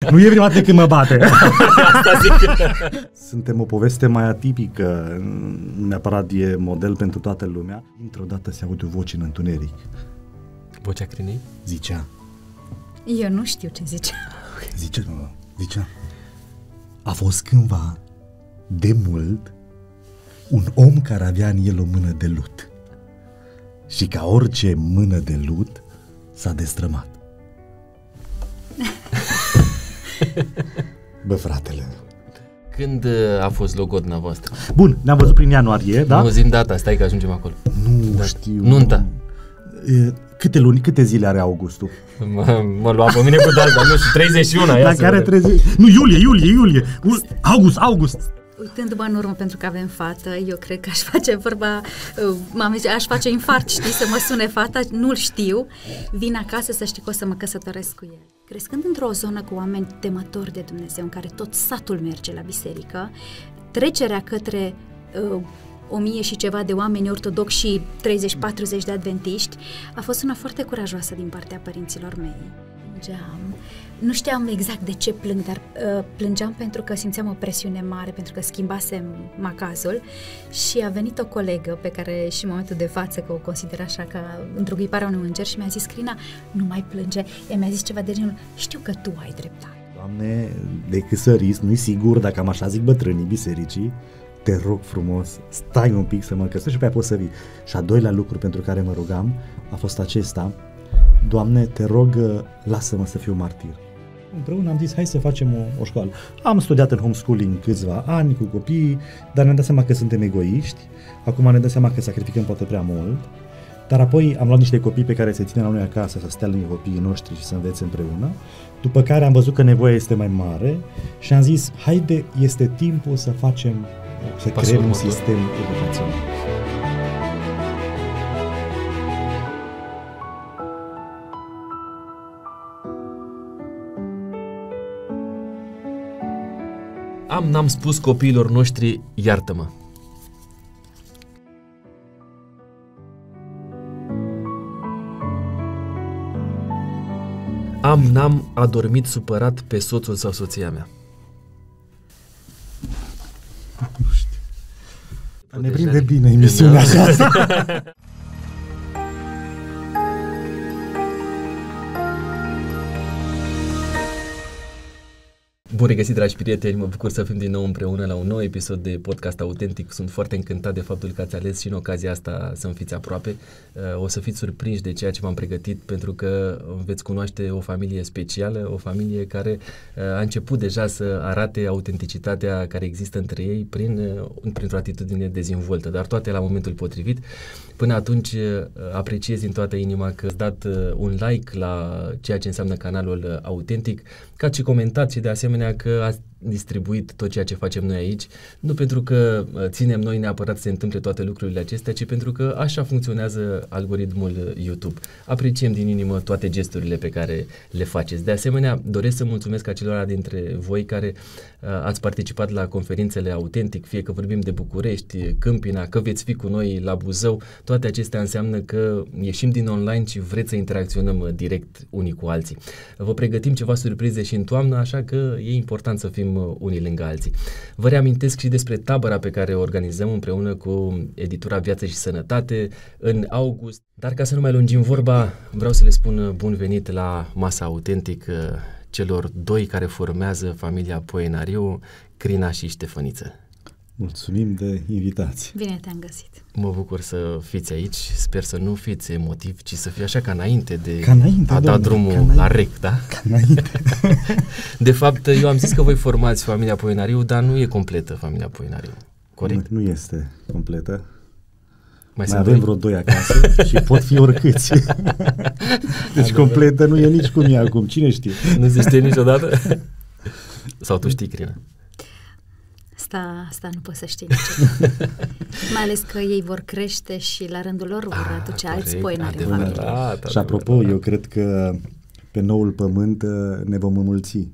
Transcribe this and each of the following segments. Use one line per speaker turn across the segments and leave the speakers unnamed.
Nu e prima dată când mă bate.
Asta zic.
Suntem o poveste mai atipică, nu neapărat e model pentru toată lumea. Dintr-o dată se aude o voce în întuneric.
Vocea Crinei?
Zicea.
Eu nu știu ce zice.
Zicea. A fost cândva, de mult, un om care avea în el o mână de lut. Și ca orice mână de lut, s-a destrămat. Bă, fratele.
Când a fost logodna voastră?
Bun, ne-am văzut prin ianuarie, da?
Nu, zi-mi data, stai că ajungem acolo.
Nu știu.
Nunta.
Câte luni, câte zile are Augustul?
Mă lua pe mine cu dar nu știu, 31.
La care 30? Nu, iulie. August.
Uitându-mă în urmă pentru că avem fată, eu cred că aș face vorba, aș face infart, știi, să mă sune fata, nu-l știu, vin acasă să știi că o să mă căsătoresc cu el. Crescând într-o zonă cu oameni temători de Dumnezeu, în care tot satul merge la biserică, trecerea către 1000 și ceva de oameni ortodoxi și 30-40 de adventiști a fost una foarte curajoasă din partea părinților mei. Nu știam exact de ce plâng, dar plângeam pentru că simțeam o presiune mare, pentru că schimbasem macazul și a venit o colegă pe care și în momentul de față, că o consider așa ca întruchiparea unui înger, și mi-a zis: Crina, nu mai plânge. Ea mi-a zis ceva de genul: știu că tu ai dreptate.
Doamne, decât să risc, nu-i sigur, dacă am așa zic bătrânii bisericii, te rog frumos, stai un pic să mă căsătoresc și pe aia poți să vii. Și a doilea lucru pentru care mă rugam a fost acesta: Doamne, te rog, lasă-mă să fiu martir. Împreună am zis, hai să facem o școală. Am studiat în homeschooling câțiva ani cu copiii, dar ne-am dat seama că suntem egoiști. Acum ne dăm seama că sacrificăm poate prea mult. Dar apoi am luat niște copii pe care se ține la noi acasă, să stea lângă copiii noștri și să învețe împreună. După care am văzut că nevoia este mai mare și am zis, haide, este timpul să creăm un sistem educațional.
N-am spus copiilor noștri, iartă-mă. N-am adormit supărat pe soțul sau soția mea.
Nu știu. Ne prinde bine emisiunea asta.
Bun regăsit, dragi prieteni, mă bucur să fim din nou împreună la un nou episod de podcast autentic. Sunt foarte încântat de faptul că ați ales și în ocazia asta să-mi fiți aproape. O să fiți surprinși de ceea ce v-am pregătit, pentru că veți cunoaște o familie specială, o familie care a început deja să arate autenticitatea care există între ei printr-o atitudine dezvoltă, dar toate la momentul potrivit. Până atunci apreciez din toată inima că ați dat un like la ceea ce înseamnă canalul autentic, că ați și comentat și de asemenea că ați distribuit tot ceea ce facem noi aici, nu pentru că ținem noi neapărat să se întâmple toate lucrurile acestea, ci pentru că așa funcționează algoritmul YouTube. Apreciem din inimă toate gesturile pe care le faceți. De asemenea, doresc să mulțumesc acelora dintre voi care ați participat la conferințele Autentic, fie că vorbim de București, Câmpina, că veți fi cu noi la Buzău. Toate acestea înseamnă că ieșim din online și vreți să interacționăm direct unii cu alții. Vă pregătim ceva surprize și în toamnă, așa că e important să fim unii lângă alții. Vă reamintesc și despre tabăra pe care o organizăm împreună cu editura Viață și Sănătate în august. Dar ca să nu mai lungim vorba, vreau să le spun bun venit la Masa Autentic celor doi care formează familia Poenariu, Crina și Ștefăniță. Mulțumim de invitație.
Bine te-am găsit.
Mă bucur să fiți aici, sper să nu fiți emotiv, ci să fie așa ca înainte de
a da
drumul la rec, da?
Ca înainte.
De fapt, eu am zis că voi formați familia Poenariu, dar nu e completă familia Poenariu, corect?
Nu este completă. Mai
sunt
avem vreo doi acasă și pot fi oricâți. Deci completă nu e nici cum e acum, cine știe?
Nu se știe niciodată? Sau tu știi, Crina?
Asta nu poți să știi niciodată. Mai ales că ei vor crește și la rândul lor vor aduce alți poenari în familie.
Și apropo, eu cred că pe noul pământ ne vom înmulți.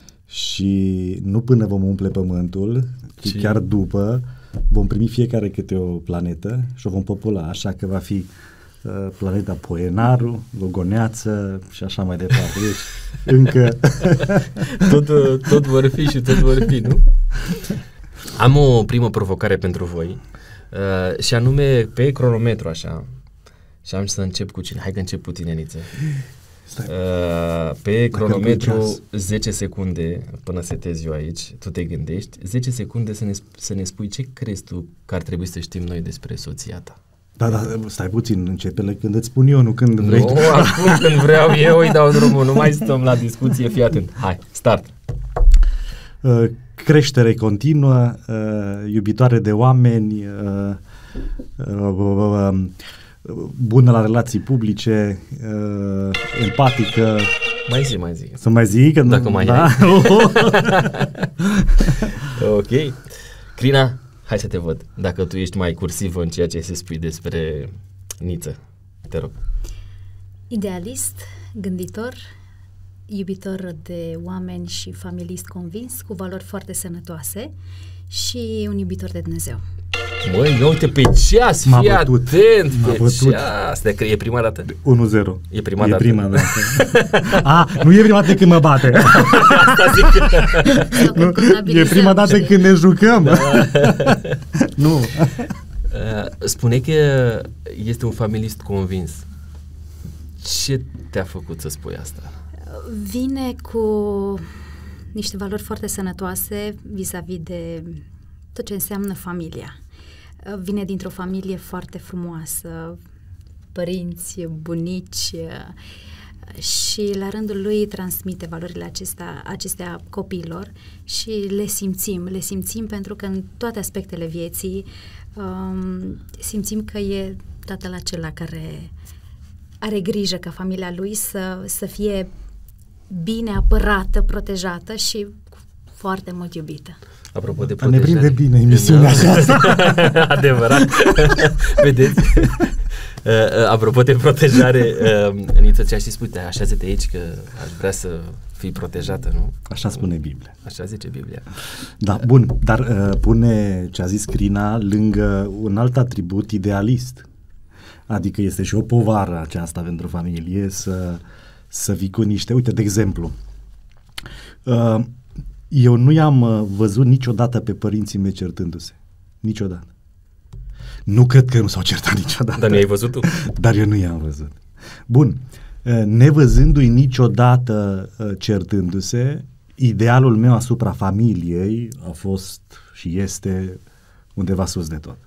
Și nu până vom umple pământul, ci chiar după vom primi fiecare câte o planetă și o vom popula, așa că va fi Planeta Poenaru, Gogoneață și așa mai departe. Deci, încă...
tot vor fi și tot vor fi, nu? Am o primă provocare pentru voi și anume pe cronometru, așa. Și am să încep cu cine? Hai că încep cu tine, Niță. Pe cronometru 10 secunde până setezi eu aici, tu te gândești, 10 secunde să ne spui ce crezi tu că ar trebui să știm noi despre soția ta.
Da, stai puțin, începe când îți spun eu, nu când vrei.
Nu, acum când vreau eu îi dau drumul, nu mai stăm la discuție, fii atent. Hai, start!
Creștere continuă, iubitoare de oameni, bună la relații publice, empatică.
Mai zi.
Să mai zic?
Dacă mai ai. Ok. Crina, hai să te văd. Dacă tu ești mai cursivă în ceea ce se spui despre Niță, te rog.
Idealist, gânditor, iubitor de oameni și familist convins, cu valori foarte sănătoase și un iubitor de Dumnezeu.
Măi, uite pe ceas, fii atent pe ceas. Dacă e prima dată?
1-0.
E prima dată.
Nu e prima dată când mă bate.
Asta zic.
E prima dată când ne jucăm. Da. Nu.
Spune că este un familist convins. Ce te-a făcut să spui asta?
Vine cu niște valori foarte sănătoase vis-a-vis de tot ce înseamnă familia. Vine dintr-o familie foarte frumoasă, părinți, bunici și la rândul lui transmite valorile acestea copiilor și le simțim pentru că în toate aspectele vieții simțim că e tatăl acela care are grijă ca familia lui să fie bine apărată, protejată și foarte mult iubită.
Apropo de protejare.
Ne prinde bine emisiunea aceasta.
Adevărat. Vedeți? Apropo de protejare, Niță, ți-aș spui, așează-te aici că aș vrea să fii protejată, nu?
Așa spune Biblia.
Așa zice Biblia.
Da, bun, dar pune ce a zis Crina lângă un alt atribut idealist. Adică este și o povară aceasta pentru familie să vii cu niște... Uite, de exemplu, eu nu i-am văzut niciodată pe părinții mei certându-se. Niciodată. Nu cred că nu s-au certat niciodată.
Dar nu-i văzut tu?
Dar eu nu i-am văzut. Bun. Nevăzându-i niciodată certându-se, idealul meu asupra familiei a fost și este undeva sus de tot.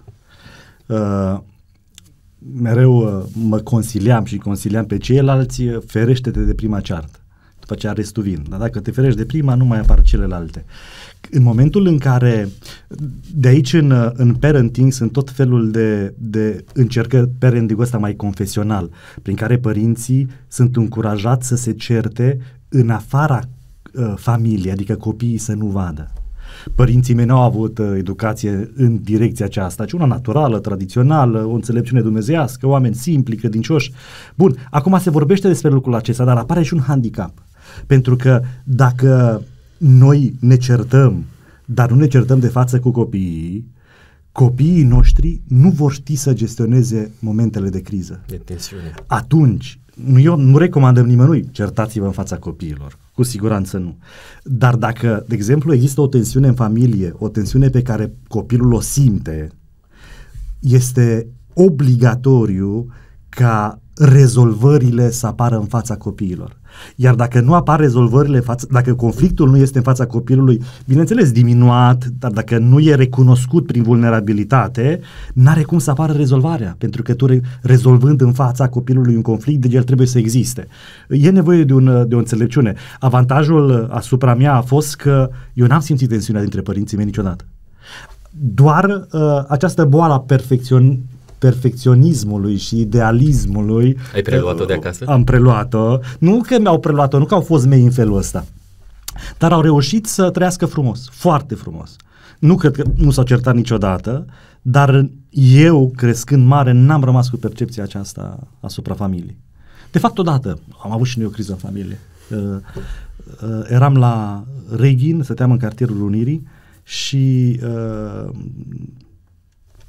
Mereu mă consiliam pe ceilalți, ferește-te de prima ceartă. După aceea restul vin. Dar dacă te ferești de prima, nu mai apar celelalte. În momentul în care, de aici în parenting sunt tot felul de încercări, parenting-ul ăsta mai confesional, prin care părinții sunt încurajați să se certe în afara familiei, adică copiii să nu vadă. Părinții mei n-au avut educație în direcția aceasta, ci una naturală, tradițională, o înțelepciune dumnezeiască, oameni simpli, credincioși. Bun, acum se vorbește despre lucrul acesta, dar apare și un handicap. Pentru că dacă noi ne certăm, dar nu ne certăm de față cu copiii noștri nu vor ști să gestioneze momentele de criză.
De tensiune.
Atunci, nu recomandăm nimănui, certați-vă în fața copiilor. Cu siguranță nu. Dar dacă, de exemplu, există o tensiune în familie, o tensiune pe care copilul o simte, este obligatoriu ca rezolvările să apară în fața copiilor. Iar dacă nu apar rezolvările, dacă conflictul nu este în fața copilului, bineînțeles diminuat, dar dacă nu e recunoscut prin vulnerabilitate, n-are cum să apară rezolvarea, pentru că tu rezolvând în fața copilului un conflict, deci el trebuie să existe. E nevoie de o înțelepciune. Avantajul asupra mea a fost că eu n-am simțit tensiunea dintre părinții mei niciodată. Doar această boală a perfecționismului și idealismului.
Ai preluat-o de acasă?
Am preluat-o. Nu că mi-au preluat-o, nu că au fost mei în felul ăsta. Dar au reușit să trăiască frumos, foarte frumos. Nu cred că nu s-au certat niciodată, dar eu, crescând mare, n-am rămas cu percepția aceasta asupra familiei. De fapt, odată am avut și noi o criză în familie. Eram la Reghin, stăteam în cartierul Unirii și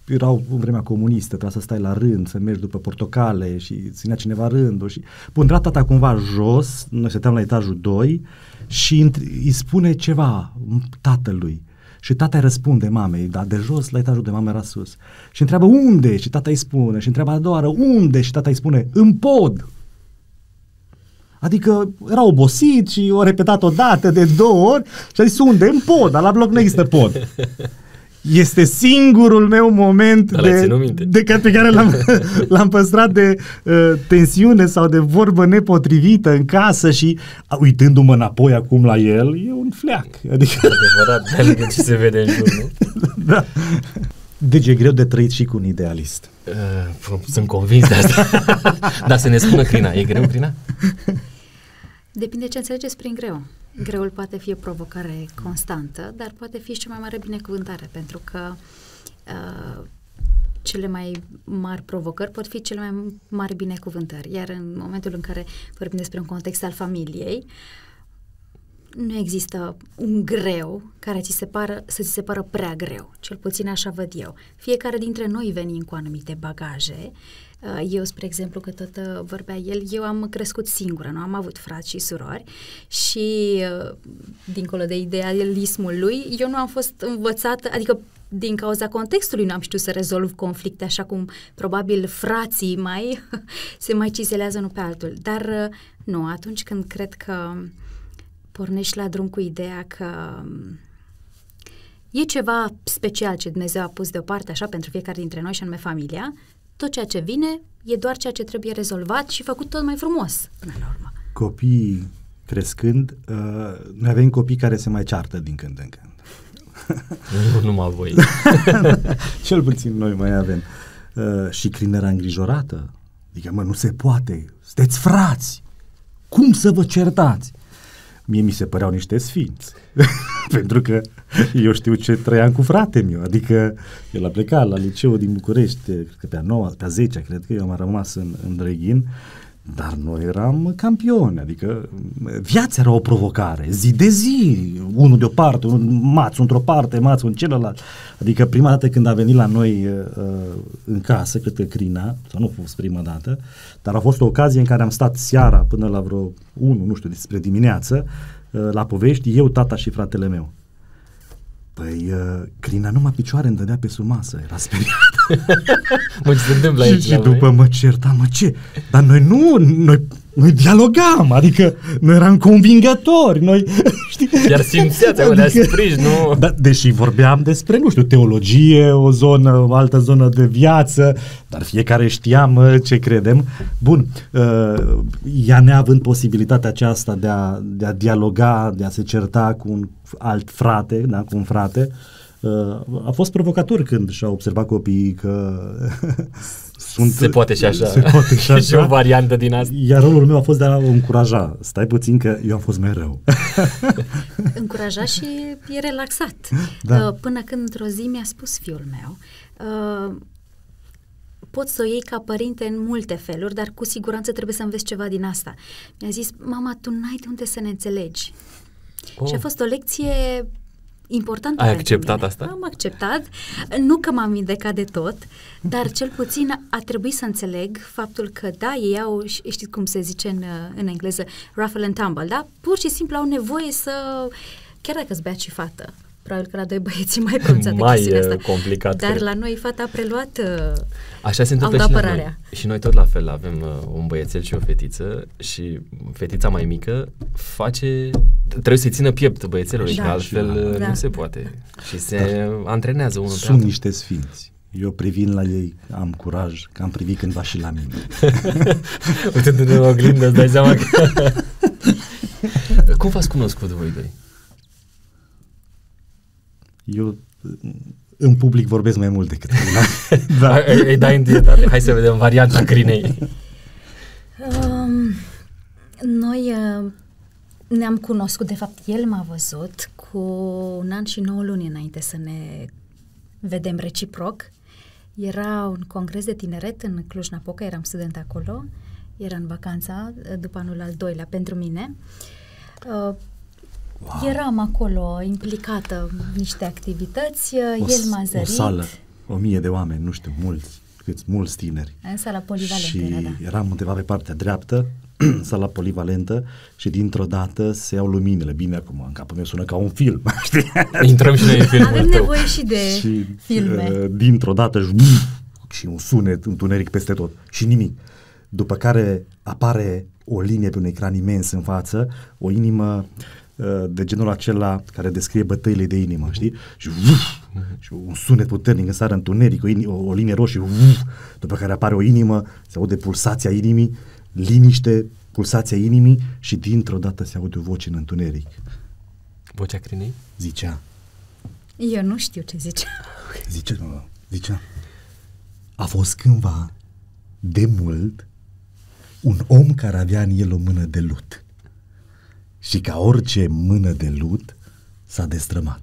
erau în vremea comunistă, trebuia să stai la rând, să mergi după portocale și ținea cineva rândul și pundrea tata cumva jos, noi stăteam la etajul 2 și îi spune ceva tatălui. Și tata îi răspunde mamei, dar de jos la etajul de mamă era sus. Și întreabă unde? Și tata îi spune. Și întreabă a doua oară unde? Și tata îi spune în pod. Adică era obosit și o repetat o dată, de 2 ori și a zis unde? În pod, dar la bloc nu există pod. Este singurul meu moment pe care l-am păstrat de tensiune sau de vorbă nepotrivită în casă și uitându-mă înapoi acum la el, e un fleac. Adică...
Adevărat, de ce se vede în jur, nu?
Da. Deci e greu de trăit și cu un idealist.
Sunt convins de asta. Dar să ne spună Crina, e greu, Crina?
Depinde ce înțelegeți prin greu. Greul poate fi o provocare constantă, dar poate fi și cea mai mare binecuvântare, pentru că cele mai mari provocări pot fi cele mai mari binecuvântări. Iar în momentul în care vorbim despre un context al familiei, nu există un greu care să ți se pară prea greu. Cel puțin așa văd eu. Fiecare dintre noi venim cu anumite bagaje. Eu, spre exemplu, că tot vorbea el, eu am crescut singură, nu am avut frați și surori și, dincolo de idealismul lui, eu nu am fost învățată, adică din cauza contextului nu am știut să rezolv conflicte, așa cum probabil frații se mai cizelează unul pe altul. Dar nu, atunci când cred că pornești la drum cu ideea că e ceva special ce Dumnezeu a pus deoparte așa pentru fiecare dintre noi și anume familia, tot ceea ce vine e doar ceea ce trebuie rezolvat și făcut tot mai frumos până la urmă.
Copiii crescând, noi avem copii care se mai ceartă din când în când.
Nu numai voi.
Cel puțin noi mai avem. Și Crina era îngrijorată. Adică, nu se poate. Sunteți frați. Cum să vă certați? Mie mi se păreau niște sfinți. Pentru că eu știu ce trăiam cu fratele meu. Adică el a plecat la liceu din București, cred că pe a 9, pe a 10, cred că eu am rămas în Drăghin, dar noi eram campioni. Adică viața era o provocare, zi de zi, unul de o parte, Maț într-o parte, Maț în celălalt. Adică prima dată când a venit la noi în casă, cred că Crina, sau nu a fost prima dată, dar a fost o ocazie în care am stat seara până la vreo 1, nu știu, despre dimineață, la povești, eu, tata și fratele meu. Păi, Crina numai picioare îmi dădea pe sub masă, era speriată.
Mă, ce se întâmplă aici?
Și după mă certa, ce? Dar noi dialogam, adică noi eram convingători, noi, știi?
Iar simțeați, adică, sprijin, nu?
Da, deși vorbeam despre, nu știu, teologie, o altă zonă de viață, dar fiecare știam ce credem. Bun, ea neavând posibilitatea aceasta de a dialoga, de a se certa cu un alt frate, da, cu un frate, a fost provocator când și-a observat copiii că
se poate și așa.
Se poate și așa.
Și o variantă din asta.
Iar rolul meu a fost de a o încuraja. Stai puțin că eu am fost mereu.
Încuraja și e relaxat.
Da.
Până când într-o zi mi-a spus fiul meu, poți să o iei ca părinte în multe feluri, dar cu siguranță trebuie să înveți ceva din asta. Mi-a zis, mama, tu n-ai de unde să ne înțelegi. Și a fost o lecție importantă.
Ai acceptat asta?
Am acceptat. Nu că m-am vindecat de tot, dar cel puțin a trebuit să înțeleg faptul că, da, ei au, știți cum se zice în engleză, ruffle and tumble, da? Pur și simplu au nevoie să, chiar dacă-s bea și fată, probabil că la doi băieții mai pronunțate chestiunea asta.
Complicat.
Dar la noi fata a preluat
așa se întâmplă și la noi. Și noi tot la fel avem un băiețel și o fetiță și fetița mai mică trebuie să-i țină piept băiețelului, că altfel nu se poate. Și se antrenează unul pe altul.
Sunt niște sfinți. Eu privind la ei am curaj, că am privit cândva și la mine.
Uitându-ne în oglindă, îți dai seama că... Cum v-ați cunoscut voi doi?
Eu în public vorbesc mai mult decât
da. Îi dai întâietate. Hai să vedem varianta Crinei.
Noi ne-am cunoscut, de fapt el m-a văzut cu 1 an și 9 luni înainte să ne vedem reciproc. Era un congres de tineret în Cluj-Napoca, eram student acolo, era în vacanța după anul al 2-lea pentru mine. Eram acolo implicată în niște activități, el m-a zărit.
O sală 1000 de oameni, nu știu, mulți tineri.
În sala polivalentă
și
era, da.
eram undeva pe partea dreaptă, sala polivalentă, și dintr-o dată se iau luminile. Bine, acum în capul meu sună ca un film, știi?
Intrăm și noi în filmul
Avem
tău.
nevoie și de filme.
Dintr-o dată și un sunet întuneric peste tot și nimic. După care apare o linie pe un ecran imens în față, o inimă de genul acela care descrie bătăile de inimă, știi? Și un sunet puternic în sară întuneric, o linie roșie, după care apare o inimă, se aude pulsația inimii, liniște, pulsația inimii și dintr-o dată se aude o voce în întuneric.
Vocea Crinei?
Zicea.
Eu nu știu ce zicea.
Zicea. A fost cândva, de mult, un om care avea în el o mână de lut. Și ca orice mână de lut s-a destrămat.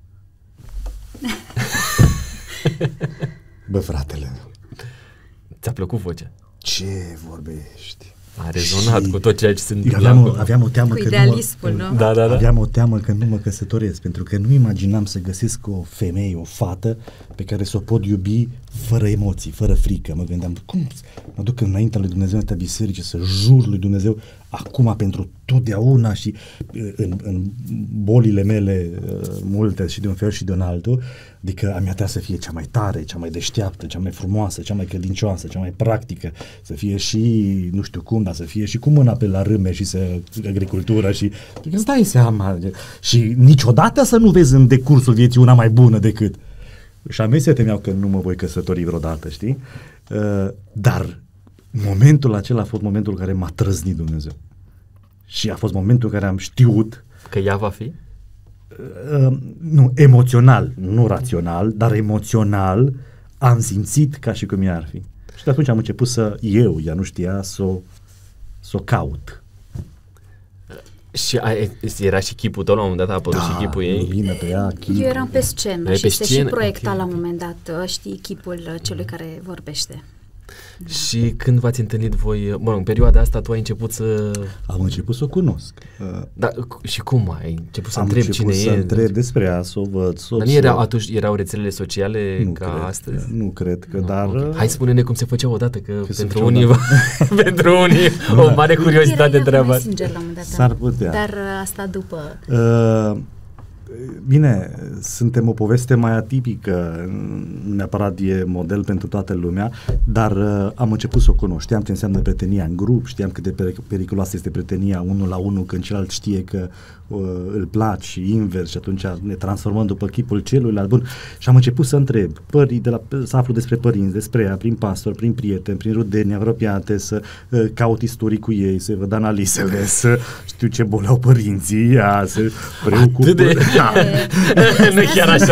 Bă, fratele meu.
Ți-a plăcut vocea?
Ce vorbești?
A rezonat cu tot ceea ce se
întâmplă. Aveam o teamă
cu idealismul, nu?
Da.
Aveam o teamă că nu mă căsătoresc, pentru că nu imaginam să găsesc o femeie, o fată pe care să o pot iubi fără emoții, fără frică. Mă gândeam, cum mă duc înaintea lui Dumnezeu, înaintea bisericii, să jur lui Dumnezeu acum pentru totdeauna și în bolile mele multe și de un fel și de un altul, adică a mea trebuie să fie cea mai tare, cea mai deșteaptă, cea mai frumoasă, cea mai credincioasă, cea mai practică, să fie și nu știu cum, dar să fie și cu mâna pe la râme și agricultură și îți dai seama și niciodată să nu vezi în decursul vieții una mai bună decât. Și a mei se temeau că nu mă voi căsători vreodată, știi? Dar momentul acela a fost momentul în care m-a trăznit Dumnezeu. Și a fost momentul în care am știut
că ea va fi?
Nu, emoțional, nu rațional, dar emoțional am simțit ca și cum ea ar fi. Și de atunci am început ea nu știa, să o caut.
Și era și chipul tău, la un moment dat a apărut și chipul ei?
Lumină pe ea, chipul.
Eu eram pe scenă și se și proiecta
okay.
La un moment dat, știi, chipul celui care vorbește.
Da. Și când v-ați întâlnit voi, în perioada asta tu ai început să...
Am început să o cunosc.
Da, și cum ai început să întrebi cine e?
Am început să întreb despre ea, să o văd, să o
Dar nu atunci erau rețelele sociale
nu
ca
cred,
astăzi?
Nu cred că, dar...
Okay. Hai spune-ne cum se făcea odată, că pentru unii pentru unii o mare curiozitate treaba.
Messenger la un moment dat.
S-ar putea.
Dar asta după...
Bine, suntem o poveste mai atipică, nu neapărat e model pentru toată lumea, dar am început să o cunosc. Știam ce înseamnă prietenia în grup, știam cât de periculoasă este prietenia unul la unul când celălalt știe că îl placi și invers și atunci ne transformăm după chipul celuilalt. Bun. Și am început să întreb, să aflu despre părinți, despre ea, prin pastor, prin prieteni, prin rudeni apropiate, să caut istorii cu ei, să văd analizele, să știu ce boli au părinții, să preocupă.
Nu chiar așa,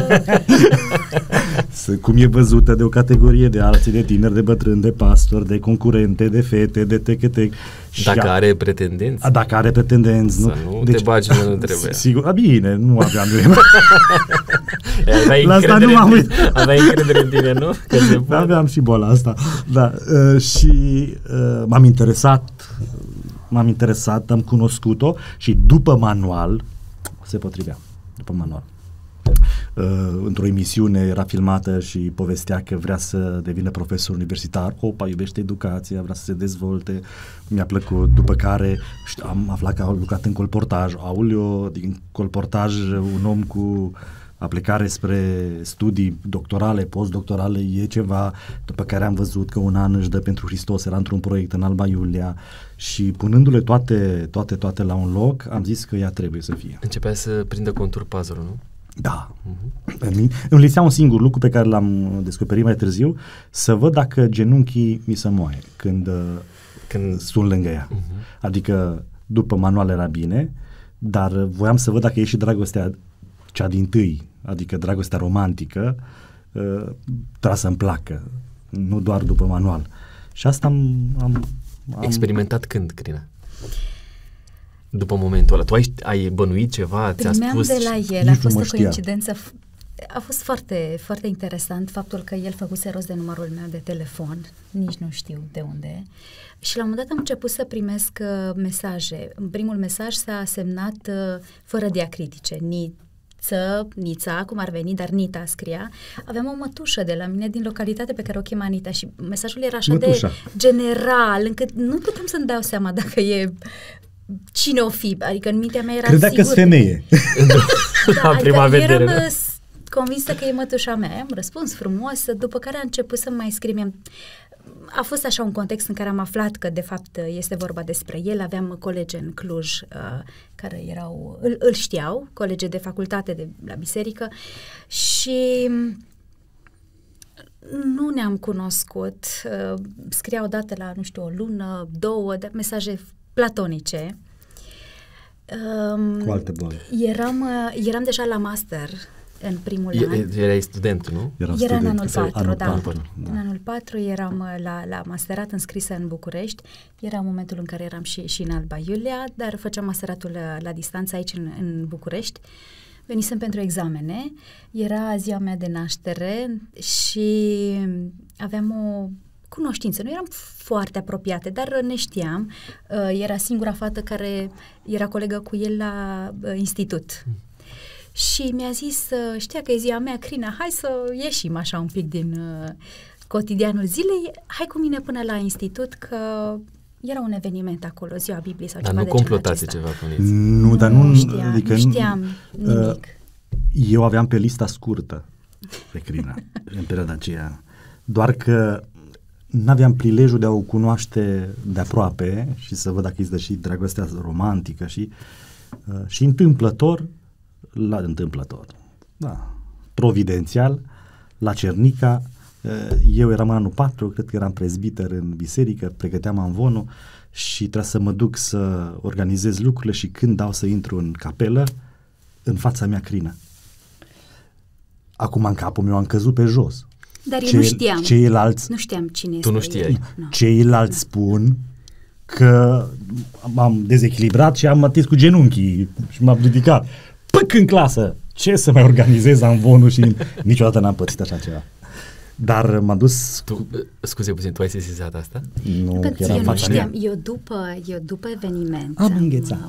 nu?
Cum e văzută de o categorie de alții, de tineri, de bătrâni, de pastori, de concurente, de fete, de tec-tec.
Dacă are pretendenți?
Dacă are pretendenți, nu?
Să nu te bagi, nu trebuie.
Sigur, bine, nu aveam
Aveai încredere în tine, nu?
Aveam și boala asta. Da. Și m-am interesat, am cunoscut-o și după manual se potrivea. După manual. Într-o emisiune era filmată și povestea că vrea să devină profesor universitar. Opa, iubește educația, vrea să se dezvolte. Mi-a plăcut. După care am aflat că a lucrat în colportaj. Aoleo, din colportaj, un om cu aplicare spre studii doctorale, postdoctorale, e ceva. După care am văzut că un an își dă pentru Hristos, era într-un proiect în Alba Iulia și punându-le toate la un loc, am zis că ea trebuie să fie.
Începea să prindă contur puzzle-ul, nu?
Da. Îmi lipsea un singur lucru pe care l-am descoperit mai târziu, să văd dacă genunchii mi se moaie când sunt lângă ea. Adică după manual era bine, dar voiam să văd dacă e și dragostea cea dintâi, adică dragostea romantică, trebuie să-mi placă, nu doar după manual. Și asta am
experimentat când, Crina? După momentul ăla. Tu ai bănuit ceva? Ți-a spus?
de la el, a fost o coincidență. A fost foarte, foarte interesant faptul că el făcuse rost de numărul meu de telefon, nici nu știu de unde. Și la un moment dat am început să primesc mesaje. În primul mesaj s-a semnat fără diacritice, ni Nița, cum ar veni, dar Nita scria, aveam o mătușă de la mine din localitate pe care o chema Nita și mesajul era așa de general, încât nu puteam să-mi dau seama dacă e cine o fi, adică în mintea mea era
Credea că-s femeie.
La prima vedere.
Eram convinsă că e mătușa mea, am răspuns frumos, după care a început să mai scriu. A fost așa un context în care am aflat că de fapt este vorba despre el. Aveam colegi în Cluj care îl știau, colegi de facultate de la biserică și nu ne-am cunoscut. Scria odată la, nu știu, o lună, 2 de mesaje platonice.
Cu alte boli.
Eram deja la master în primul an.
Erai student, nu?
Era în anul 4, da. În anul 4 eram la masterat înscrisă în București. Era momentul în care eram și în Alba Iulia, dar făceam masteratul la distanță aici în București. Venisem pentru examene, era ziua mea de naștere și aveam o cunoștință. Nu eram foarte apropiate, dar ne știam. Era singura fată care era colegă cu el la institut. Și mi-a zis, știa că e ziua mea, Crina, hai să ieșim așa un pic din cotidianul zilei, hai cu mine până la institut, că era un eveniment acolo, ziua Bibliei sau ceva de genul acesta.
Dar nu complotați ceva cu Nița?
Nu, dar nu
știam nimic.
Eu aveam pe lista scurtă pe Crina în perioada aceea, doar că n-aveam prilejul de a o cunoaște de aproape și să văd dacă îi dă și dragostea romantică și întâmplător, providențial, la Cernica, eu eram în anul 4, cred că eram prezbiter în biserică, pregăteam amvonul și trebuia să mă duc să organizez lucrurile și când dau să intru în capelă, în fața mea Crina. Acum în capul meu am căzut pe jos.
Dar eu nu știam.
Ceilalți,
nu știam cine este.
Tu nu știai.
Ceilalți spun că m-am dezechilibrat și am atins cu genunchii și m-am ridicat. Păc în clasă! Ce să mai organizez amvonul și niciodată n-am pățit așa ceva. Dar m-am dus...
Scuze puțin, tu ai sesizat asta?
Nu,
că eu nu știam. Eu după eveniment...
Am înghețat.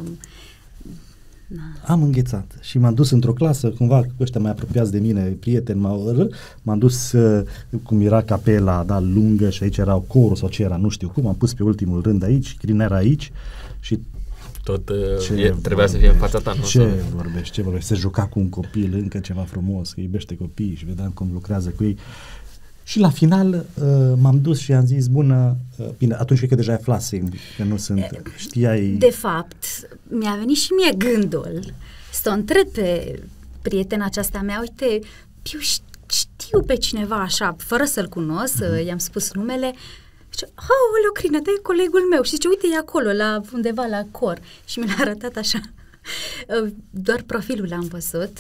Am înghețat și m-am dus într-o clasă, cumva ăștia mai apropiați de mine, prieteni, m-am dus cum era capela, da, lungă și aici era corul sau ce era, nu știu cum, am pus pe ultimul rând aici, Crina era aici și
tot trebuia să fie în fața ta, nu?
Ce vorbești? Se juca cu un copil, încă ceva frumos, că iubește copiii și vedeam cum lucrează cu ei. Și la final m-am dus și am zis, bună, bine, atunci cred că deja aflasem că nu sunt, știai...
De fapt, mi-a venit și mie gândul să o întreb pe prietena aceasta mea, uite, eu știu pe cineva așa, fără să-l cunosc, i-am spus numele. Zice, aoleu, Crina, da, e colegul meu. Și zice, uite, e acolo, undeva la cor. Și mi l-a arătat așa. Doar profilul l-am văzut.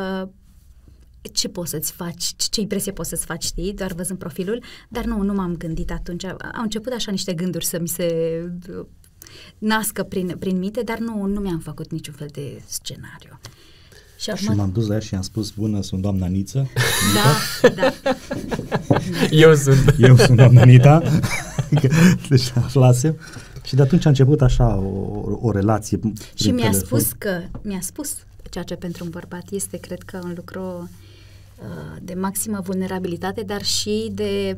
Ce poți să-ți faci, ce impresie poți să-ți faci, știi, doar văzând profilul. Dar nu m-am gândit atunci. Au început așa niște gânduri să mi se nască prin minte, dar nu mi-am făcut niciun fel de scenariu.
Și m-am dus la ea și i-am spus, bună, sunt doamna Niță.
Da.
Eu sunt
doamna Nita. Deci aflasem. Și de atunci a început așa o relație.
Și mi-a spus ceea ce pentru un bărbat este, cred că, un lucru de maximă vulnerabilitate, dar și de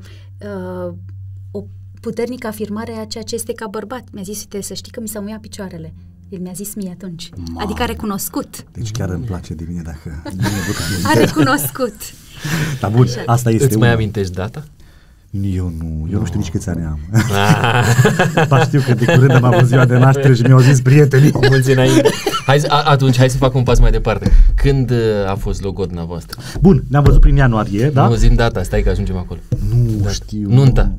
o puternică afirmare a ceea ce este ca bărbat. Mi-a zis, uite, să știi că mi s-au muiat picioarele. El mi-a zis mie atunci. Adică a recunoscut.
Deci chiar îmi place de mine dacă...
A recunoscut.
Dar bun, asta este...
Îți mai amintești data?
Eu nu știu nici câți ani am. Dar știu că de curând am avut ziua de naștere și mi-au zis prietenii.
Mulți înainte. Atunci, hai să fac un pas mai departe. Când a fost logodna voastră?
Bun, ne-am văzut prin ianuarie, da?
Nu, zi-mi data, stai că ajungem acolo.
Nu știu.
Nunta.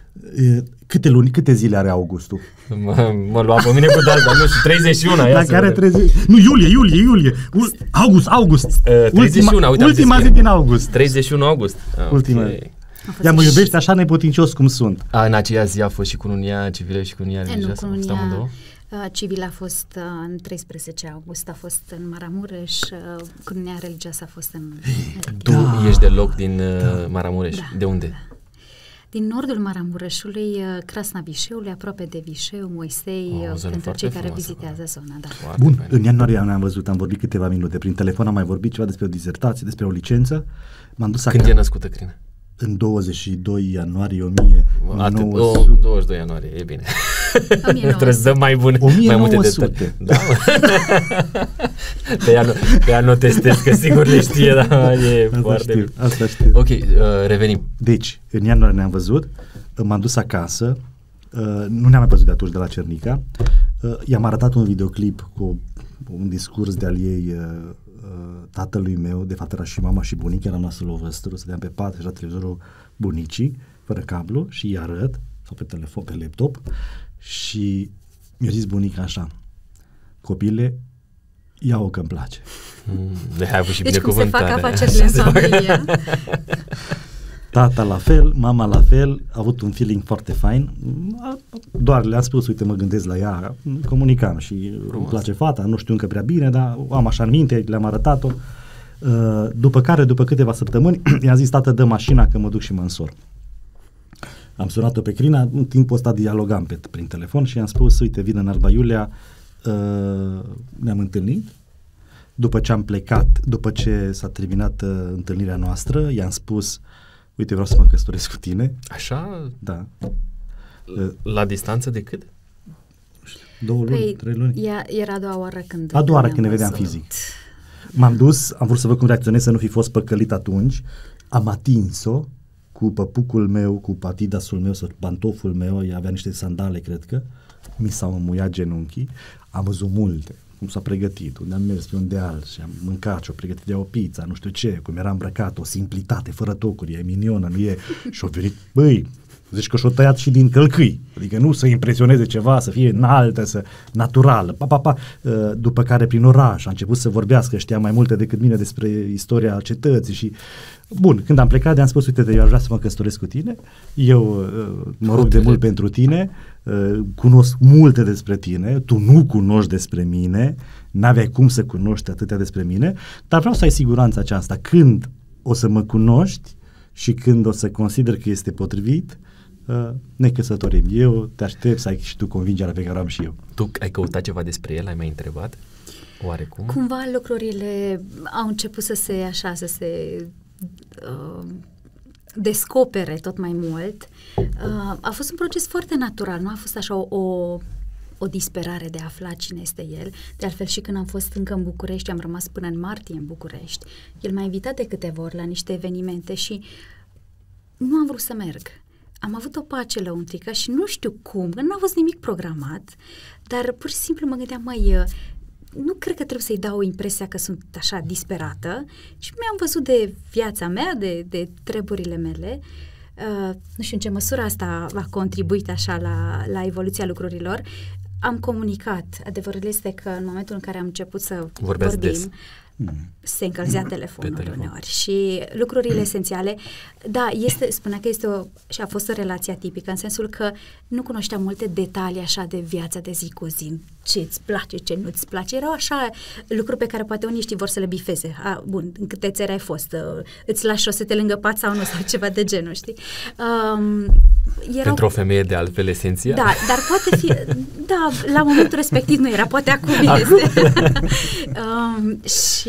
Câte zile are Augustul?
Mă lua pe mine cu data, nu știu, 31.
La care 30... Nu, iulie. August.
31,
ultima zi din august.
31 august.
Ultima. Ea mă iubește așa neputincios cum sunt.
În aceea zi a fost și cununia civilă și cununia religioasă?
Cununia civilă a fost în 13 august, a fost în Maramureș, cununia religioasă a fost în...
Tu ești deloc din Maramureș. De unde?
din nordul Maramureșului, Crasna Vișeului, aproape de Vișeu, Moisei, pentru cei care vizitează zona. Da.
Bun, în ianuarie ne-am văzut, am vorbit câteva minute, prin telefon am mai vorbit ceva despre o dizertație, despre o licență. M-am dus
Când e născută Crina?
În 22 ianuarie 1900.
22 ianuarie, e bine. Trebuie să dăm mai bune, mai multe detalii. Da, pe ea nu testez, că sigur le știe, dar e foarte bine.
Asta știu.
Ok, revenim.
Deci, în ianuarie ne-am văzut, m-am dus acasă, nu ne-am mai văzut de atunci de la Cernica, i-am arătat un videoclip cu un discurs de-al ei, tatălui meu, de fapt era și mama și bunica, eram la Sălovăstru, stăteam pe pat și la televizorul bunicii, fără cablu, și îi arăt, sau pe telefon, pe laptop, și mi-a zis bunica așa: copile, ia-o că-mi place.
De ai avut și
deci cum se fac
binecuvântare.
afacerile în familie.
Tata la fel, mama la fel, a avut un feeling foarte fain. Doar le-am spus, uite, mă gândesc la ea, comunicam și îmi place fata, nu știu încă prea bine, dar am așa în minte, le-am arătat-o. După care, după câteva săptămâni, i-am zis: tată, dă mașina că mă duc și mă însor. Am sunat-o pe Crina, în timpul ăsta dialogam prin telefon și i-am spus: uite, vin în Alba Iulia, ne-am întâlnit. După ce am plecat, după ce s-a terminat întâlnirea noastră, i-am spus: uite, vreau să mă căsătoresc cu tine.
Așa?
Da.
La distanță de cât?
2 luni, 3 luni.
Era a doua oară când...
A doua oară când ne vedeam fizic. M-am dus, am vrut să văd cum reacționez, să nu fi fost păcălit atunci. Am atins-o cu păpucul meu, cu Adidasul meu sau pantoful meu, ea avea niște sandale, cred că. Mi s-au înmuiat genunchii. Am văzut multe, cum s-a pregătit, unde am mers pe un deal și am mâncat și-o pregătit de o pizza, nu știu ce, cum era îmbrăcat, o simplitate, fără tocuri, e minionă, nu e... Și-o venit, băi, zici că și-o tăiat și din călcâi, adică nu să impresioneze ceva, să fie înaltă, să naturală, după care prin oraș a început să vorbească, știa mai multe decât mine despre istoria cetății și... Bun, când am plecat, de-am spus: uite, eu aș vrea să mă căsătoresc cu tine, eu mă rog de mult pentru tine, cunosc multe despre tine, tu nu cunoști despre mine, n-aveai cum să cunoști atâtea despre mine, dar vreau să ai siguranța aceasta, când o să mă cunoști și când o să consider că este potrivit, ne căsătorim. Eu te aștept să ai și tu convingerea pe care am și eu.
Tu ai căutat ceva despre el? Ai mai întrebat? Oarecum?
Cumva lucrurile au început să se descopere tot mai mult. A fost un proces foarte natural, nu a fost așa o disperare de a afla cine este el. De altfel, și când am fost încă în București, am rămas până în martie în București, el m-a invitat de câteva ori la niște evenimente și nu am vrut să merg. Am avut o pace lăuntrică și nu știu cum, că n-a fost nimic programat, dar pur și simplu mă gândeam: nu cred că trebuie să-i dau impresia că sunt așa disperată, și mi-am văzut de viața mea, de treburile mele. Nu știu în ce măsură asta a contribuit așa la evoluția lucrurilor. Am comunicat. Adevărul este că în momentul în care am început să vorbim, se încălzea telefonul uneori și lucrurile esențiale, da, spunea că și a fost o relație atipică, în sensul că nu cunoșteam multe detalii așa de viața de zi cu zi, ce îți place, ce nu îți place, erau așa lucruri pe care poate unii vor să le bifeze. Bun, în câte țări ai fost, îți lași șosete lângă pat sau nu, sau ceva de genul, știi?
Pentru o femeie de altfel esențial.
Da, dar poate fi, da, la momentul respectiv nu era, poate acum este. Și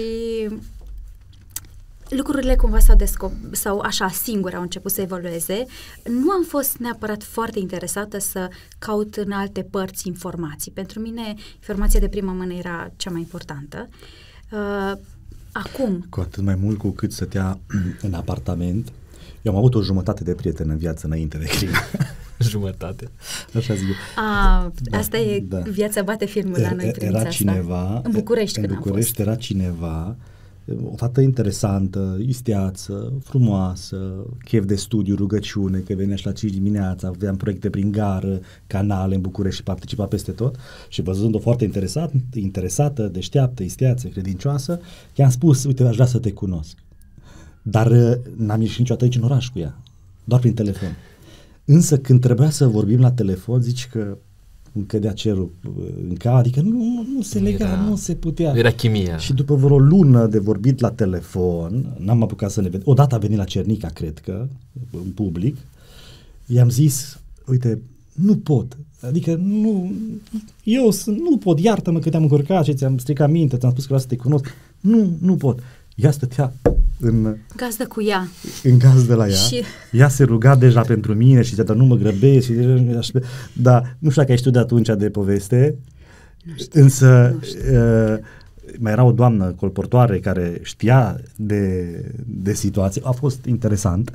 lucrurile cumva sau așa singure au început să evolueze. Nu am fost neapărat foarte interesată să caut în alte părți informații. Pentru mine informația de prima mână era cea mai importantă. Acum... Cu
atât mai mult cu cât stătea în apartament. Eu am avut o jumătate de prieten în viață înainte de Crina.
Jumătate.
Așa zic.
Asta e, da. Viața bate filmul la noi prin
era cineva,
asta. În București când am fost.
Era cineva, o fată interesantă, isteață, frumoasă, chef de studiu, rugăciune, că venea și la 5 dimineața, aveam proiecte prin gară, canale în București și participa peste tot și văzând-o foarte interesată, deșteaptă, isteață, credincioasă, i-am spus: uite, aș vrea să te cunosc. Dar n-am ieșit niciodată aici în oraș cu ea, doar prin telefon. Însă când trebuia să vorbim la telefon, zici că îmi cădea cerul în cap, adică nu se lega, nu se putea.
Era chimia.
Și după vreo lună de vorbit la telefon, n-am apucat să ne vedem. Odată a venit la Cernica, cred că, în public, i-am zis, uite, nu pot, adică nu pot, iartă-mă că te-am încurcat și ți-am stricat mintea, ți-am spus că vreau să te cunosc, nu pot. Ea stătea în
gazdă cu ea.
În gazdă la ea. Și ea se ruga deja pentru mine și zicea, dar nu mă grăbesc. Dar nu știu dacă ai știut de atunci de poveste, însă mai era o doamnă colportoare care știa de situație. A fost interesant.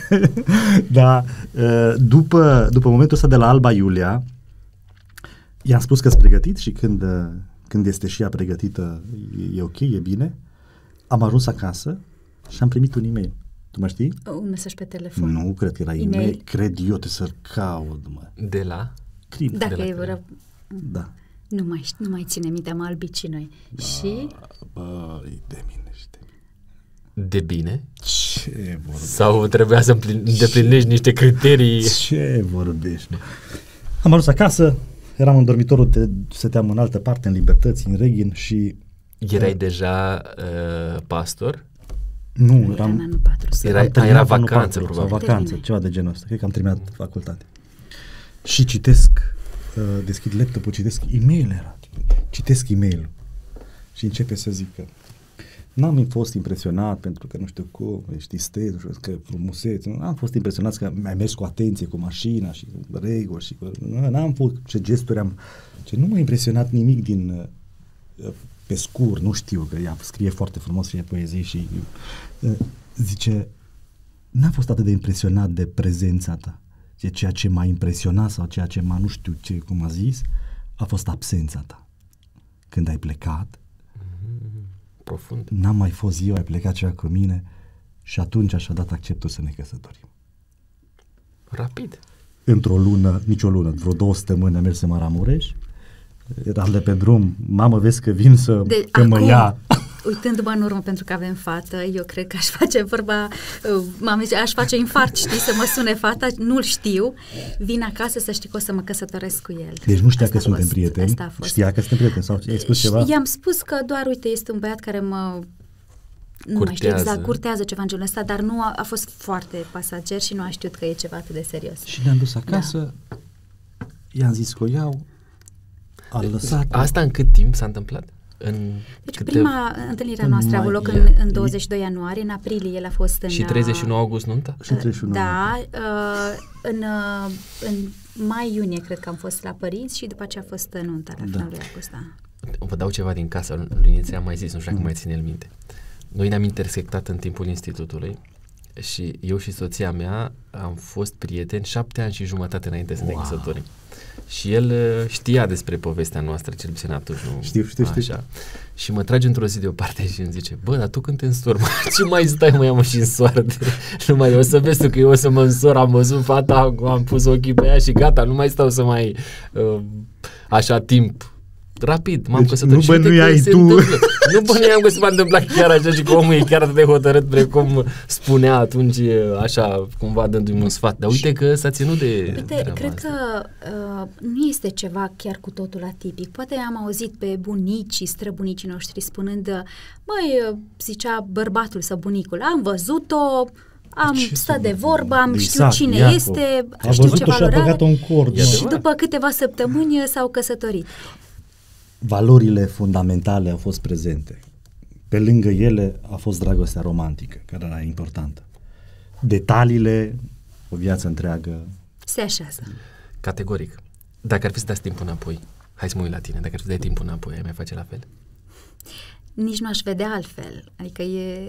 Dar după momentul ăsta de la Alba Iulia, i-am spus că-s pregătit și când este și ea pregătită, e ok, e bine. Am ajuns acasă și am primit un e-mail. Tu mă știi?
Un mesaj pe telefon.
Nu, cred că era e-mail. Cred eu, trebuie să-l caut, mă.
De la?
Crim.
Dacă
de la
e vreo...
Da.
Nu mai ține minte, am albit și noi.
Da,
și?
Băi, de mine și de mine.
De bine?
Ce vorbești?
Sau trebuia să îndeplinești niște criterii?
Ce vorbești? Am ajuns acasă, eram în dormitorul, stăteam în altă parte, în Libertăți, în Reghin și...
Erai deja pastor?
Nu, eram...
Era vacanță, probabil.
Vacanță, ceva de genul ăsta. Cred că am terminat facultate. Și citesc, deschid laptopul, citesc e-mail, citesc e-mail-ul și începe să zică: n-am fost impresionat pentru că nu știu cum, ești isteț, nu știu, că frumusețe, n-am fost impresionat că mi-ai mers cu atenție cu mașina și cu reguli și cu... N-am fost ce gesturi am... Nu m-a impresionat nimic din... pe scurt, nu știu, că ea scrie foarte frumos, scrie poezii și zice: n-am fost atât de impresionat de prezența ta. Ceea ce m-a impresionat sau ceea ce m-a, nu știu ce, cum a zis, a fost absența ta. Când ai plecat,
profund.
N-am mai fost eu, ai plecat ceva cu mine și atunci așa dat acceptul să ne căsătorim.
Rapid.
Într-o lună, nici o lună, vreo 2 săptămâni am mers în Maramureș, eram de pe drum, mamă, vezi că vin să mă ia.
Uitându-mă în urmă, pentru că avem fată, eu cred că aș face vorba, aș face infart, știi, să mă sune fata, nu-l știu, vin acasă să știi că o să mă căsătoresc cu el.
Deci nu știa asta că suntem prieteni? Știa că suntem prieteni sau ai spus ceva?
I-am spus că doar, uite, este un băiat care mă... Nu mai știu exact, curtează ceva în genul ăsta, dar nu a fost foarte pasager și nu a știut că e ceva atât de serios.
Și ne-am dus acasă, i-am zis că o iau, a lăsat.
Asta în cât timp s-a întâmplat?
Deci prima întâlnire a noastră a avut loc în 22 ianuarie, în aprilie el a fost în...
Și 31 august nunta?
Și 31
da, în mai-iunie cred că am fost la părinți și după aceea a fost nunta la finalul lui august.
Vă dau ceva din casa lui Nițe, am mai zis, nu știu dacă mai ține el minte. Noi ne-am intersectat în timpul institutului și eu și soția mea am fost prieteni 7 ani și jumătate înainte să ne căsătorim. Și el știa despre povestea noastră, cel puțin atunci, nu?
Știu.
Așa. Și mă trage într-o zi deoparte și îmi zice: bă, dar tu când te însori, ce mai stai, mă, ia-mă și însoară. Numai o să vezi tu că eu o să mă însor, am văzut fata, am pus ochii pe ea și gata, nu mai stau să mai așa timp. Rapid, m-am căsătorit.
Nu bănuiai tu.
Nu bănuiam că se va întâmpla chiar așa și că omul e chiar atât de hotărât precum spunea atunci, așa, cumva dându-mi un sfat. Dar uite că s-a ținut de...
Uite, cred că nu este ceva chiar cu totul atipic. Poate am auzit pe bunicii, străbunicii noștri spunând: măi, zicea bărbatul sau bunicul, am văzut-o, am stat de vorbă, am știut cine este, știu ce valoare are și după câteva săptămâni s-au căsătorit.
Valorile fundamentale au fost prezente. Pe lângă ele a fost dragostea romantică, care era importantă. Detaliile, o viață întreagă...
Se așează.
Categoric. Dacă ar fi să dați timpul înapoi, hai să mă uit la tine, dacă ar fi să dai timpul înapoi, ai mai face la fel?
Nici nu aș vedea altfel. Adică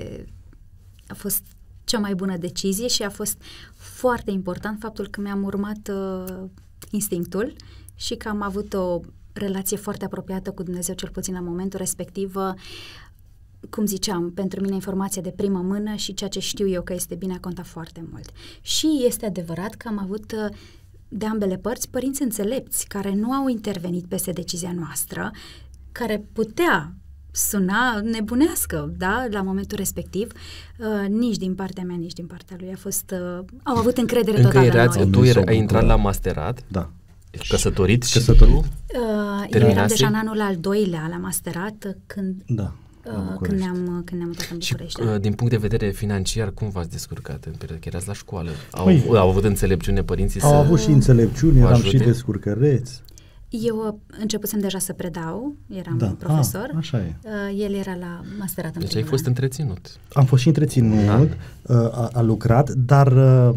a fost cea mai bună decizie și a fost foarte important faptul că mi-am urmat instinctul și că am avut o relație foarte apropiată cu Dumnezeu, cel puțin la momentul respectiv. Cum ziceam, pentru mine informația de primă mână și ceea ce știu eu că este bine a contat foarte mult. Și este adevărat că am avut de ambele părți părinți înțelepți care nu au intervenit peste decizia noastră, care putea suna nebunească, da, la momentul respectiv, nici din partea mea, nici din partea lui. Au avut încredere totală în noi.
Tu ai intrat la masterat?
Da.
Căsătorit.
Eu eram deja în anul al 2-lea la masterat când...
Da.
când ne-am mutat în București.
Și din punct de vedere financiar, cum v-ați descurcat în perioada că erați la școală? Au avut înțelepciune părinții?
Au avut și înțelepciune, eram și descurcăreți.
Eu începusem deja să predau, eram profesor.
Așa e.
El era la masterat în
Deci ai fost întreținut.
Am fost și întreținut, a lucrat, dar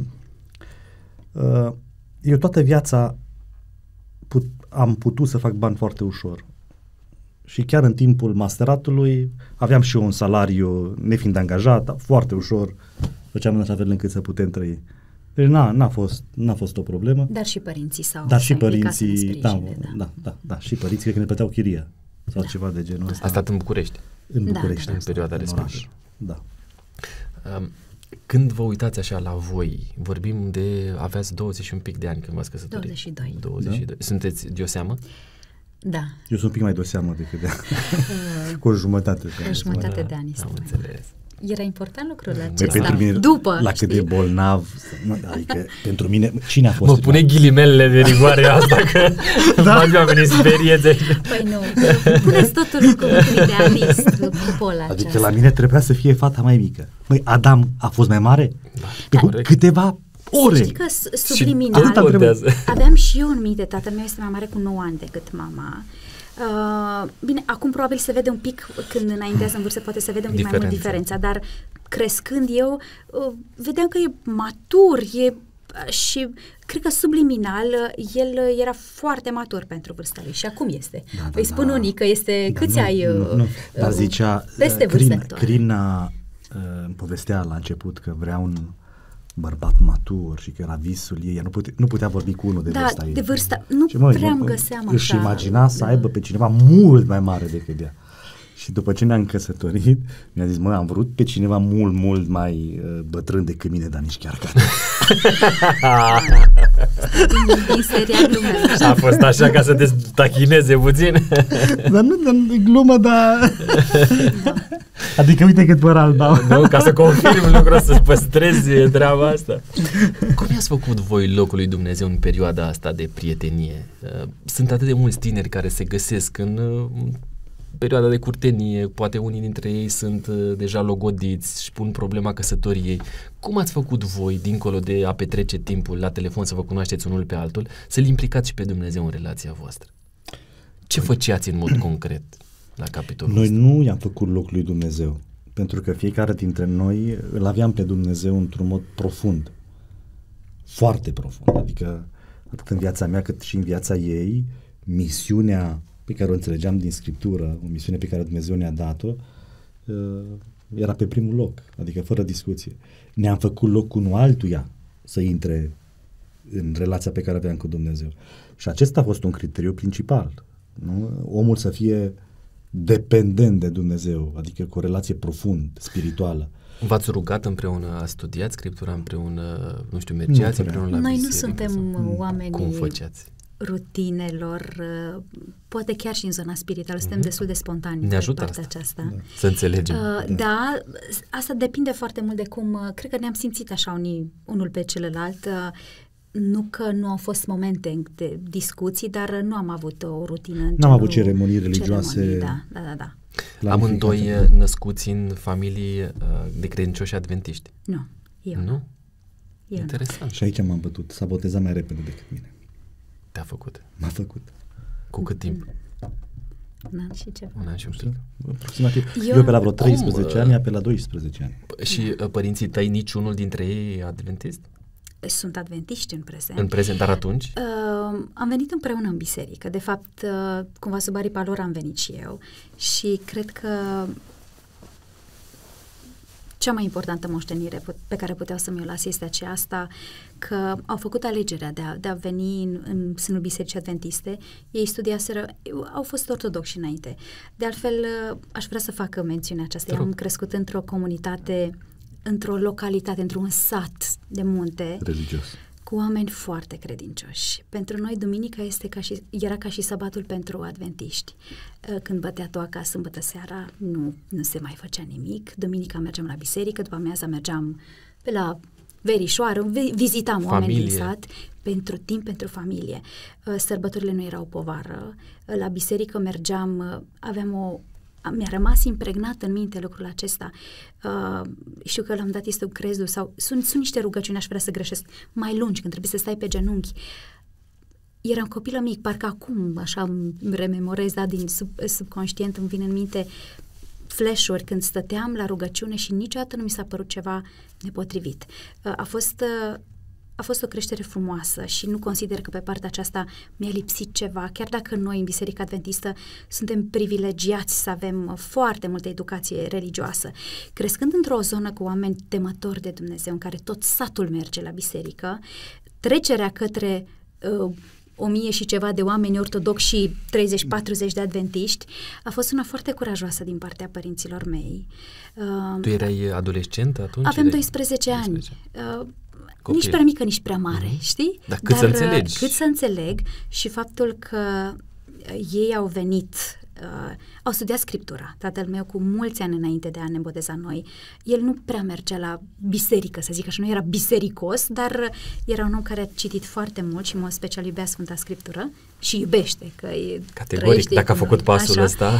eu toată viața am putut să fac bani foarte ușor. Și chiar în timpul masteratului aveam și eu un salariu, nefiind angajat, foarte ușor, făceam în așa fel încât să putem trăi. Deci n-a fost o problemă.
Dar și părinții s-au
și părinții, și părinții cred că ne plăteau chiria sau ceva de genul ăsta.
A stat în București.
În București,
în perioada respectivă.
Da.
Când vă uitați așa la voi, vorbim de aveați 20 și un pic de ani când v-ați căsătorit. 22. Da? Sunteți de o seamă?
Da.
Eu sunt un pic mai de o seamă decât de cu o jumătate.
O jumătate de ani.
Am înțeles.
Era important lucrul acesta.
Pentru mine,
după,
la cât de bolnav, adică pentru mine, cine a fost?
Mă pune ghilimelele de rigoare asta că mi-a venit sperie de...
Păi nu, puneți totul cu idealist, cu pola
Adică
aceasta.
la mine trebuia să fie fata mai mică. Măi, Adam a fost mai mare? Cu câteva ore.
Știi că subliminal aveam și eu în minte, tatăl meu este mai mare cu 9 ani decât mama. Bine, acum probabil se vede un pic, când înaintează în vârstă, poate se vede un pic mai mult diferența, dar crescând eu, vedeam că e matur, și cred că subliminal el era foarte matur pentru vârsta lui și acum este. Îi spun unii că este, câți ai?
Dar zicea,
peste vârsta actuală.
Crina îmi povestea la început că vrea un bărbat matur și că era visul ei, ea nu putea vorbi cu unul de vârsta ei.
De vârsta, nu prea îmi găseam așa.
Își imagina să aibă pe cineva mult mai mare decât ea. Și după ce ne-am căsătorit, mi-a zis, am vrut pe cineva mult, mult mai bătrân decât mine, dar nici chiar ca
din seria glumele.
A fost așa ca să te tachineze puțin.
Dar nu, glumă, dar... Adică uite cât păr alb au.
Nu, ca să confirm lucrul, să păstrezi treaba asta. Cum i-ați făcut voi locul lui Dumnezeu în perioada asta de prietenie? Sunt atât de mulți tineri care se găsesc în perioada de curtenie, poate unii dintre ei sunt deja logodiți și pun problema căsătoriei. Cum ați făcut voi, dincolo de a petrece timpul la telefon să vă cunoașteți unul pe altul, să-L implicați și pe Dumnezeu în relația voastră? Ce făceați în mod concret la capitolul ăsta?
Noi nu i-am făcut locul lui Dumnezeu, pentru că fiecare dintre noi îl aveam pe Dumnezeu într-un mod profund, foarte profund, adică atât în viața mea cât și în viața ei, misiunea pe care o înțelegeam din Scriptură, o misiune pe care Dumnezeu ne-a dat-o, era pe primul loc, adică fără discuție. Ne-am făcut loc unul altuia să intre în relația pe care aveam cu Dumnezeu. Și acesta a fost un criteriu principal. Nu? Omul să fie dependent de Dumnezeu, adică cu o relație profund, spirituală.
V-ați rugat împreună, a studiat Scriptura împreună, nu știu, mergeați împreună la biserică?
Noi nu suntem oameni
cum făceați?
Rutinelor, poate chiar și în zona spirituală, suntem destul de spontani.
Ne ajută
partea aceasta.
Da. Să înțelegem.
Da, asta depinde foarte mult de cum, cred că ne-am simțit așa unul pe celălalt, nu că nu au fost momente de discuții, dar nu am avut o rutină.
N-am avut ceremonii religioase.
Da.
Amândoi născuți în familii de credincioși adventiști?
Nu, eu
nu. Interesant.
Și aici m-am bătut, s-a botezat mai repede decât mine.
Te-a făcut?
M-a făcut.
Cu cât timp?
Un an și ceva.
Un an și un pic.
Aproximativ. Eu pe la vreo 13 ani, ea pe la 12 ani.
Și părinții tăi, niciunul dintre ei e adventist?
Sunt adventiști în prezent.
În prezent, dar atunci?
Am venit împreună în biserică. De fapt, cumva sub aripa lor am venit și eu. Și cred că cea mai importantă moștenire pe care puteau să mi-o las este aceasta, că au făcut alegerea de a veni în sânul Bisericii Adventiste. Ei studiaseră, au fost ortodoxi înainte. De altfel, aș vrea să fac mențiunea aceasta. Eu am crescut într-o comunitate, într-o localitate, într-un sat de munte,
religios,
cu oameni foarte credincioși. Pentru noi, duminica era ca și sabatul pentru adventiști. Când bătea toaca sâmbătă seara, nu se mai făcea nimic. Duminica mergeam la biserică, după amiaza mergeam pe la verișoară, vizitam oameni din sat, pentru familie. Sărbătorile nu erau povară. La biserică mergeam, aveam mi-a rămas impregnat în minte lucrul acesta. Știu că la un dat este crezul sau sunt niște rugăciuni, aș vrea să greșesc, mai lungi, când trebuie să stai pe genunchi. Eram copilă mic, parcă acum așa îmi rememorez, da, din subconștient îmi vine în minte flash-uri când stăteam la rugăciune și niciodată nu mi s-a părut ceva nepotrivit. A fost o creștere frumoasă și nu consider că pe partea aceasta mi-a lipsit ceva, chiar dacă noi în Biserica Adventistă suntem privilegiați să avem foarte multă educație religioasă. Crescând într-o zonă cu oameni temători de Dumnezeu, în care tot satul merge la biserică, trecerea către 1000 și ceva de oameni ortodoxi și 30-40 de adventiști a fost una foarte curajoasă din partea părinților mei.
Tu erai adolescent atunci?
Avem 12 ani. Nici prea mică, nici prea mare, știi?
Dar cât să înțelegi.
Cât să înțeleg și faptul că ei au venit, au studiat Scriptura. Tatăl meu cu mulți ani înainte de a ne boteza noi, el nu prea mergea la biserică, să zic așa, nu era bisericos, dar era un om care a citit foarte mult și în mod special iubea Sfânta Scriptură și iubește, că
categoric, dacă a făcut pasul ăsta.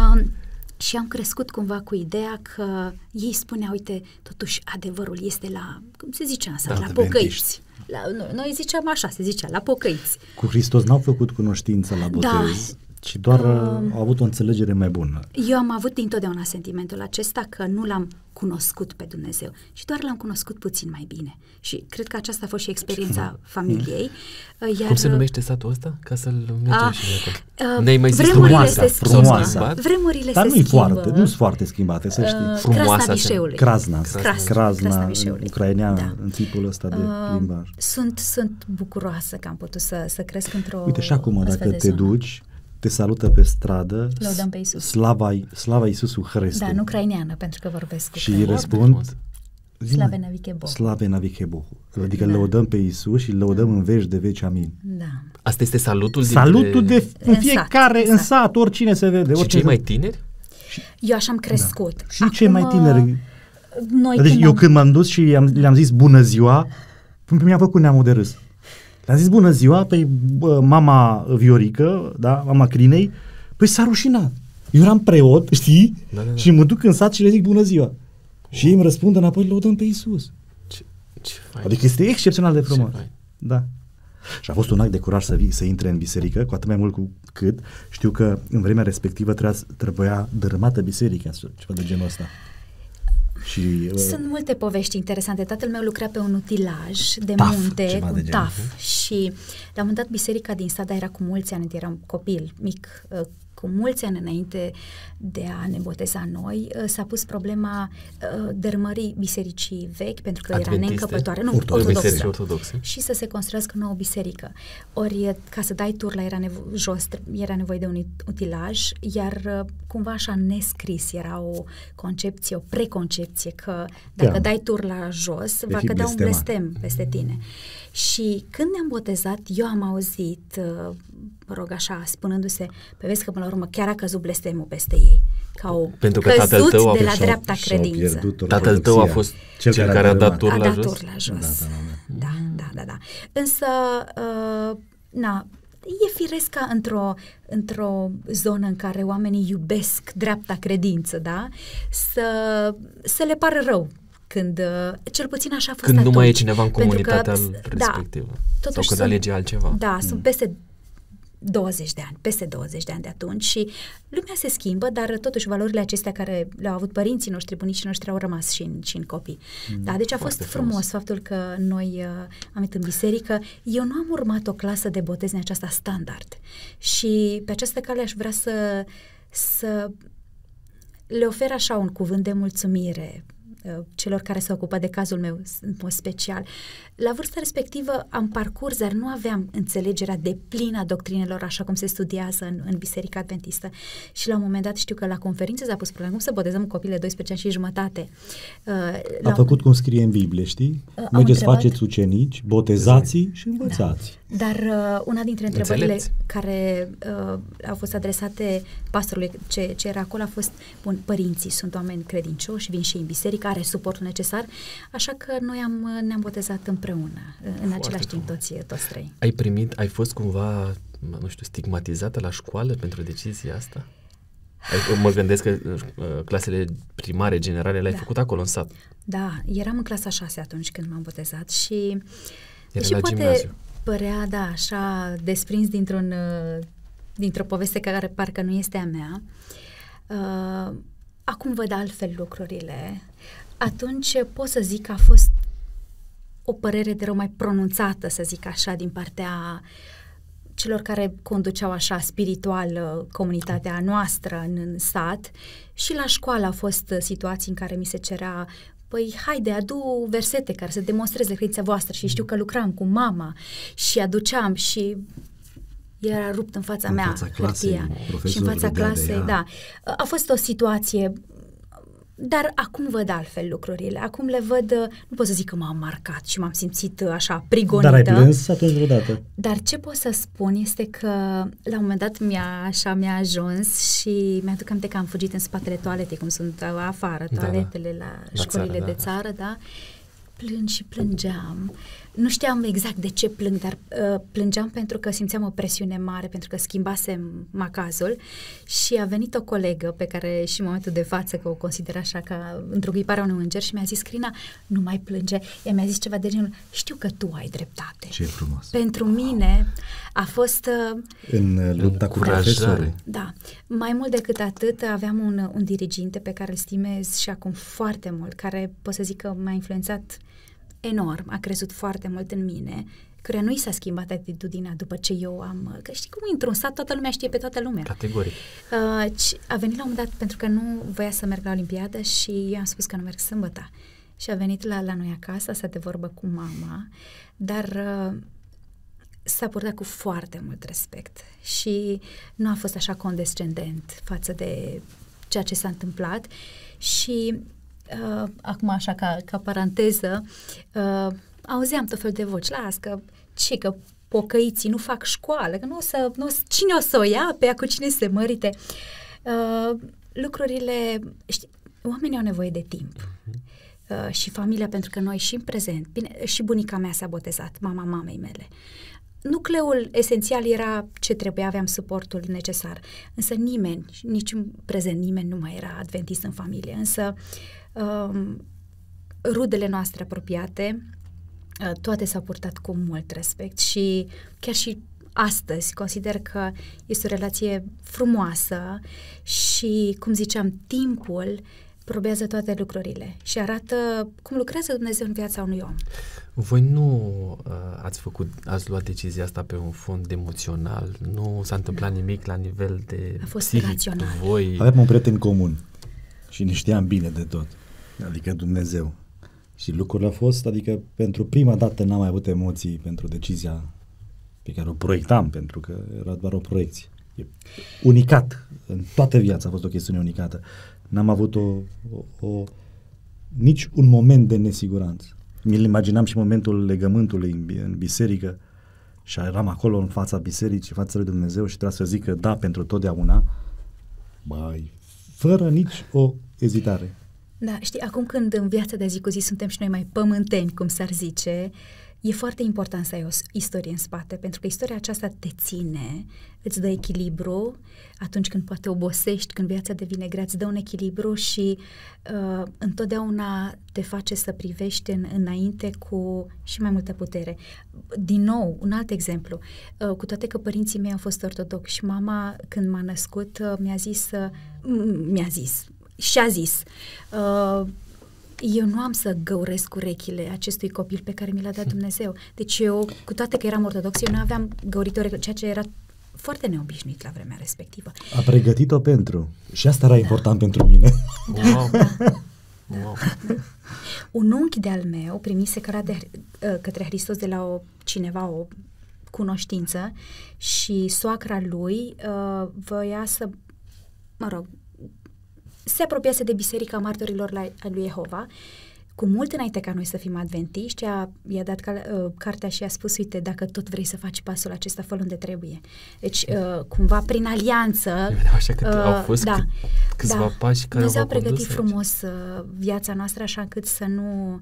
Și am crescut cumva cu ideea că ei spuneau, uite, totuși adevărul este la, cum se zicea asta, la pocăiți. Noi ziceam așa, se zicea, la pocăiți.
Cu Hristos n-au făcut cunoștință la botez, ci doar au avut o înțelegere mai bună.
Eu am avut dintotdeauna sentimentul acesta că nu l-am cunoscut pe Dumnezeu și doar l-am cunoscut puțin mai bine. Și cred că aceasta a fost și experiența familiei.
Cum se numește satul ăsta? Ca să-l mergem și noi.
Ne-ai mai zis
frumoasă. Vremurile
dar
se schimbă.
Dar nu sunt foarte schimbate, să știi.
Crasna Vișeului.
Crasna ucraineană, în tipul ăsta de limbaj.
Sunt bucuroasă că am putut să cresc într-o
Uite, și acum, dacă te duci, te salută pe stradă,
lăudăm pe Iisus.
Slava Iisusu Hristu.
Da, în ucraineană, pentru că vorbesc cu
și îi răspund
Slave navike Bohu.
Slave navike Bohu. Adică lăudăm pe Iisus și lăudăm în veci de veci, amin.
Da.
Asta este salutul
de în fiecare, în sat, oricine se vede.
Și cei mai tineri?
Eu așa am crescut.
Da. Și cei mai tineri.
Noi
deci eu când m-am dus și le-am zis bună ziua, mi-a făcut neamul de râs. Le-am zis bună ziua, păi mama Viorică, da, mama Crinei, păi s-a rușinat. Eu eram preot, știi? Da. Și mă duc în sat și le zic bună ziua. Și ei îmi răspund înapoi, lăudăm pe Iisus.
Ce fain.
Adică este excepțional de frumos. Da. Și a fost un act de curaj să intre în biserică, cu atât mai mult cu cât știu că în vremea respectivă trebuia dărâmată biserica, ceva de genul ăsta.
Sunt multe povești interesante. Tatăl meu lucra pe un utilaj de munte cu taf și la un moment dat biserica din sat, era cu mulți ani, eram copil mic, cu mulți ani înainte de a ne boteza noi, s-a pus problema dărâmării bisericii vechi, pentru că era neîncăpătoare, ortodoxe, și să se construiască o nouă biserică. Ori, ca să dai tur la era nevoie de un utilaj, iar cumva așa nescris era o concepție, o preconcepție că dacă dai tur la jos, va cădea un blestem peste tine. Și când ne-am botezat, eu am auzit, spunându-se, pe vezi că până la urmă chiar a căzut blestemul peste ei. Că au căzut de la dreapta credință.
Tatăl tău a fost cel care a dat tur la jos?
Da. Însă, e firesc ca într-o zonă în care oamenii iubesc dreapta credință, da? Să le pară rău. Când, cel puțin așa a fost
când
atunci.
Nu mai e cineva în comunitatea respectivă. Sau când alege altceva.
Da, sunt peste 20 de ani, peste 20 de ani de atunci și lumea se schimbă, dar totuși valorile acestea care le-au avut părinții noștri, bunicii noștri au rămas și în copii. Da, deci a fost frumos faptul că noi am venit în biserică. Eu nu am urmat o clasă de botez în aceasta standard și pe această cale aș vrea să le ofer așa un cuvânt de mulțumire celor care s-au ocupat de cazul meu în mod special. La vârsta respectivă am parcurs, dar nu aveam înțelegerea deplină a doctrinelor așa cum se studiază în Biserica Adventistă. Și la un moment dat știu că la conferință s-a pus problema cum să botezăm copii de 12 ani și jumătate.
A făcut cum scrie în Biblie, știi? Mergeți, faceți ucenici, botezați și învățați.
Dar una dintre întrebările care au fost adresate pastorului ce era acolo a fost, bun, părinții sunt oameni credincioși, vin și în biserică, are suportul necesar, așa că noi ne-am botezat împreună, în același timp toți trei.
Ai fost cumva, nu știu, stigmatizată la școală pentru decizia asta? Mă gândesc că clasele primare, generale, le-ai făcut acolo, în sat.
Da, eram în clasa 6 atunci când m-am botezat și
la
poate
gimnaziu.
părea, da, așa desprins dintr-o poveste care parcă nu este a mea. Acum văd altfel lucrurile. Atunci pot să zic că a fost o părere de rău mai pronunțată, să zic așa, din partea celor care conduceau așa spiritual comunitatea noastră în sat. Și la școală au fost situații în care mi se cerea: păi haide, adu versete care să demonstreze credința voastră, și știu că lucram cu mama și aduceam și era rupt în fața mea hârtia. Și în fața clasei, da. A fost o situație, dar acum văd altfel lucrurile. Acum le văd, nu pot să zic că m-am marcat și m-am simțit așa prigonită.
Dar ai plâns atunci vreodată?
Dar ce pot să spun este că la un moment dat mi-a ajuns și mi-aduc aminte că am fugit în spatele toaletei, cum sunt afară toaletele la școlile de țară, da? Plâng și plângeam. Nu știam exact de ce plâng, dar plângeam pentru că simțeam o presiune mare, pentru că schimbasem macazul și a venit o colegă pe care și în momentul de față, că o consider așa ca întruchiparea unui înger, și mi-a zis: Crina, nu mai plânge. Ea mi-a zis ceva de genul: știu că tu ai dreptate.
Ce frumos.
Pentru mine a fost...
în lupta cu profesorii.
Da. Mai mult decât atât, aveam un diriginte pe care îl stimez și acum foarte mult, care pot să zic că m-a influențat enorm, a crezut foarte mult în mine, căruia nu i s-a schimbat atitudinea după ce eu am... Că știi cum intru în sat, toată lumea știe pe toată lumea.
Categoric.
A venit la un moment dat pentru că nu voia să merg la Olimpiadă și eu am spus că nu merg sâmbătă. Și a venit la noi acasă, s-a de vorbă cu mama, dar s-a purtat cu foarte mult respect și nu a fost așa condescendent față de ceea ce s-a întâmplat. Și acum așa ca paranteză, auzeam tot fel de voci: las că pocăiții nu fac școală, că cine o să o ia pe ea, cu cine se mărite. Lucrurile, știi, oamenii au nevoie de timp. Și familia, pentru că noi și în prezent, bine, și bunica mea s-a botezat, mama mamei mele. Nucleul esențial era ce trebuia, aveam suportul necesar, însă nimeni, nici în prezent nimeni nu mai era adventist în familie, însă rudele noastre apropiate, toate s-au purtat cu mult respect și chiar și astăzi consider că este o relație frumoasă și, cum ziceam, timpul probează toate lucrurile și arată cum lucrează Dumnezeu în viața unui om.
Voi nu ați luat decizia asta pe un fond emoțional? Nu s-a întâmplat nimic la nivel de
a fost
psihic?
rațional.
Aveam un prieten comun și ne știam bine de tot, adică Dumnezeu. Și lucrul a fost, adică pentru prima dată n-am mai avut emoții pentru decizia pe care o proiectam, pentru că era doar o proiecție. E unicat, în toată viața a fost o chestiune unicată. N-am avut nici un moment de nesiguranță. Mi-l imaginam și momentul legământului în biserică și eram acolo în fața bisericii, în fața lui Dumnezeu și trebuia să zic că da, pentru totdeauna, fără nici o ezitare.
Da, știi, acum când în viața de zi cu zi suntem și noi mai pământeni, cum s-ar zice, e foarte important să ai o istorie în spate, pentru că istoria aceasta te ține, îți dă echilibru, atunci când poate obosești, când viața devine grea, îți dă un echilibru și întotdeauna te face să privești înainte cu și mai multă putere. Din nou, un alt exemplu, cu toate că părinții mei au fost ortodoxi și mama, când m-a născut, și a zis, eu nu am să găuresc urechile acestui copil pe care mi l-a dat Dumnezeu. Deci eu, cu toate că eram ortodox, eu nu aveam găuritori, ceea ce era foarte neobișnuit la vremea respectivă. A
pregătit-o pentru. Și asta era important pentru mine.
Wow.
Un unchi de-al meu primise către Hristos de la o cunoștință și soacra lui voia să, se apropiase de Biserica Martorilor lui Jehova, cu mult înainte ca noi să fim adventiști, i-a dat cartea și a spus: uite, dacă tot vrei să faci pasul acesta, fă-l unde trebuie. Deci, cumva, prin alianță...
Așa că au fost câțiva pași care
Dumnezeu a pregătit frumos viața noastră, așa încât să nu...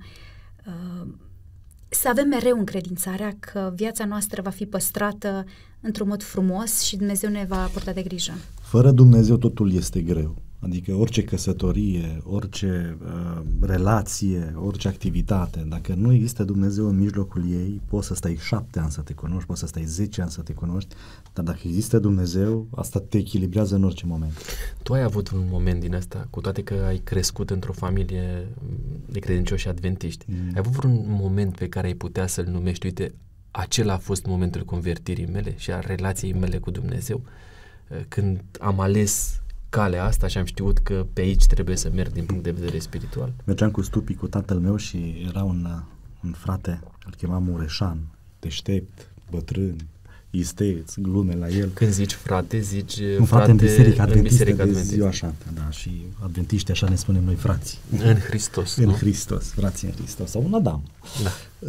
să avem mereu încredințarea că viața noastră va fi păstrată într-un mod frumos și Dumnezeu ne va purta de grijă.
fără Dumnezeu totul este greu. Adică orice căsătorie, orice relație, orice activitate, dacă nu există Dumnezeu în mijlocul ei, poți să stai 7 ani să te cunoști, poți să stai 10 ani să te cunoști, dar dacă există Dumnezeu, asta te echilibrează în orice moment.
Tu ai avut un moment din ăsta, cu toate că ai crescut într-o familie de credincioși adventiști. Ai avut vreun moment pe care ai putea să-l numești, uite, acela a fost momentul convertirii mele și a relației mele cu Dumnezeu, când am ales calea asta și am știut că pe aici trebuie să merg din punct de vedere spiritual?
Mergeam cu stupii cu tatăl meu și era un frate, îl chema Mureșan, deștept, bătrân, isteț, glume la el.
Când zici frate, zici
un frate în biserică adventistă,
de
ziua așa, da, și adventiști așa ne spunem noi, frații.
În Hristos,
În
nu?
Hristos, frații în Hristos, sau un Adam.
Da.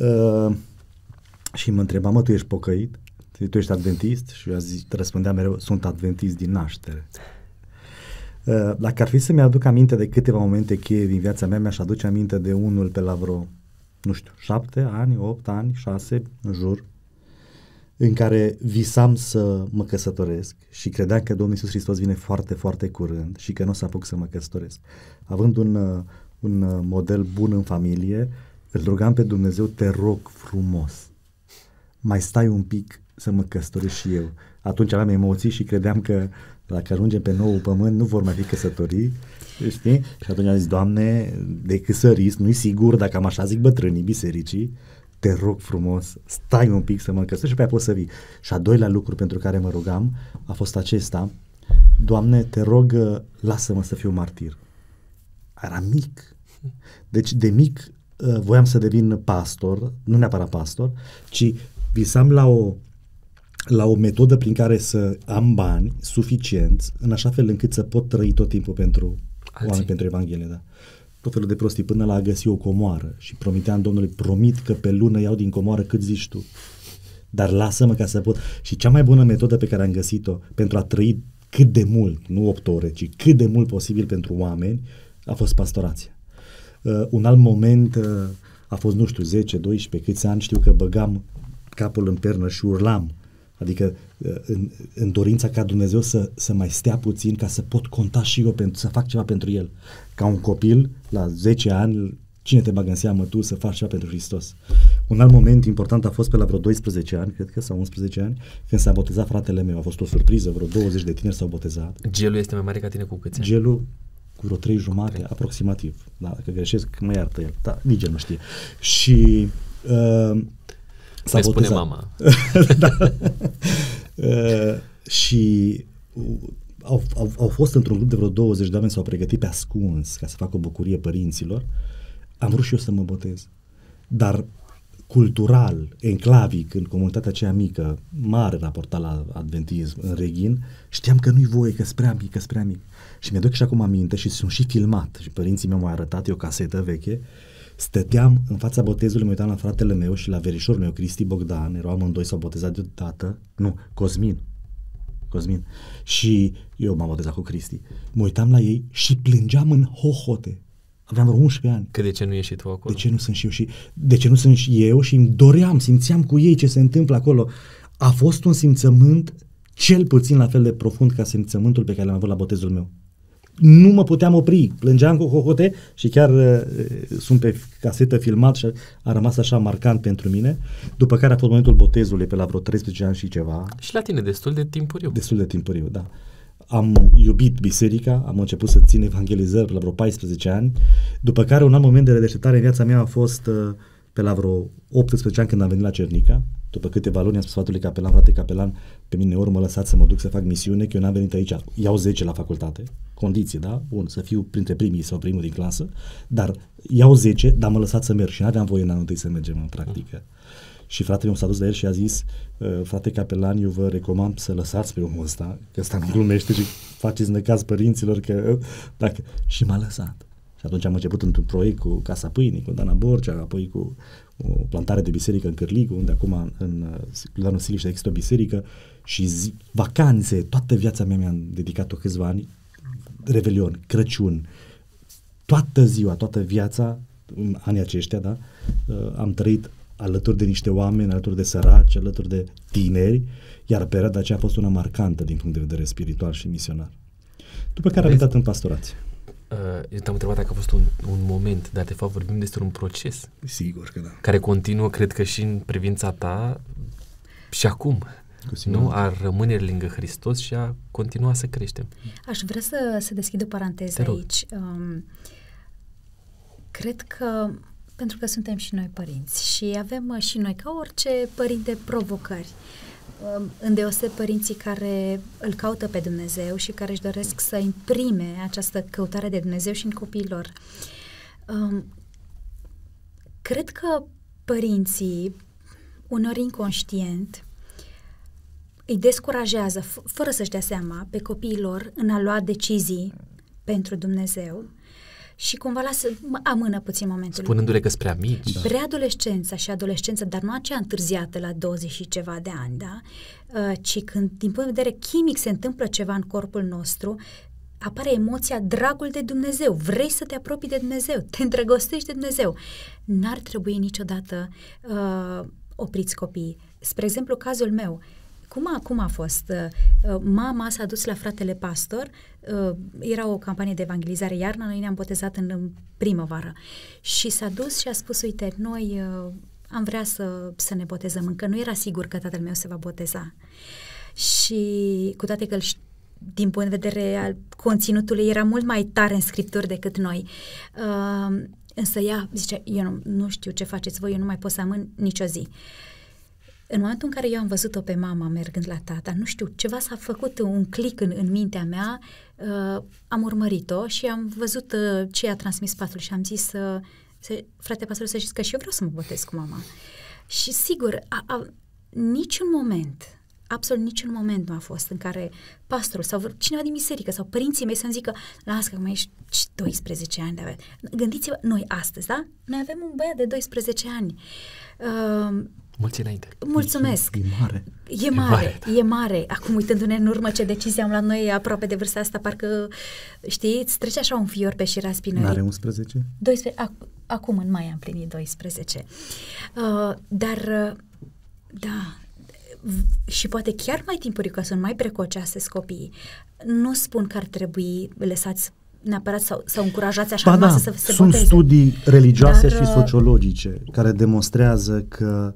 Și mă întreba, mă, tu ești pocăit? Tu ești adventist? Și eu răspundeam mereu, sunt adventist din naștere. Dacă ar fi să mi-aduc aminte de câteva momente cheie din viața mea, mi-aș aduce aminte de unul pe la vreo, 7 ani, 8 ani, 6, în jur, în care visam să mă căsătoresc și credeam că Domnul Iisus Hristos vine foarte, foarte curând și că nu o să apuc să mă căsătoresc. Având un model bun în familie, îl rugam pe Dumnezeu, te rog frumos, mai stai un pic să mă căsătoresc și eu. Atunci aveam emoții și credeam că dacă ajungem pe nou pământ nu vor mai fi căsătorii, știi? Și atunci am zis, Doamne, decât să risc, nu-i sigur, dacă am așa zic bătrânii bisericii, te rog frumos, stai un pic să mă căsătoresc și pe aia poți să vii. Și a doilea lucru pentru care mă rugam a fost acesta, Doamne, te rog, lasă-mă să fiu martir. Era mic. Deci de mic voiam să devin pastor, nu neapărat pastor, ci visam la o metodă prin care să am bani suficienți, în așa fel încât să pot trăi tot timpul pentru oameni, pentru Evanghelie, da. Tot felul de prostii, până la a găsi o comoară și promiteam Domnului, promit că pe lună iau din comoară cât zici tu, dar lasă-mă ca să pot. Și cea mai bună metodă pe care am găsit-o pentru a trăi cât de mult, nu 8 ore, ci cât de mult posibil pentru oameni, a fost pastorația. Un alt moment a fost, nu știu, 10, 12, câți ani, știu că băgam capul în pernă și urlam. Adică în dorința ca Dumnezeu să mai stea puțin ca să pot conta și eu să fac ceva pentru El. Ca un copil, la 10 ani, cine te bagă în seamă tu să faci ceva pentru Hristos? Un alt moment important a fost pe la vreo 12 ani, cred că, sau 11 ani, când s-a botezat fratele meu. A fost o surpriză, vreo 20 de tineri s-au botezat.
Gelul este mai mare ca tine cu câți ani?
Gelul cu vreo 3 jumate, aproximativ. Da, dacă greșesc, mă iartă el. Da, nici el nu știe. Și
s-a botezat. Spune mama.
Da. Și au fost într-un grup de vreo 20 de oameni, s-au pregătit pe ascuns ca să facă o bucurie părinților. Am vrut și eu să mă botez. Dar cultural, enclavic, în comunitatea aceea mică, mare raportat la adventism, în Reghin, știam că nu-i voie, că-s prea mic. Și mi-aduc și acum aminte și sunt și filmat și părinții mei m-au arătat, e o casetă veche. Stăteam în fața botezului, mă uitam la fratele meu și la verișorul meu, Cristi Bogdan, erau amândoi, s-au botezat deodată, Cosmin. Și eu m-am botezat cu Cristi. Mă uitam la ei și plângeam în hohote. Aveam vreo 11 ani.
Că de ce nu ești tu acolo?
De ce nu sunt și eu? Și de ce nu sunt și eu? Și îmi doream, simțeam cu ei ce se întâmplă acolo. A fost un simțământ cel puțin la fel de profund ca simțământul pe care l-am avut la botezul meu. Nu mă puteam opri, plângeam cu hohote și chiar sunt pe casetă filmat și a rămas așa marcant pentru mine, după care a fost momentul botezului pe la vreo 13 ani și ceva.
Și la tine destul de timpuriu.
Destul de timpuriu, da. Am iubit biserica, am început să țin evangelizări pe la vreo 14 ani, după care un alt moment de redeșteptare în viața mea a fost pe la vreo 18 ani când am venit la Cernica. După câteva luni am spus sfatului capelan, frate capelan, pe mine ori mă lăsați să mă duc să fac misiune, că eu n-am venit aici, iau 10 la facultate, condiție, da? Bun, să fiu printre primii sau primul din clasă, dar iau 10, dar mă lăsați să merg și n-aveam voie în anul întâi să mergem în practică. Și fratele meu s-a dus la el și a zis, frate capelan, eu vă recomand să lăsați pe omul ăsta, că ăsta nu glumește și faceți năcaz părinților, că dacă... Și m-a lăsat. Și atunci am început într-un proiect cu Casa Pâinii, cu Dana Borcea, apoi cu o plantare de biserică în Cârligu, unde acum în Planul Siliș există o biserică și vacanțe, toată viața mea mi-am dedicat-o câțiva ani, Revelion, Crăciun, toată ziua, toată viața, în anii aceștia, da, am trăit alături de niște oameni, alături de săraci, alături de tineri, iar perioada aceea a fost una marcantă din punct de vedere spiritual și misionar. După care am intrat în pastorație.
Eu te-am întrebat dacă a fost un moment, dar de fapt vorbim despre un proces.
Sigur că da.
Care continuă, cred că și în privința ta și acum. Nu? A rămâne lângă Hristos și a continua să creștem.
Aș vrea să deschid o paranteză aici. Cred că, pentru că suntem și noi părinți și avem și noi, ca orice părinte, provocări. Îndeoseb părinții care îl caută pe Dumnezeu și care își doresc să imprime această căutare de Dumnezeu și în copiilor. Cred că părinții, uneori inconștient, îi descurajează, fără să-și dea seama, pe copiilor în a lua decizii pentru Dumnezeu și cumva amână puțin momentul.
Spunându-le că-s prea mici.
Da. Preadolescența și adolescența, dar nu aceea întârziată la 20 și ceva de ani, da? Ci când, din punct de vedere chimic, se întâmplă ceva în corpul nostru, apare emoția dragul de Dumnezeu. Vrei să te apropii de Dumnezeu, te îndrăgostești de Dumnezeu. N-ar trebui niciodată opriți copiii. Spre exemplu, cazul meu, cum a fost? Mama s-a dus la fratele pastor, era o campanie de evangelizare iarna, noi ne-am botezat în primăvară și s-a dus și a spus, uite, noi am vrea să ne botezăm, încă nu era sigur că tatăl meu se va boteza și cu toate că din punct de vedere al conținutului era mult mai tare în scripturi decât noi, însă ea zice, eu nu știu ce faceți voi, eu nu mai pot să amân nicio zi. În momentul în care eu am văzut-o pe mama mergând la tata, nu știu, ceva s-a făcut un click în mintea mea, am urmărit-o și am văzut ce a transmis pastorul și am zis, frate pastor, să știți că și eu vreau să mă botez cu mama. Și sigur, niciun moment, absolut niciun moment nu a fost în care pastorul sau cineva din biserică sau părinții mei să-mi zică, lasă că mai ești 12 ani de avea. Gândiți-vă, noi astăzi, da? Noi avem un băiat de 12 ani.
Mulți înainte.
Mulțumesc.
E
mare. Acum, uitându-ne în urmă ce decizie am luat noi aproape de vârsta asta, parcă, știi, îți trece așa un fior pe șira spinării.
N-are 11?
12, acum în mai am plinit 12. Da, și poate chiar mai timpuriu, că sunt mai precocioase copiii. Nu spun că ar trebui lăsați neapărat sau încurajați așa masă să se
sunt
boteze.
Studii religioase și sociologice care demonstrează că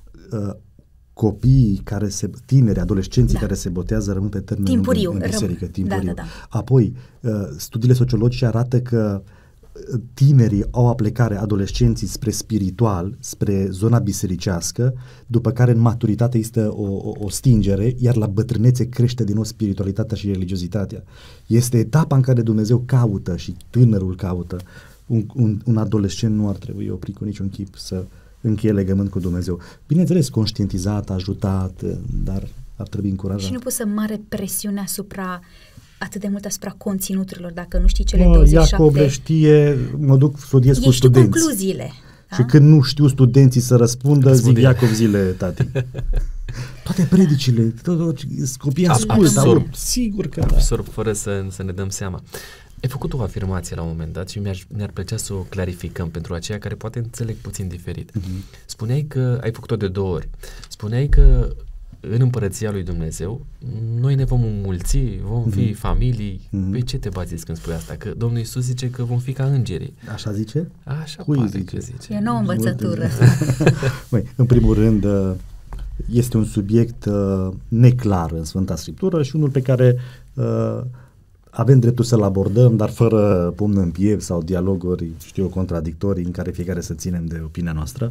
copiii tineri, adolescenții care se botează rămân pe termen
timpuriu,
în biserică, timpuriu.
Da.
Apoi, studiile sociologice arată că tinerii au aplecare, adolescenții, spre spiritual, spre zona bisericească, după care în maturitate există o stingere, iar la bătrânețe crește din nou spiritualitatea și religiozitatea. Este etapa în care Dumnezeu caută și tânărul caută. Un adolescent nu ar trebui oprit cu niciun chip să încheie legământ cu Dumnezeu. Bineînțeles, conștientizat, ajutat, dar ar trebui încurajat.
Și nu pusă mare presiune atât de mult asupra conținuturilor, dacă nu știi cele 27.
Iacob știe, mă duc, studiez cu studenți.
Concluziile.
Și când nu știu studenții să răspundă, zic Iacov zile, tati. Toate predicile, copiii ascultă. Sigur că
absorb fără să ne dăm seama. Ai făcut o afirmație la un moment dat și mi-ar plăcea să o clarificăm pentru aceia care poate înțeleg puțin diferit. Spuneai că, ai făcut-o de 2 ori, spuneai că în Împărăția lui Dumnezeu noi ne vom înmulți, vom fi familii. Pe ce te bazezi când spui asta? Că Domnul Iisus zice că vom fi ca îngerii.
Așa zice?
Așa
Cui
zice?
E o nouă învățătură.
În primul rând, este un subiect neclar în Sfânta Scriptură și unul pe care avem dreptul să-l abordăm, dar fără pumn în piept sau dialoguri, contradictorii în care fiecare să ținem de opinia noastră.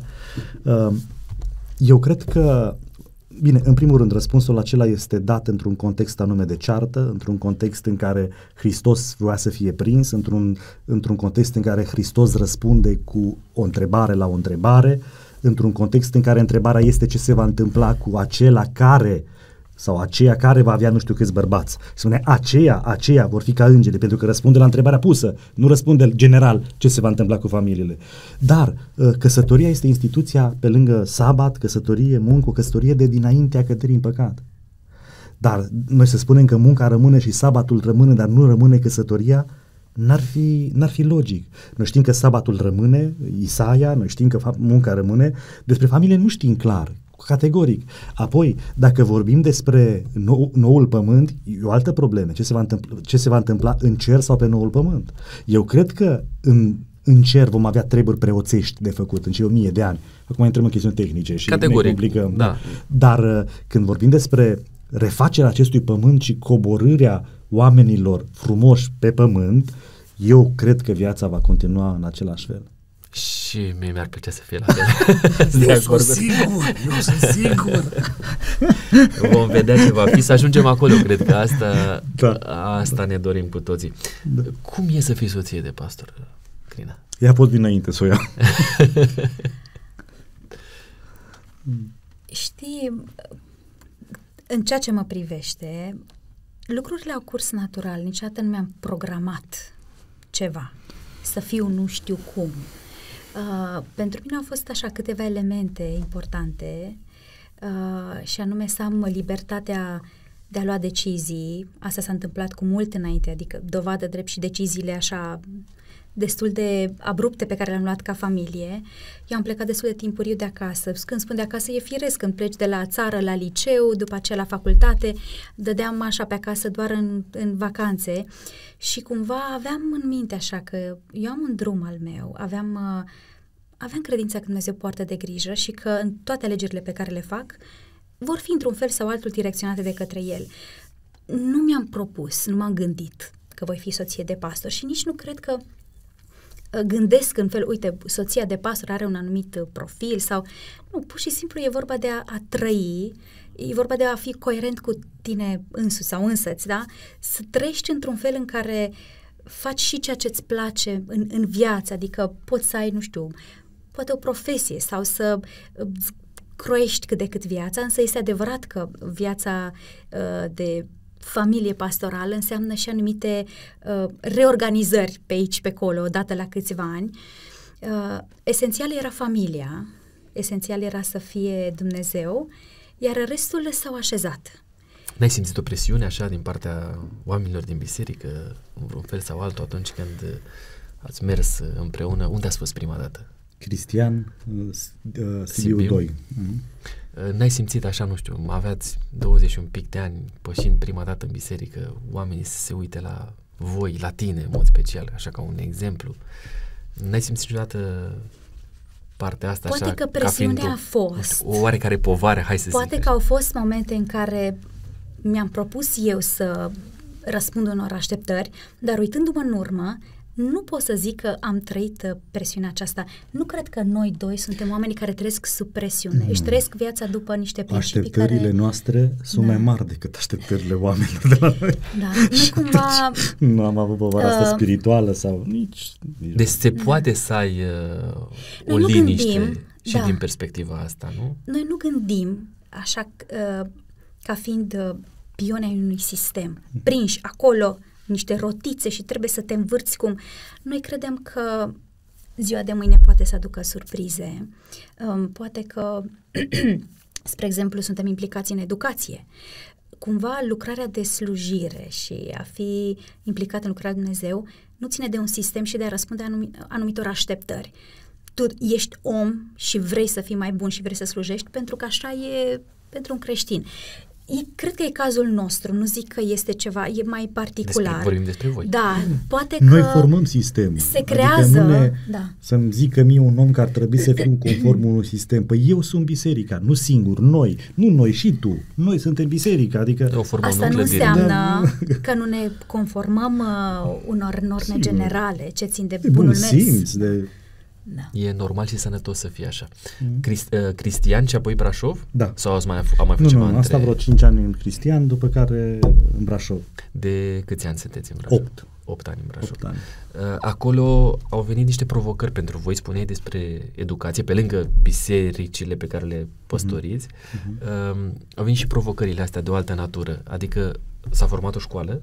Eu cred că, bine, în primul rând, răspunsul acela este dat într-un context anume de ceartă, într-un context în care Hristos voia să fie prins, într-un context în care Hristos răspunde cu o întrebare la o întrebare, într-un context în care întrebarea este ce se va întâmpla cu acela care sau aceea care va avea nu știu câți bărbați. Spune aceia vor fi ca îngeri, pentru că răspunde la întrebarea pusă, nu răspunde general ce se va întâmpla cu familiile. Dar căsătoria este instituția pe lângă sabat, căsătorie, muncă, o căsătorie de dinaintea căderii în păcat. Dar noi să spunem că munca rămâne și sabatul rămâne, dar nu rămâne căsătoria, n-ar fi logic. Noi știm că sabatul rămâne, Isaia, noi știm că munca rămâne, despre familie nu știm clar, categoric. Apoi, dacă vorbim despre noul pământ, e o altă problemă. Ce se va întâmpla în cer sau pe noul pământ? Eu cred că în cer vom avea treburi preoțești de făcut în cei 1000 de ani. Acum intrăm în chestiuni tehnice și
categoric,
ne complicăm.
da.
Dar când vorbim despre refacerea acestui pământ și coborârea oamenilor frumoși pe pământ, eu cred că viața va continua în același fel.
Și mie mi-ar plăcea să fie la fel.
Eu sunt sigur.
Vom vedea ce va fi, să ajungem acolo, cred că asta ne dorim cu toții. Da. Cum e să fii soție de pastor, Crina?
Ea pot dinainte să o ia.
Știi, în ceea ce mă privește, lucrurile au curs natural, niciodată nu mi-am programat ceva, să fiu nu știu cum. Pentru mine au fost așa câteva elemente importante și anume să am libertatea de a lua decizii. Asta s-a întâmplat cu mult înainte, adică dovadă drept și deciziile așa destul de abrupte pe care le-am luat ca familie. Eu am plecat destul de timpuriu de acasă. Când spun de acasă, e firesc când pleci de la țară la liceu, după aceea la facultate, dădeam așa pe acasă doar în vacanțe și cumva aveam în minte așa că eu am un drum al meu, aveam credința că Dumnezeu poartă de grijă și că în toate alegerile pe care le fac vor fi într-un fel sau altul direcționate de către El. Nu mi-am propus, nu m-am gândit că voi fi soție de pastor și nici nu cred că gândesc în fel, uite, soția de pastor are un anumit profil sau... Nu, pur și simplu e vorba de a trăi, e vorba de a fi coerent cu tine însuți sau însăți, da? Să trăiești într-un fel în care faci și ceea ce îți place în viață, adică poți să ai, nu știu, poate o profesie sau să croiești cât de cât viața, însă este adevărat că viața de familie pastorală înseamnă și anumite reorganizări pe aici, pe acolo, odată la câțiva ani. Esențial era familia, esențial era să fie Dumnezeu, iar restul s-au așezat.
N-ai simțit o presiune așa din partea oamenilor din biserică, în vreun fel sau altul, atunci când ați mers împreună? Unde ați fost prima dată?
Cristian, Sibiu 2.
N-ai simțit așa, nu știu, aveați 21 pic de ani, pășind prima dată în biserică, oamenii să se uite la voi, la tine, în mod special, așa ca un exemplu. N-ai simțit niciodată partea asta?
Poate
așa,
că presiunea a fost.
O oarecare povară, hai să
Poate
zic.
că au fost momente în care mi-am propus eu să răspund unor așteptări, dar uitându-mă în urmă, nu pot să zic că am trăit presiunea aceasta. Nu cred că noi doi suntem oamenii care trăiesc sub presiune. Își trăiesc viața după niște principii.
Așteptările noastre sunt mai mari decât așteptările oamenilor de la noi.
Da, nu cumva...
Deci, nu am avut povara asta spirituală sau nici...
Deci se poate să ai o liniște și din perspectiva asta, nu?
Noi nu gândim așa ca fiind pioni ai unui sistem. Prinși acolo niște rotițe și trebuie să te învârți cum... Noi credem că ziua de mâine poate să aducă surprize. Poate că, spre exemplu, suntem implicați în educație. Cumva lucrarea de slujire și a fi implicat în lucrarea de Dumnezeu nu ține de un sistem și de a răspunde anumitor așteptări. Tu ești om și vrei să fii mai bun și vrei să slujești pentru că așa e pentru un creștin. Cred că e cazul nostru, nu zic că este ceva, e mai particular.
Vorbim despre voi.
Da, poate că
noi formăm sistemul.
Se creează,
adică să-mi zică mie un om că ar trebui să fiu conform unui sistem. Păi eu sunt biserica, nu singur, noi. Nu noi, și tu. Noi suntem biserica, adică...
Asta nu înseamnă că nu ne conformăm unor norme generale, ce țin de bunul mers.
Simț, de...
Da.
E normal și sănătos să fie așa. Cristian și apoi Brașov?
Da.
Sau am mai făcut ceva
între... asta vreo 5 ani în Cristian, după care în Brașov.
De câți ani sunteți în Brașov? 8 ani în Brașov.
8 ani.
Acolo au venit niște provocări pentru voi, spuneai despre educație, pe lângă bisericile pe care le păstoriți, au venit și provocările astea de o altă natură, adică s-a format o școală,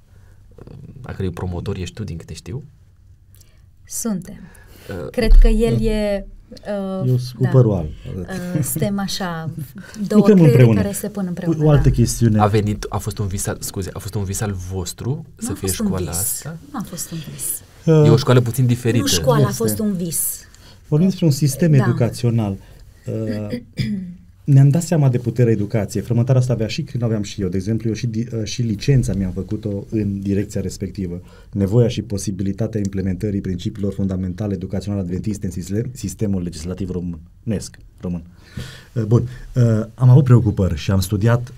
a cărei promotor ești tu, din câte știu?
Suntem. Cred că el e
Eu cu părul alb.
Suntem așa, două creiere care se pun împreună.
O altă chestiune.
A fost un vis al vostru să fie școala asta?
Nu a fost un vis.
E o școală puțin diferită.
Nu școala, a fost un vis.
Vorbim despre un sistem educațional. Ne-am dat seama de puterea educației. Frământarea asta avea și când aveam și eu. De exemplu, eu și licența mi-am făcut-o în direcția respectivă. Nevoia și posibilitatea implementării principiilor fundamentale educaționale adventiste în sistemul legislativ român. Bun. Am avut preocupări și am studiat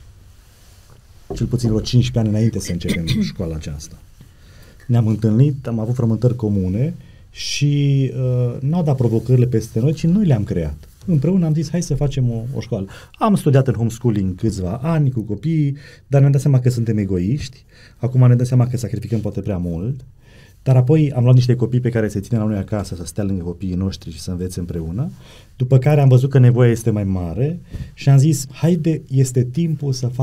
cel puțin vreo 15 ani înainte să începem școala aceasta. Ne-am întâlnit, am avut frământări comune și n-au dat provocările peste noi, ci noi le-am creat. Împreună am zis, hai să facem o școală. Am studiat în homeschooling câțiva ani cu copiii, dar ne-am dat seama că suntem egoiști. Acum ne dăm seama că sacrificăm poate prea mult. Dar apoi am luat niște copii pe care se ține la noi acasă să stea lângă copiii noștri și să învețe împreună. După care am văzut că nevoia este mai mare și am zis, haide, este timpul să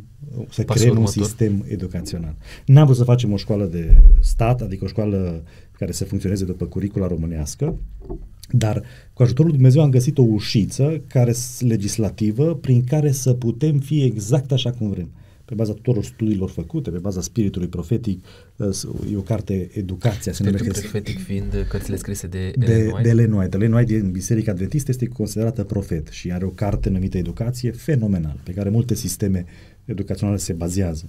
creăm un sistem educațional. N-am vrut să facem o școală de stat, adică o școală care să funcționeze după curicula românească, dar cu ajutorul lui Dumnezeu am găsit o ușiță legislativă prin care să putem fi exact așa cum vrem. Pe baza tuturor studiilor făcute, pe baza spiritului profetic, e o carte, Educația.
Spiritul profetic fiind cărțile scrise de
Ellen White. Ellen White din Biserica Adventistă este considerată profet și are o carte numită Educație, fenomenal, pe care multe sisteme educaționale se bazează.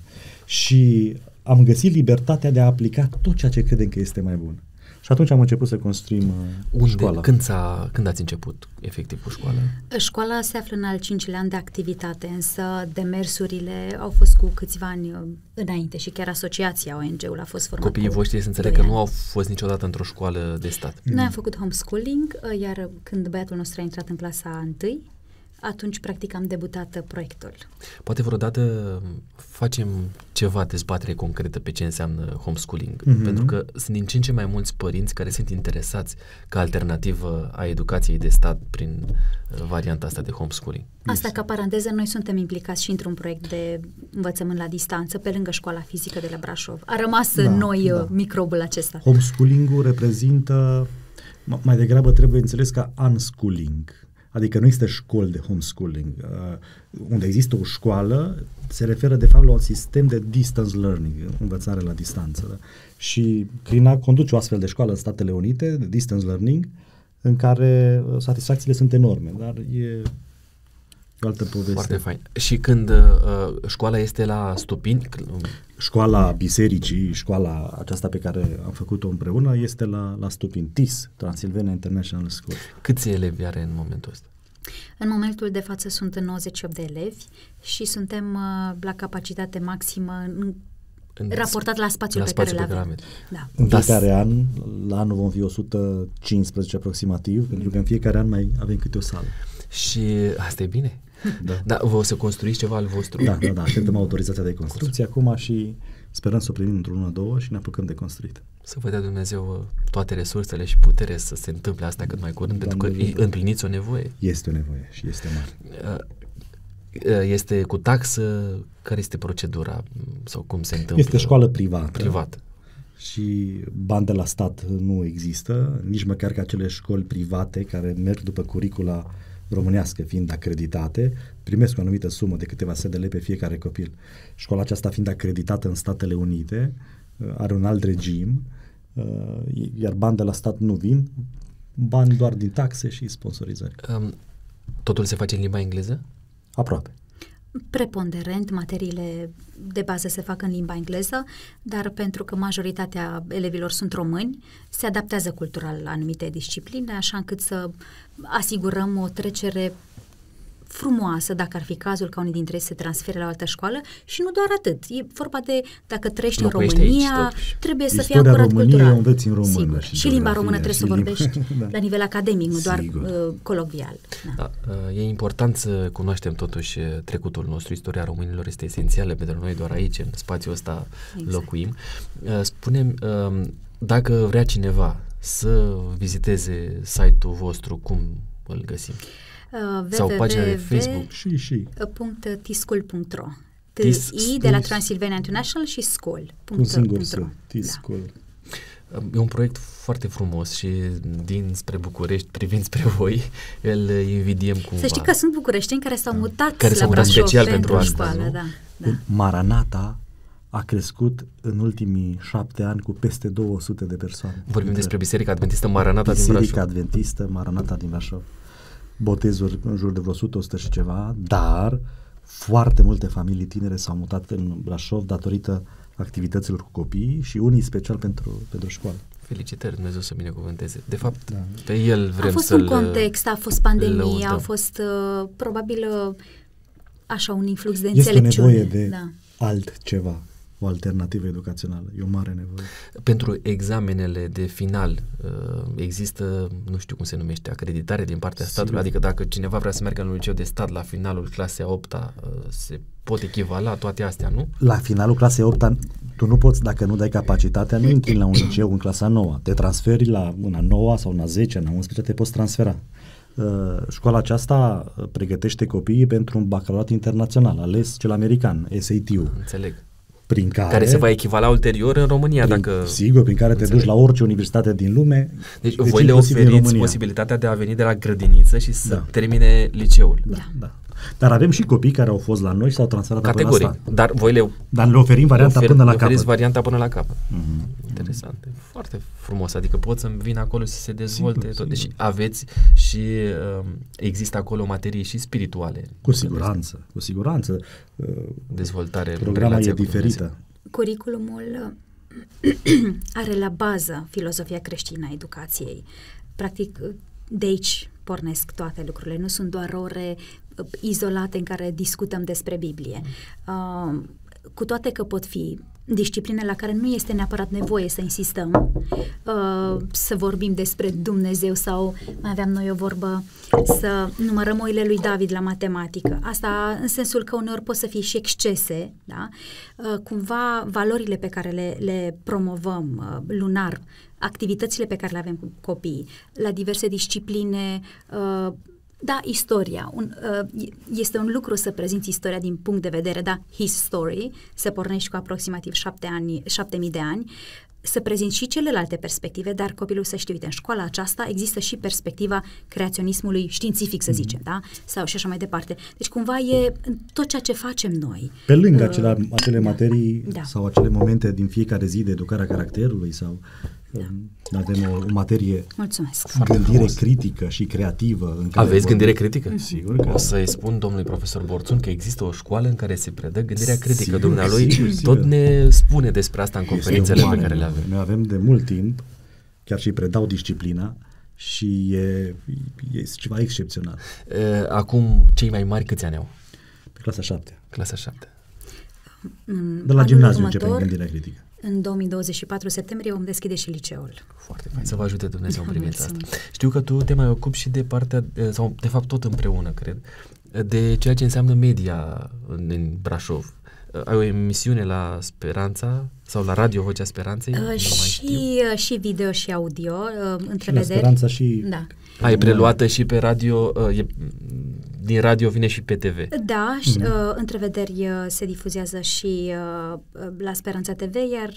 Și am găsit libertatea de a aplica tot ceea ce credem că este mai bun. Și atunci am început să construim școala.
Când ați început efectiv cu școala?
Școala se află în al 5-lea an de activitate, însă demersurile au fost cu câțiva ani înainte și chiar asociația ONG-ul a fost formată.
Copiii voștri să înțeleg că nu au fost niciodată într-o școală de stat.
Noi am făcut homeschooling, iar când băiatul nostru a intrat în clasa 1, atunci practic am debutat proiectul.
Poate vreodată facem ceva dezbatere concretă pe ce înseamnă homeschooling, pentru că sunt din ce în ce mai mulți părinți care sunt interesați ca alternativă a educației de stat prin varianta asta de homeschooling.
Asta ca paranteză, noi suntem implicați și într-un proiect de învățământ la distanță pe lângă școala fizică de la Brașov. A rămas în noi microbul acesta.
Homeschooling-ul reprezintă, mai degrabă trebuie înțeles ca unschooling. Adică nu există școli de homeschooling. Unde există o școală, se referă de fapt la un sistem de distance learning, învățare la distanță. Da? Și Crina conduce o astfel de școală în Statele Unite, de distance learning, în care satisfacțiile sunt enorme, dar e o altă poveste.
Foarte fain. Și când școala este la Stupini?
Școala bisericii, școala aceasta pe care am făcut-o împreună, este la Stupini, TIS, Transylvania International School.
Câți elevi are în momentul ăsta?
În momentul de față sunt 98 de elevi și suntem la capacitate maximă raportat la spațiul pe care îl avem. Da.
În fiecare an, la anul vom fi 115 aproximativ, pentru că în fiecare an mai avem câte o sală.
Și asta e bine. Da, vă o să construiți ceva al vostru?
Da, așteptăm autorizația de construcție acum și sperăm să o primim într-o lună, două și ne apucăm de construit.
Să vă dea Dumnezeu toate resursele și putere să se întâmple asta cât mai curând, pentru că împliniți o nevoie.
Este o nevoie și este mare.
Este cu taxă? Care este procedura? Sau cum se întâmplă?
Este școală privată.
Privată.
Și bani de la stat nu există, nici măcar că acele școli private care merg după curicula românească fiind acreditate, primesc o anumită sumă de câteva sute de lei pe fiecare copil. Școala aceasta fiind acreditată în Statele Unite, are un alt regim, iar bani de la stat nu vin, bani doar din taxe și sponsorizări.
Totul se face în limba engleză?
Aproape.
Preponderent, materiile de bază se fac în limba engleză, dar pentru că majoritatea elevilor sunt români, se adaptează cultural la anumite discipline, așa încât să asigurăm o trecere frumoasă, dacă ar fi cazul ca unii dintre ei se transfere la o altă școală și nu doar atât. E vorba de, dacă trăiești în România, trebuie să fii ancorat cultural.
Înveți în română.
Sigur. Și limba română trebuie să vorbești la nivel academic, nu doar colocvial.
Da. E important să cunoaștem totuși trecutul nostru. Istoria românilor este esențială pentru noi, doar aici, în spațiul ăsta locuim. Spune-mi, dacă vrea cineva să viziteze site-ul vostru, cum îl găsim? Sau pagina de Facebook
.tischool.ro TI de la Transylvania International și school.
Un singur T-School.
E un proiect foarte frumos și dinspre București, privind spre voi, îl invidiem cumva.
Să știi că sunt bucureșteni care s-au mutat
care
la Brașov
special pentru asta,
școală,
nu?
da.
Maranata a crescut în ultimii 7 ani cu peste 200 de persoane.
Vorbim despre Biserica Adventistă Maranata din Brașov.
Biserica Adventistă Maranata din Brașov. Botezuri în jur de vreo 100 și ceva, dar foarte multe familii tinere s-au mutat în Brașov datorită activităților cu copiii și unii special pentru școală.
Felicitări, Dumnezeu să binecuvânteze. De fapt, pe el vrem să-l
A fost un context, a fost pandemie,
lăudăm.
a fost probabil așa un influx de
Este
înțelepciune.
nevoie de altceva, o alternativă educațională. E o mare nevoie.
Pentru examenele de final există, nu știu cum se numește, acreditare din partea statului? Adică dacă cineva vrea să meargă în un liceu de stat la finalul clasei 8-a, se pot echivala toate astea, nu?
La finalul clasei 8-a, tu nu poți, dacă nu dai capacitatea, nu intri la un liceu în clasa 9. Te transferi la una 9 sau una 10, una 11, te poți transfera. Școala aceasta pregătește copiii pentru un bacalaureat internațional, ales cel american, SAT-ul.
Înțeleg.
Prin care
se va echivala ulterior în România, dacă...
Sigur, prin care te duci la orice universitate din lume.
Deci voi le oferiți posibilitatea de a veni de la grădiniță și să termine liceul.
Da. Dar avem și copii care au fost la noi și s-au transferat
categoric,
la stat.
Dar
le oferim varianta până la capăt.
Varianta până la capăt. Interesant. Foarte frumos. Adică pot să-mi vin acolo să se dezvolte tot. Deci aveți și există acolo materii și spirituale.
Cu siguranță.
Dezvoltare.
Programa e diferită.
Curiculumul are la bază filozofia creștină a educației. Practic, de aici pornesc toate lucrurile. Nu sunt doar ore izolate în care discutăm despre Biblie. Cu toate că pot fi discipline la care nu este neapărat nevoie să insistăm, să vorbim despre Dumnezeu sau mai aveam noi o vorbă, să numărăm oile lui David la matematică. Asta în sensul că uneori pot să fie și excese, da? Cumva valorile pe care le promovăm lunar, activitățile pe care le avem cu copiii, la diverse discipline, da, istoria. Este un lucru să prezinți istoria din punct de vedere, da, his story, să pornești cu aproximativ 7.000 de ani, să prezinți și celelalte perspective, dar copilul să știe, uite, în școala aceasta există și perspectiva creaționismului științific, să zicem, da? Sau și așa mai departe. Deci cumva e tot ceea ce facem noi.
Pe lângă acele materii sau acele momente din fiecare zi de educarea caracterului sau avem o materie.
Mulțumesc.
Gândire critică și creativă. În care
aveți gândire critică?
Sigur că...
O să-i spun domnului profesor Borțun că există o școală în care se predă gândirea critică. Dumnealui tot ne spune despre asta în conferințele pe care le avem.
Noi avem de mult timp, chiar și predau disciplina și e ceva excepțional.
Acum, cei mai mari câți ani au?
Pe clasa 7.
Clasa 7.
De la gimnaziu începem gândirea critică.
În 2024 septembrie vom deschide și liceul.
Foarte fain. Să vă ajute Dumnezeu în privința asta. Știu că tu te mai ocupi și de partea, sau de fapt tot împreună, cred, de ceea ce înseamnă media în Brașov. Ai o emisiune la Speranța sau la Radio Vocea Speranței?
Și video și audio, întrevederi.
Și la Speranța și...
Da.
E preluată și pe radio, din radio vine și pe TV.
Da, întrevederi se difuzează și la Speranța TV, iar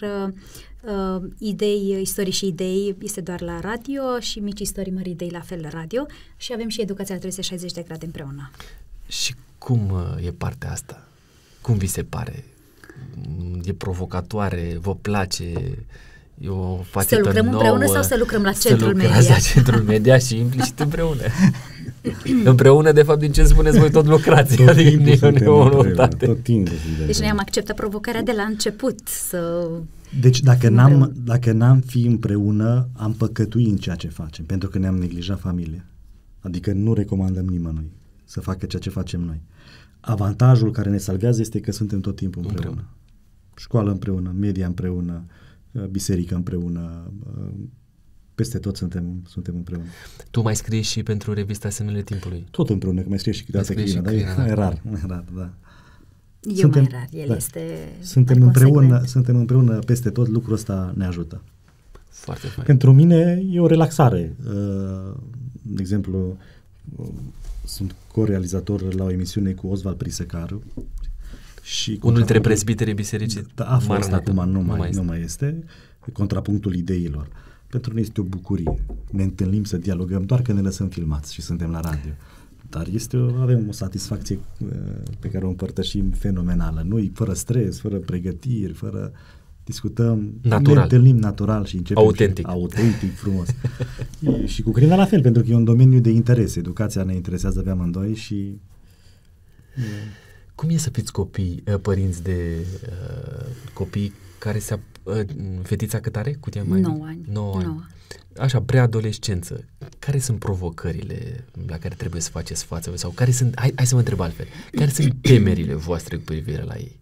istorii și idei este doar la radio și mici istorii, mari idei la fel la radio și avem și educația la 360 de grade împreună.
Și cum e partea asta? Cum vi se pare? E provocatoare? Vă place? E o facetă
nouă? Să lucrăm împreună sau să lucrăm la Centrul Media?
Să la Centrul Media și implicit împreună. Împreună, de fapt, din ce spuneți voi, tot lucrați.
Tot timpul suntem împreună. Tot timpul.
Deci noi am acceptat provocarea de la început să...
Deci dacă n-am fi împreună, am păcătui în ceea ce facem, pentru că ne-am neglijat familia. Adică nu recomandăm nimănui să facă ceea ce facem noi. Avantajul care ne salvează este că suntem tot timpul împreună. Școală împreună, media împreună, biserică împreună, peste tot suntem împreună.
Tu mai scrii și pentru revista Semnele Timpului?
Tot împreună, că mai scrie și câteodată Crina, dar e rar, da.
Mai rar, el este...
Suntem împreună peste tot, lucrul ăsta ne ajută.
Foarte fain.
Pentru mine e o relaxare. De exemplu, sunt co-realizator la o emisiune cu Oswald Prisecaru.
Unul dintre prezbiterii bisericii.
A fost, acum nu mai este. contrapunctul ideilor. Pentru noi este o bucurie. Ne întâlnim să dialogăm doar că ne lăsăm filmați și suntem la radio. Dar avem o satisfacție pe care o împărtășim fenomenală. Noi, fără stres, fără pregătiri, discutăm,
natural.
Ne întâlnim natural și începem
autentic,
frumos. Și cu Crina la fel, pentru că e un domeniu de interes. Educația ne interesează pe amândoi și...
Cum e să fiți părinți de copii care fetița cât are?
9 ani.
9 ani. Așa, preadolescență. Care sunt provocările la care trebuie să faceți față? Sau care sunt, hai să mă întreb altfel, care sunt temerile voastre cu privire la ei?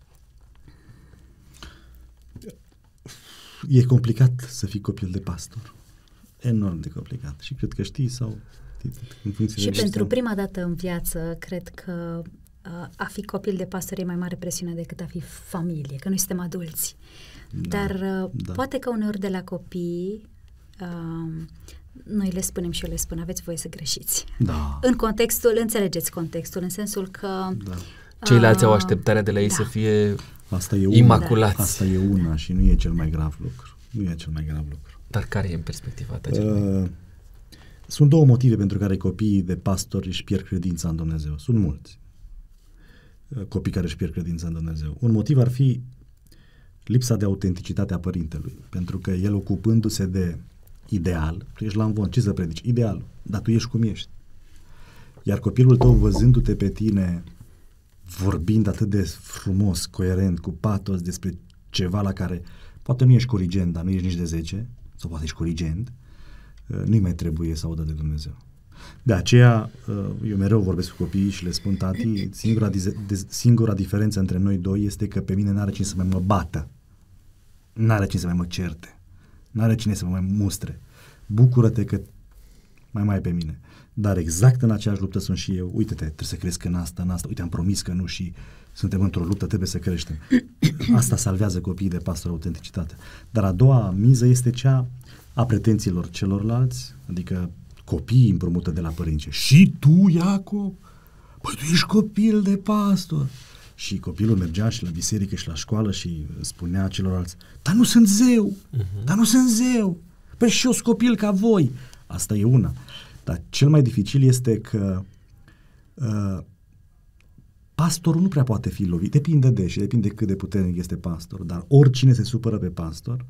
E complicat să fii copil de pastor. Enorm de complicat. Și cred că știi sau... în funcție
și
de
pentru prima dată în viață, cred că a fi copil de pastor e mai mare presiune decât a fi familie, că noi suntem adulți. Dar poate că uneori de la copii noi le spunem și eu le spun, aveți voie să greșiți.
Da.
În contextul, înțelegeți contextul, în sensul că...
Da.
Ceilalți au așteptarea de la ei să fie
asta e
imaculați.
Asta e una și nu e cel mai grav lucru. Nu e cel mai grav lucru.
Dar care e în perspectiva ta?
Sunt două motive pentru care copiii de pastori își pierd credința în Dumnezeu. Sunt mulți copii care își pierd credința în Dumnezeu. Un motiv ar fi lipsa de autenticitate a părintelui, pentru că el, ocupându-se de ideal, tu ești la învon, ce să predici? Idealul, dar tu ești cum ești. Iar copilul tău, văzându-te pe tine vorbind atât de frumos, coerent, cu patos despre ceva la care poate nu ești corigent, dar nu ești nici de 10, sau poate ești corigent, nu-i mai trebuie să audă de Dumnezeu. De aceea, eu mereu vorbesc cu copiii și le spun, tati, singura diferență între noi doi este că pe mine n-are cine să mai mă bată, n-are cine să mai mă certe, n-are cine să mă mai mustre. Bucură-te că mai pe mine. Dar exact în aceeași luptă sunt și eu. Uite-te, trebuie să crezi că în asta, uite, am promis că nu și suntem într-o luptă, trebuie să creștem. Asta salvează copiii de pastor, autenticitatea. Dar a doua miză este cea a pretențiilor celorlalți, adică copiii împrumută de la părinți. Și tu, Iacob? Păi tu ești copil de pastor. Și copilul mergea și la biserică și la școală și spunea celorlalți, dar nu sunt zeu, dar nu sunt zeu. Păi și eu sunt copil ca voi. Asta e una. Dar cel mai dificil este că pastorul nu prea poate fi lovit. Depinde cât de puternic este pastor, dar oricine se supără pe pastor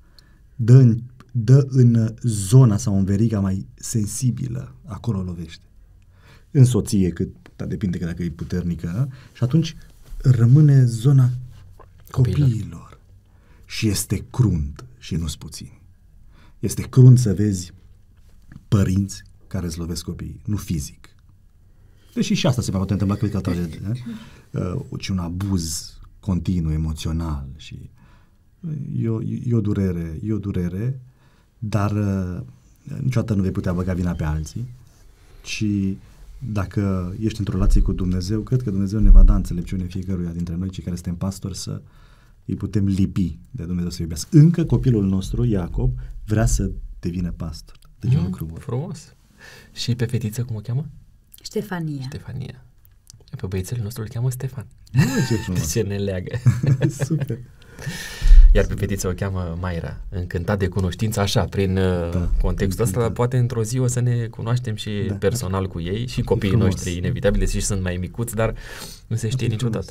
dă în zona sau în veriga mai sensibilă, acolo lovește. În soție, dar depinde că dacă e puternică, și atunci rămâne zona copiilor. Și este crunt, și nu-s puțini. Este crunt să vezi părinți care îți lovesc copiii, nu fizic. Deși și asta se mai poate întâmpla, cred că o tragedie, și un abuz continuu, emoțional și e o durere, dar niciodată nu vei putea băga vina pe alții, ci dacă ești într-o relație cu Dumnezeu, cred că Dumnezeu ne va da înțelepciune fiecăruia dintre noi, cei care suntem pastori, să îi putem lipi de Dumnezeu să iubească. Încă copilul nostru, Iacob, vrea să devină pastor. Deci un lucru bun.
Frumos. Și pe fetiță cum o cheamă?
Ștefania.
Pe băiețelul nostru îl cheamă Stefan.
Ce frumos.
Ce ne leagă.
Super.
Iar pe fetiță o cheamă Mayra, încântat de cunoștință, așa, prin contextul ăsta, dar poate într-o zi o să ne cunoaștem și personal cu ei și copiii noștri, inevitabil, și sunt mai micuți, dar nu se știe niciodată.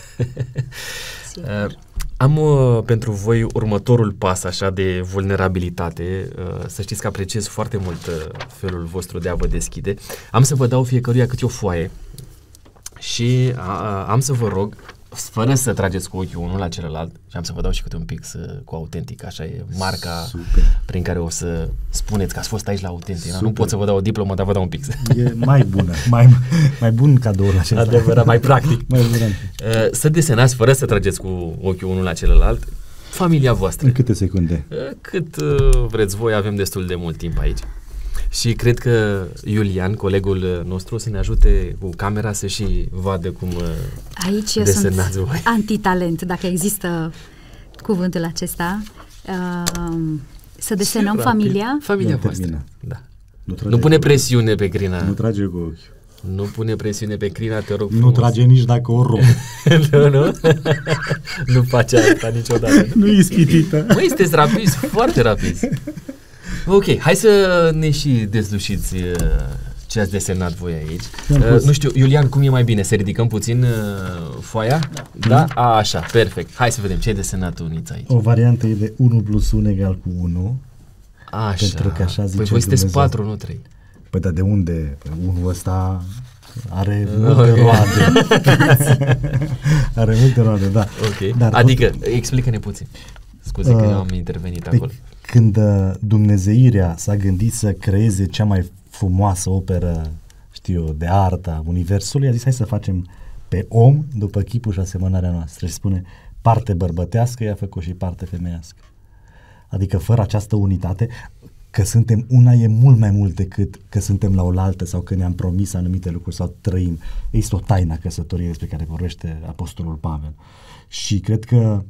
Am pentru voi următorul pas așa de vulnerabilitate. Să știți că apreciez foarte mult felul vostru de a vă deschide. Am să vă dau fiecăruia câte o foaie și am să vă rog, fără să trageți cu ochiul unul la celălalt, și am să vă dau și câte un pix cu Autentic, așa e marca prin care o să spuneți că ați fost aici la Autentic. Nu pot să vă dau o diplomă, dar vă dau un pix.
E mai bună, mai bun cadoul acesta.
Adevărat, mai practic.
Mai bun.
Să desenați, fără să trageți cu ochiul unul la celălalt, familia voastră.
În câte secunde?
Cât vreți voi, avem destul de mult timp aici. Și cred că Iulian, colegul nostru, o să ne ajute cu camera să și vadă cum
aici
desenați
sunt
voi.
Antitalent, dacă există cuvântul acesta. Să desenăm familia.
Familia voastră. Da. Nu pune presiune pe Crina.
Nu trage cu ochi.
Nu pune presiune pe Crina, te rog
Nu
frumos.
trage nici dacă o rup.
Nu? Nu face asta niciodată.
Nu e ispitită.
Măi, sunteți rapizi, foarte rapizi. Ok, hai să ne și dezlușiți ce ați desenat voi aici. Nu știu, Iulian, cum e mai bine? Să ridicăm puțin foaia? Da? Așa, perfect. Hai să vedem ce ai desenat uniți aici.
O variantă e de 1 plus 1 egal cu 1.
Așa.
Pentru că așa zice
păi voi sunteți
Dumnezeu.
4, nu 3.
Păi dar de unde? Păi unul ăsta are multe roade. Are multe roade, da.
Ok.
Dar
adică, explică-ne puțin. Scuze că am intervenit acolo.
Când dumnezeirea s-a gândit să creeze cea mai frumoasă operă, știu eu, de artă a universului, a zis hai să facem pe om după chipul și asemănarea noastră. Și spune parte bărbătească, i-a făcut și parte femeiască. Adică fără această unitate, că suntem una e mult mai mult decât că suntem la oaltă sau că ne-am promis anumite lucruri sau trăim. Există o taină a căsătoriei despre care vorbește Apostolul Pavel. Și cred că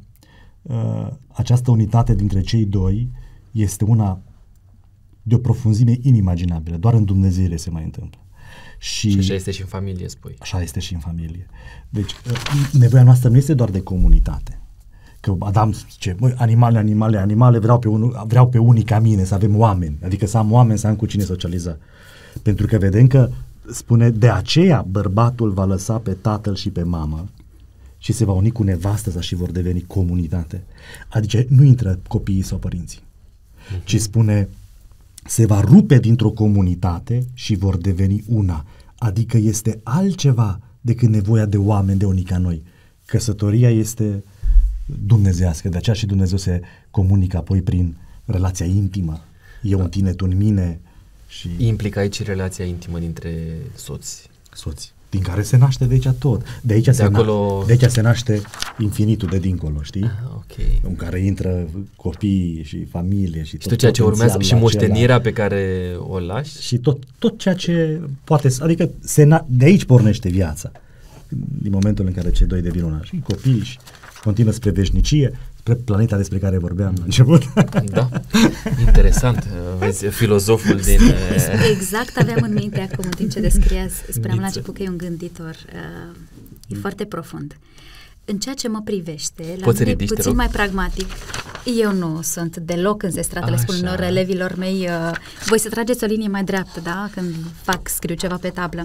această unitate dintre cei doi este una de o profunzime inimaginabilă. Doar în Dumnezeire se mai întâmplă.
Și așa este și în familie, spui.
Așa este și în familie. Deci, nevoia noastră nu este doar de comunitate. Că Adam zice, băi, animale, vreau pe unii ca mine, să avem oameni. Adică să am oameni, să am cu cine socializa. Pentru că vedem că spune, de aceea bărbatul va lăsa pe tatăl și pe mamă și se va uni cu nevastă sa și vor deveni comunitate. Adică nu intră copiii sau părinții, ci spune, se va rupe dintr-o comunitate și vor deveni una. Adică este altceva decât nevoia de oameni, de unii ca noi. Căsătoria este dumnezeiască, de aceea și Dumnezeu se comunică apoi prin relația intimă. Eu în tine, tu în mine. Și
implică aici relația intimă dintre soți.
Din care se naște de aici tot. De aici se naște infinitul de dincolo, știi?
Okay.
În care intră copiii și familie și tot
ceea ce urmează și moștenirea pe care o lași.
Și tot ceea ce poate, adică de aici pornește viața. Din momentul în care cei doi devin una. Și copiii și continuă spre veșnicie, spre planeta despre care vorbeam la început.
Da, interesant. Vezi, filozoful din...
Exact aveam în minte acum, în timp ce descriați, spuneam la început că e un gânditor. E foarte profund. În ceea ce mă privește, la mine e puțin mai pragmatic. Eu nu sunt deloc înzestrată, le spun unor elevilor mei, voi să trageți o linie mai dreaptă, da? Când scriu ceva pe tablă.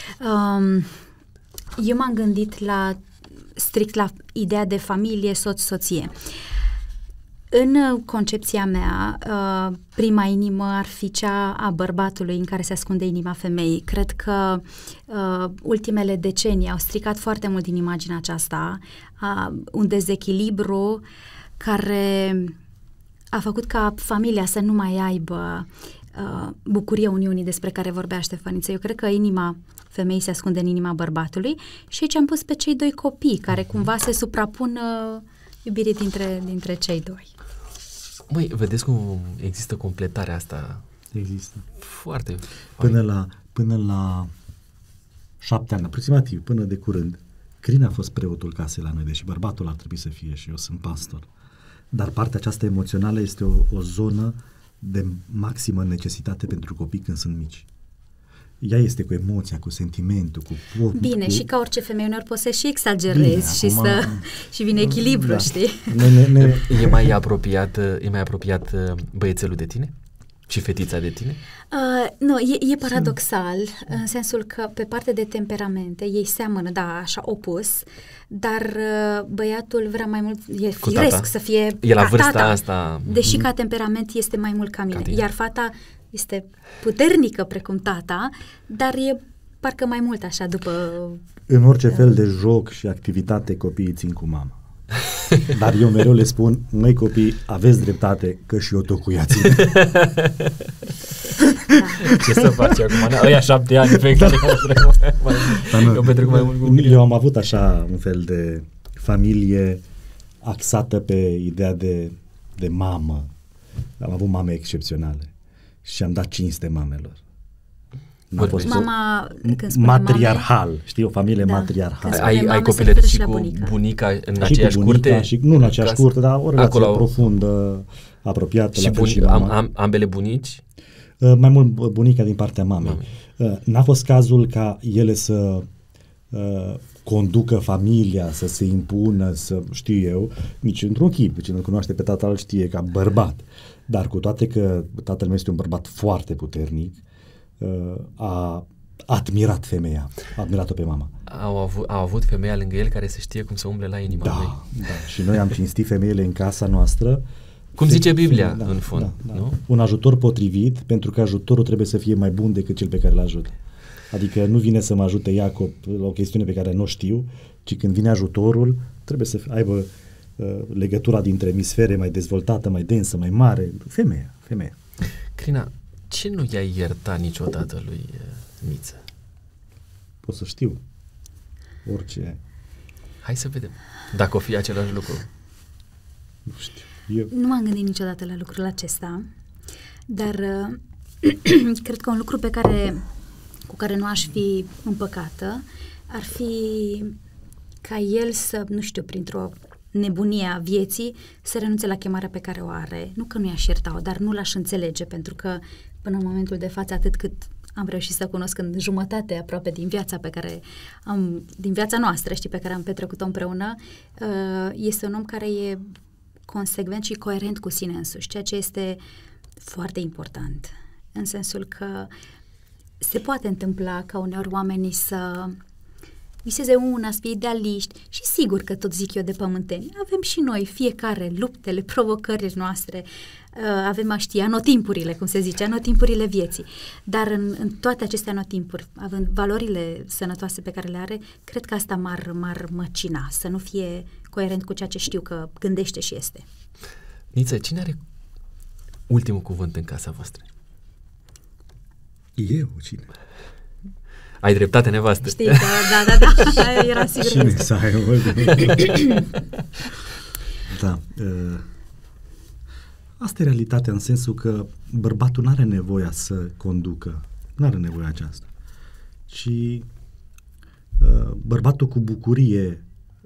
Eu m-am gândit strict la ideea de familie, soț-soție. În concepția mea, prima inimă ar fi cea a bărbatului în care se ascunde inima femeii. Cred că ultimele decenii au stricat foarte mult din imaginea aceasta, un dezechilibru care a făcut ca familia să nu mai aibă bucuria uniunii despre care vorbea Ștefăniță. Eu cred că inima femeii se ascunde în inima bărbatului și aici am pus pe cei doi copii care cumva se suprapun iubirii dintre cei doi.
Măi, vedeți cum există completarea asta?
Există.
Foarte
Până la 7 ani, aproximativ, până de curând, Crin a fost preotul casei la noi, deși bărbatul ar trebui să fie și eu sunt pastor. Dar partea aceasta emoțională este o zonă de maximă necesitate pentru copii când sunt mici. Ea este cu emoția, cu sentimentul, cu...
Bine, și ca orice femeie uneori poți să și exagerezi și vine echilibru,
da.
Știi?
E mai apropiat băiețelul de tine? Și fetița de tine?
Nu, e paradoxal, în sensul că pe parte de temperamente ei seamănă, da, așa opus, dar băiatul vrea mai mult, e firesc să fie
e la
ca
vârsta
tata,
asta.
Deși ca temperament este mai mult ca mine. Iar fata este puternică precum tata, dar e parcă mai mult așa după...
În orice fel de joc și activitate copiii țin cu mama. Dar eu mereu le spun, măi copii, aveți dreptate că și eu tot cu ea țin.
Ce să faci acum? Ăia 7 ani pe care
eu am avut așa un fel de familie axată pe ideea de mamă. Am avut mame excepționale și am dat cinste mamelor.
Mama, când spune
matriarhal, știi, o familie matriarhală.
Ai copilărit și cu bunica în aceeași curte?
Nu în aceeași curte, dar o relație profundă, apropiată.
Și ambele bunici?
Mai mult bunica din partea mamei. N-a fost cazul ca ele să conducă familia, să se impună, să știu eu, nici într-un chip, cine îl cunoaște pe tatăl știe ca bărbat. Dar cu toate că tatăl meu este un bărbat foarte puternic, a admirat femeia, a admirat-o pe mama.
Au avut femeia lângă el care să știe cum să umble la inima lui.
Da, și noi am cinstit femeile în casa noastră.
Cum zice Biblia, în fond. Nu?
Un ajutor potrivit, pentru că ajutorul trebuie să fie mai bun decât cel pe care îl ajută. Adică nu vine să mă ajute Iacob la o chestiune pe care nu știu, ci când vine ajutorul, trebuie să aibă legătura dintre emisfere mai dezvoltată, mai densă, mai mare. Femeia.
Crina, ce nu i-ai iertat niciodată lui Niță?
Pot să știu. Orice.
Hai să vedem. Dacă o fi același lucru.
Nu știu.
Nu m-am gândit niciodată la lucrul acesta, dar cred că un lucru cu care nu aș fi împăcată ar fi ca el să, nu știu, printr-o nebunie a vieții, să renunțe la chemarea pe care o are. Nu că nu i-aș ierta-o, dar nu l-aș înțelege, pentru că până în momentul de față, atât cât am reușit să cunosc în jumătate aproape din viața din viața noastră, pe care am petrecut-o împreună, este un om care e consecvent și coerent cu sine însuși, ceea ce este foarte important, în sensul că se poate întâmpla ca uneori oamenii să viseze să fie idealiști și sigur că tot zic eu de pământeni. Avem și noi fiecare luptele, provocările noastre, avem anotimpurile, cum se zice, anotimpurile vieții. Dar în toate aceste anotimpuri, având valorile sănătoase pe care le are, cred că asta m-ar măcina, să nu fie coerent cu ceea ce știu că gândește și este.
Niță, cine are ultimul cuvânt în casa voastră?
Eu, cine?
Ai dreptate, nevastă.
Știi, da, era sigur.
Cine să ai Da. Asta e realitatea, în sensul că bărbatul nu are nevoia să conducă. Nu are nevoia aceasta. Ci bărbatul cu bucurie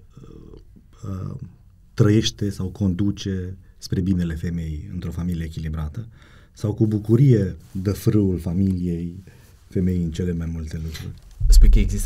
trăiește sau conduce spre binele femeii într-o familie echilibrată, sau cu bucurie dă frâul familiei femeii în cele mai multe lucruri.
Spui că există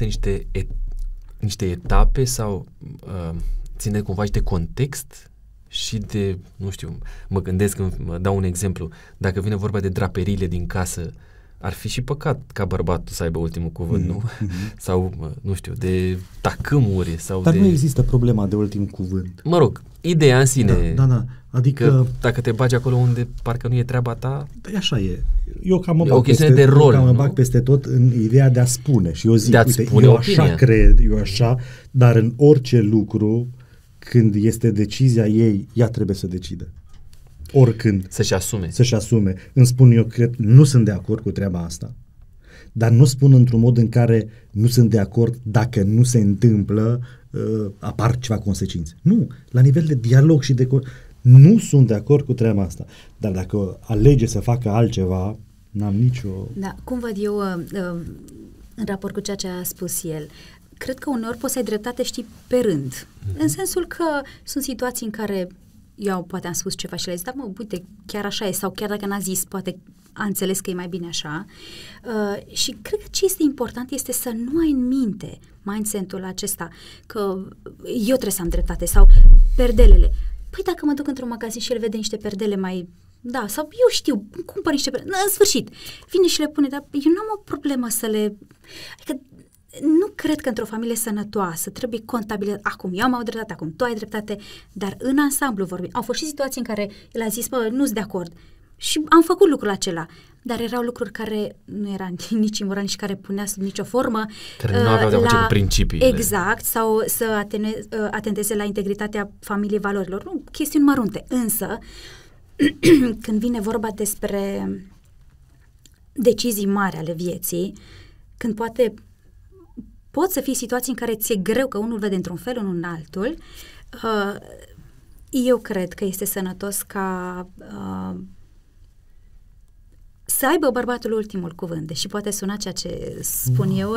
niște etape sau ține cumva și de context și de, nu știu, mă gândesc, mă dau un exemplu, dacă vine vorba de draperiile din casă, ar fi și păcat ca bărbatul să aibă ultimul cuvânt, nu? Sau, nu știu, de tacâmuri sau
Dar nu există problema de ultim cuvânt.
Mă rog, ideea în sine.
Da. Adică
că dacă te bagi acolo unde parcă nu e treaba ta...
Așa e. Eu cam mă bag peste tot în ideea de a spune. Și eu zic, uite, eu așa cred, eu așa, dar în orice lucru, când este decizia ei, ea trebuie să decidă. Oricând. Să-și asume. Îmi spun eu, cred, nu sunt de acord cu treaba asta, dar nu spun într-un mod în care nu sunt de acord dacă nu se întâmplă, apar ceva consecințe. Nu, la nivel de dialog și de... Nu sunt de acord cu treaba asta, dar dacă alege să facă altceva, n-am nicio...
Da, cum văd eu în raport cu ceea ce a spus el? Cred că uneori poți să ai dreptate, știi, pe rând. În sensul că sunt situații în care eu poate am spus ceva și le-ai zis, dar uite, chiar așa e, sau chiar dacă n-a zis, poate a înțeles că e mai bine așa. Și cred că ce este important este să nu ai în minte mindset-ul acesta, că eu trebuie să am dreptate, sau perdelele. Păi dacă mă duc într-un magazin și el vede niște perdele mai... Da, sau eu știu, îmi cumpăr niște perdele. În sfârșit, vine și le pune, dar eu nu am o problemă să le... Adică nu cred că într-o familie sănătoasă trebuie contabilizat. Acum, eu am dreptate, acum tu ai dreptate, dar în ansamblu vorbim. Au fost și situații în care el a zis, nu-s de acord. Și am făcut lucrul acela. Dar erau lucruri care nu era nici imoral, nici care punea sub nicio formă.
Care nu aveau de-a face cu principiile.
Exact, sau să atenteze la integritatea familiei valorilor. Nu, chestiuni mărunte. Însă, când vine vorba despre decizii mari ale vieții, când pot să fie situații în care ți-e greu că unul vede într-un fel, unul în altul, eu cred că este sănătos ca să aibă bărbatul ultimul cuvânt, deși poate suna ceea ce spun eu.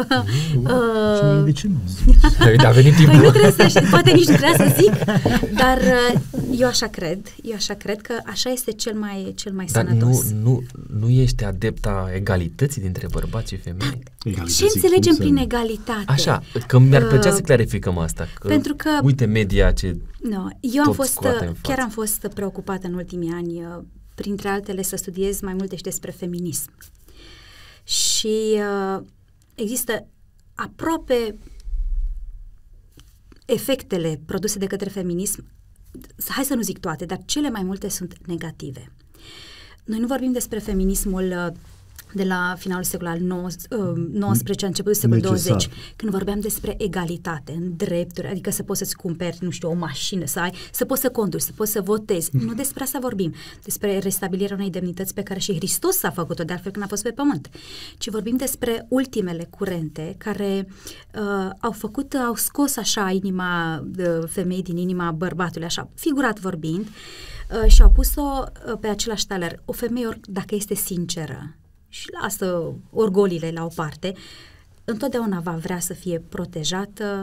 De ce nu?
A venit timpul.
Păi nu trebuie poate nici nu trebuie să zic, dar Eu așa cred că așa este cel mai
Dar
sănătos.
nu ești adepta egalității dintre bărbați și femei?
Ce înțelegem prin egalitate?
Așa, că mi-ar plăcea să clarificăm asta.
Pentru că
uite media ce
eu am fost preocupată în ultimii ani, printre altele, să studiez mai multe și despre feminism. Și există aproape efectele produse de către feminism, hai să nu zic toate, dar cele mai multe sunt negative. Noi nu vorbim despre feminismul de la finalul secolului al XIX, începutul secolului 20, când vorbeam despre egalitate în drepturi, adică să poți să-ți cumperi, nu știu, o mașină, să poți să conduci, să poți să votezi. Nu despre asta vorbim, despre restabilirea unei demnități pe care și Hristos s-a făcut-o, de altfel când a fost pe pământ. Ci vorbim despre ultimele curente care au scos așa inima femeii din inima bărbatului, așa, figurat vorbind, și au pus-o pe același taler. O femeie, dacă este sinceră, și lasă orgolile la o parte, întotdeauna va vrea să fie protejată,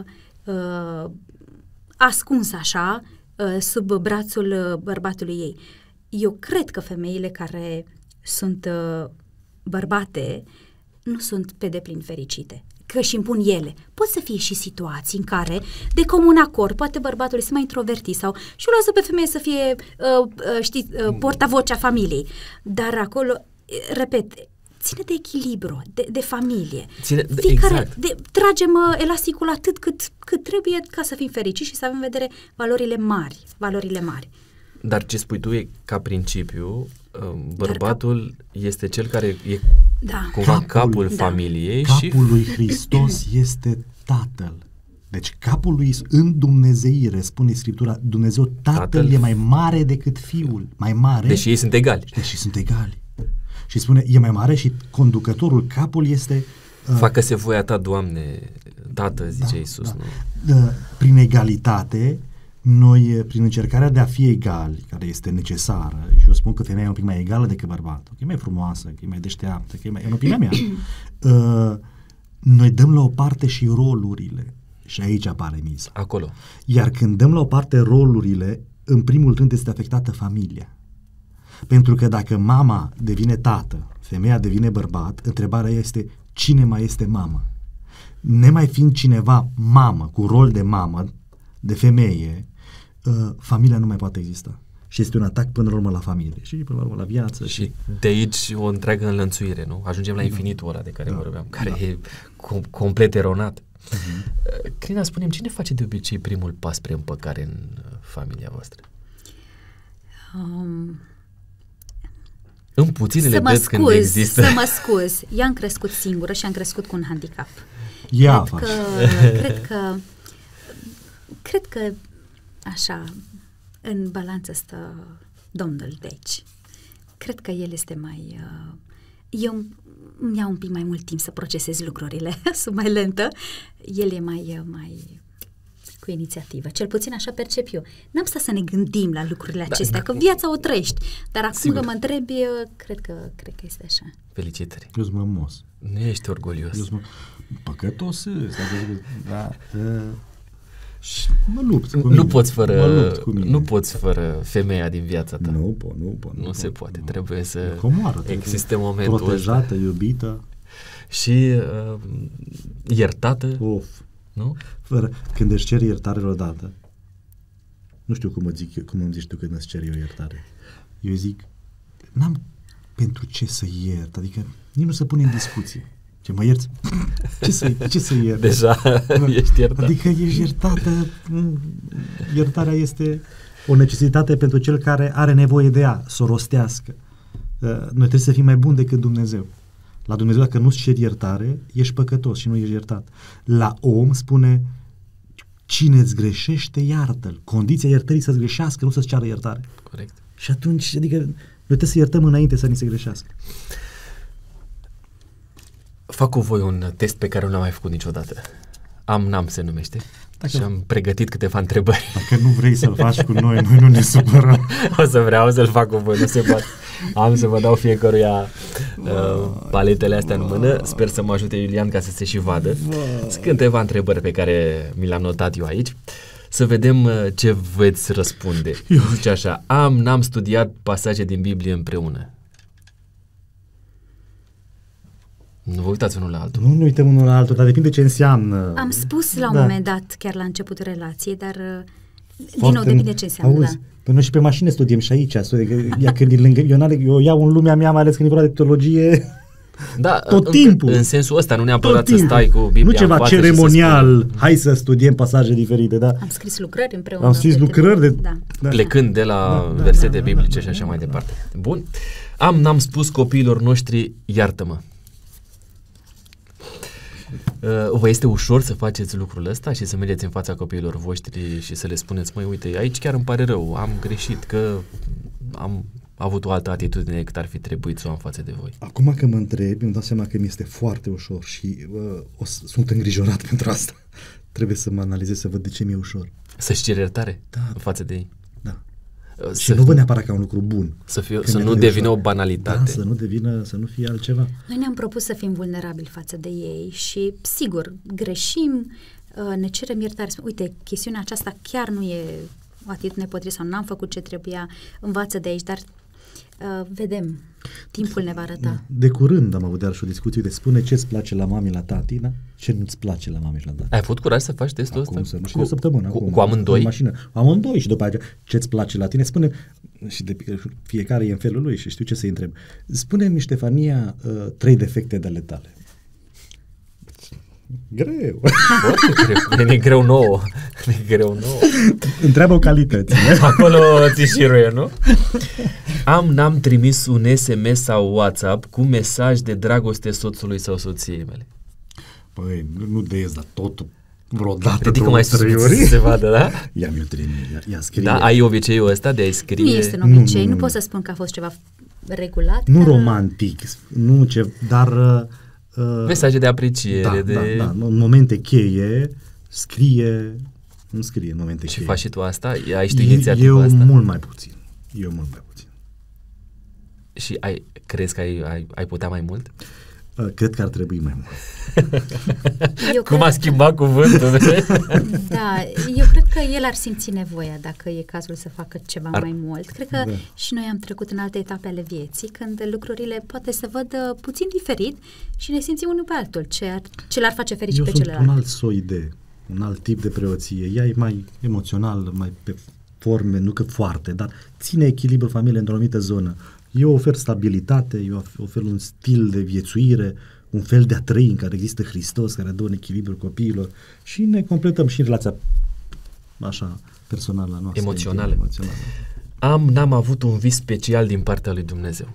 ascunsă așa, sub brațul bărbatului ei. Eu cred că femeile care sunt bărbate nu sunt pe deplin fericite, că își impun ele. Pot să fie și situații în care, de comun acord, poate bărbatul este mai introvertit sau și-o lasă pe femeie să fie, portavocea familiei. Dar acolo, repet, ține de echilibru, de familie. Fiecare, tragem elasticul atât cât trebuie ca să fim fericiți și să avem în vedere valorile mari.
Dar ce spui tu e ca principiu, bărbatul este cel care e cumva capul familiei.
Capul lui Hristos este Tatăl. Deci capul lui în dumnezeire, spune Scriptura, Dumnezeu Tatăl e mai mare decât Fiul. Mai mare.
Deși ei sunt egali.
Și spune, e mai mare și conducătorul, capul este...
Facă-se voia ta, Doamne, Tată, zice Iisus.
Prin egalitate, noi, prin încercarea de a fi egali, care este necesară, și eu spun că femeia e un pic mai egală decât bărbatul, că e mai frumoasă, că e mai deșteaptă, că e mai... În opinia mea, noi dăm la o parte și rolurile. Și aici apare miza.
Acolo.
Iar când dăm la o parte rolurile, în primul rând este afectată familia. Pentru că dacă mama devine tată, femeia devine bărbat, întrebarea este cine mai este mamă? Nemai fiind cineva mamă, cu rol de mamă, de femeie, familia nu mai poate exista. Și este un atac până la urmă la familie și până la urmă la viață.
Și de aici o întreagă înlănțuire, nu? Ajungem la infinitul ăla de care vorbeam, care e complet eronat. Crina, spune-mi, cine face de obicei primul pas spre împăcare în familia voastră? În puținele dăți când există...
Să mă scuz. Eu am crescut singură și am crescut cu un handicap. Cred că așa, în balanță stă Domnul, deci. Cred că El este mai... eu îmi iau un pic mai mult timp să procesez lucrurile, sunt mai lentă. El e mai cu inițiativă. Cel puțin așa percep eu. N-am stat să ne gândim la lucrurile acestea, că viața o trăiești. Dar acum că mă întrebi, cred că este așa.
Felicitări.
Eu sunt mămos.
Nu ești orgolios.
Păcătos, mă lupt cu mine.
Nu poți fără femeia din viața ta.
Nu
se poate. Trebuie să existe
momentul ăsta. Protejată, iubită.
Și iertată. Nu?
Când își ceri iertare odată, nu știu cum îmi zici tu când îți ceri eu iertare. Eu zic, n-am pentru ce să iert, adică nici nu se pune în discuție. Ce mă ierți? Ce să iert?
Deja ești iertat.
Adică ești iertată, iertarea este o necesitate pentru cel care are nevoie de ea, să o rostească. Noi trebuie să fim mai buni decât Dumnezeu. La Dumnezeu, dacă nu-ți ceri iertare, ești păcătos și nu ești iertat. La om spune, cine îți greșește, iartă-l. Condiția iertării să-ți greșească, nu să-ți ceară iertare.
Corect.
Și atunci, adică, noi trebuie să iertăm înainte să ni se greșească.
Fac cu voi un test pe care nu l-am mai făcut niciodată. Am se numește. Și am pregătit câteva întrebări.
Dacă nu vrei să-l faci cu noi nu ne supărăm.
Vreau să-l fac cu voi, nu se poate. Am să vă dau fiecăruia paletele astea în mână. Sper să mă ajute Iulian ca să se și vadă. Sunt câteva întrebări pe care mi le-am notat eu aici. Să vedem ce veți răspunde. Zice așa, n-am studiat pasaje din Biblie împreună. Nu vă uitați unul la altul.
Nu ne uităm unul la altul, dar depinde ce înseamnă.
Am spus la un moment dat, chiar la începutul relației, dar din nou depinde ce înseamnă.
Auzi, păi noi și pe mașină studiem și aici. Ea când e lângă, eu iau în lumea mea, mai ales când e vorba de teologie,
da,
tot timpul.
În sensul ăsta, nu neapărat să stai cu Biblia
nu ceva
în față
ceremonial, hai să studiem pasaje diferite, da?
Am scris lucrări împreună.
Am scris lucrări
da.
Plecând de la versete biblice și așa mai departe. Bun. N-am spus copiilor noștri, iartă-mă. Vă este ușor să faceți lucrul ăsta și să mergeți în fața copiilor voștri și să le spuneți, măi, uite, aici chiar îmi pare rău, am greșit, că am avut o altă atitudine decât ar fi trebuit să o am față de voi.
Acum că mă întreb, îmi dau seama că mi este foarte ușor și sunt îngrijorat pentru asta. Trebuie să mă analizez, să văd de ce mi-e ușor.
Să-și ceri iertare față de ei.
Da. Și nu văd neapărat ca un lucru bun.
Să nu devină o banalitate.
Da, să nu fie altceva.
Noi ne-am propus să fim vulnerabili față de ei și, sigur, greșim, ne cerem iertare. Uite, chestiunea aceasta chiar nu e o atitudine potrivită sau n-am făcut ce trebuia, învață de aici, dar vedem, timpul ne va arăta.
De curând am avut și o discuție de spune ce-ți place la mami, la tati, da? Ce nu-ți place la mami și la tati.
Ai avut curaj să faci testul ăsta?
Și de o săptămână.
Cu amândoi?
În mașină. Amândoi și după aceea ce-ți place la tine, spune, și fiecare e în felul lui și știu ce să-i întreb. Spune-mi, Ștefania, 3 defecte de ale tale. Greu.
E greu nouă.
Întreabă-o calități.
Acolo ți șiruie, nu? N-am trimis un SMS sau WhatsApp cu mesaj de dragoste soțului sau soției mele.
Păi, nu de dar totul vreodată.
Ridică mai sus să se vadă, da?
Ia mi-l trimit, ia scrie.
Da, ai obiceiul ăsta de a-i scrie?
Nu este un obicei, nu pot să spun că a fost ceva regulat.
Nu romantic, nu ce, dar...
mesaje de apreciere.
Da, în momente cheie, nu scrie în momente cheie.
Și faci și tu asta? Ai și tu inițiativa asta?
Eu mult mai puțin.
Și crezi că ai putea mai mult?
Cred că ar trebui mai mult.
Cum a schimbat cuvântul?
Da, eu cred că el ar simți nevoia dacă e cazul să facă ceva mai mult. Cred că și noi am trecut în alte etape ale vieții, când lucrurile poate să văd puțin diferit și ne simțim unul pe altul, ce l-ar face fericit pe celălalt.
Eu sunt un alt soi un alt tip de preoție. Ea e mai emoțional, mai pe forme, nu că foarte, dar ține echilibrul familiei într-o anumită zonă. Eu ofer stabilitate, eu ofer un stil de viețuire, un fel de a trăi în care există Hristos, care dă un echilibru copiilor și ne completăm și în relația așa personală noastră.
Emoțională. N-am avut un vis special din partea lui Dumnezeu.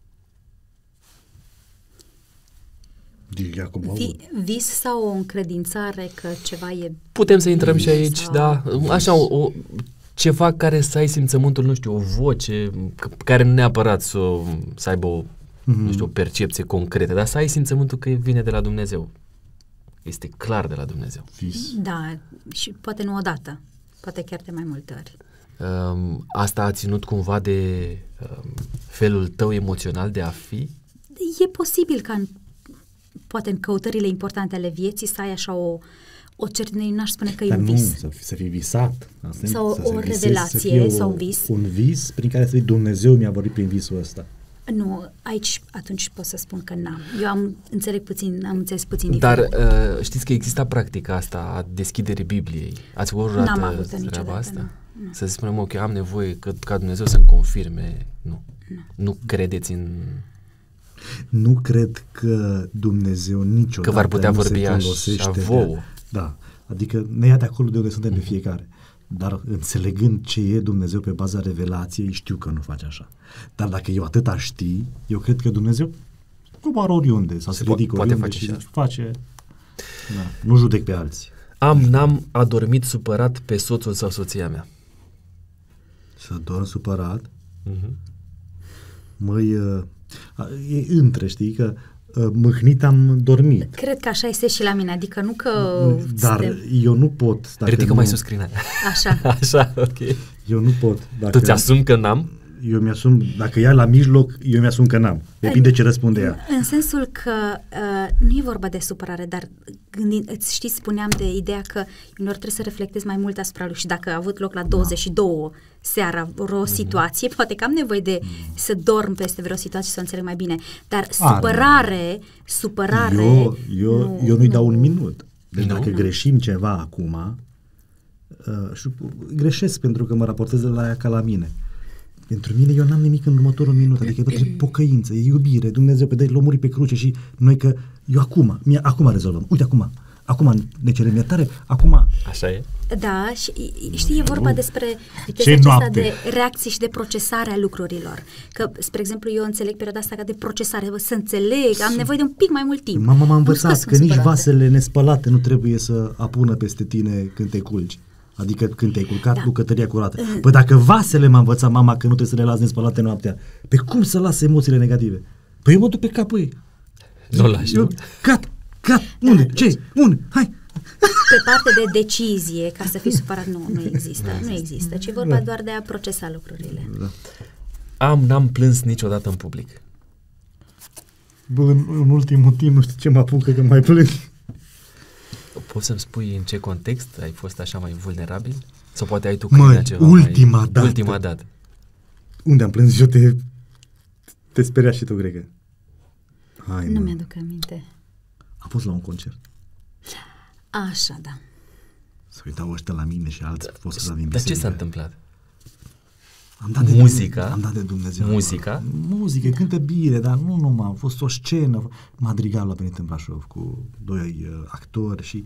Vis sau o încredințare că ceva e...
Putem să intrăm și aici, da. Așa, ceva care să ai simțământul, nu știu, o voce, care nu neapărat să aibă o, nu știu, o percepție concretă, dar să ai simțământul că vine de la Dumnezeu. Este clar de la Dumnezeu.
Da, și poate nu odată, poate chiar de mai multe ori.
Asta a ținut cumva de felul tău emoțional de a fi?
E posibil ca poate în căutările importante ale vieții să ai așa o certitudine, n-aș spune că e un vis.
Să fii visat.
Sau o revelație sau un vis.
Un vis prin care să fii Dumnezeu mi-a vorbit prin visul ăsta.
Nu, aici atunci pot să spun că n-am. Eu am înțeles puțin diferit.
Dar știți că exista practica asta a deschiderii Bibliei. Ați văzut vreodată treaba asta? Nu. Să spunem, ok, am nevoie ca Dumnezeu să-mi confirme. Nu credeți în...
Nu cred că Dumnezeu niciodată
că v-ar putea vorbi așa vouă.
Da, adică ne ia de acolo de unde suntem de fiecare. Dar înțelegând ce e Dumnezeu pe baza revelației, știu că nu face așa. Dar dacă eu atâta știi, eu cred că Dumnezeu coboară oriunde sau se ridică oriunde și face. Da, nu judec pe alții.
N-am adormit supărat pe soțul sau soția mea.
Să dorm supărat? Măi, e între, știi, că mâhnit am dormit.
Cred că așa este și la mine, adică nu că...
Dar eu nu pot...
Ridică mai sus crina.
Așa.
Așa, ok.
Eu nu pot.
Tu ți-asumi că n-am?
eu mi-asum, dacă ea la mijloc, eu mi-asum că n-am. Depinde ce răspunde ea.
În sensul că nu e vorba de supărare, dar știi, spuneam de ideea că unor trebuie să reflectezi mai mult asupra lui și dacă a avut loc la 22 seara vreo situație, poate că am nevoie de să dorm peste vreo situație să o înțeleg mai bine. Dar supărare...
Eu nu-i dau un minut. Deci dacă greșim ceva acum, greșesc pentru că mă raportez la ea ca la mine. Pentru mine eu n-am nimic în următorul minut, adică e pocăință, e iubire, Dumnezeu pe l-a murit pe cruce și noi că eu acum rezolvăm. Uite acum ne cerem iertare, acum...
Așa e?
Da, și știi, e vorba despre chestia asta de reacții și de procesare a lucrurilor. Că, spre exemplu, eu înțeleg perioada asta ca de procesare, să înțeleg, am nevoie de un pic mai mult timp.
Mama m-a învățat că nici vasele nespălate nu trebuie să apună peste tine când te culci. Adică când te-ai culcat, bucătăria curată. Păi dacă vasele m-a învățat mama că nu trebuie să le las nespălate noaptea, pe cum să las emoțiile negative? Păi eu mă duc pe capul ei.
Nu lași, nu?
Cat, unde? Ce? Unde? Hai!
Pe parte de decizie, ca să fii supărat, nu există, ci vorba doar de a procesa lucrurile.
N-am plâns niciodată în public.
Bă, în ultimul timp nu știu ce mă apucă că mai plâng.
Poți să-mi spui în ce context ai fost așa mai vulnerabil? Sau poate ai tu câinea ceva
ultima
dată.
Unde am plâns eu te speria și tu, cred că.
Nu mi-aduc aminte.
Am fost la un concert.
Așa, da.
Să uitau ăștia la mine și alții fost să
Dar ce s-a întâmplat?
Am dat de
muzica?
Am dat de Dumnezeu.
Muzică,
cântă bine, dar nu numai, a fost o scenă. Madrigalul a venit în Brașov cu 2 actori și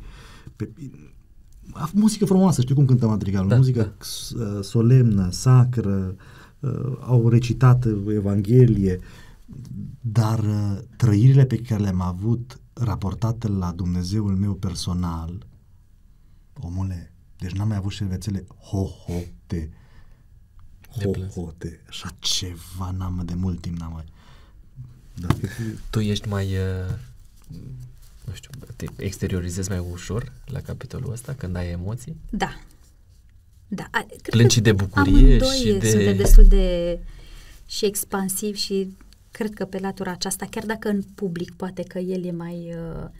muzică frumoasă, știu cum cântă Madrigalul, muzică solemnă, sacră, au recitat Evanghelie, dar trăirile pe care le-am avut raportate la Dumnezeul meu personal, omule, deci n-am mai avut șervețele ho-ho-te, așa ceva n-am de mult timp n-am mai.
Tu ești mai, nu știu, te exteriorizezi mai ușor la capitolul ăsta când ai emoții?
Da.
Plângi de bucurie și de...
Suntem destul de și expansiv și cred că pe latura aceasta, chiar dacă în public poate că el e mai...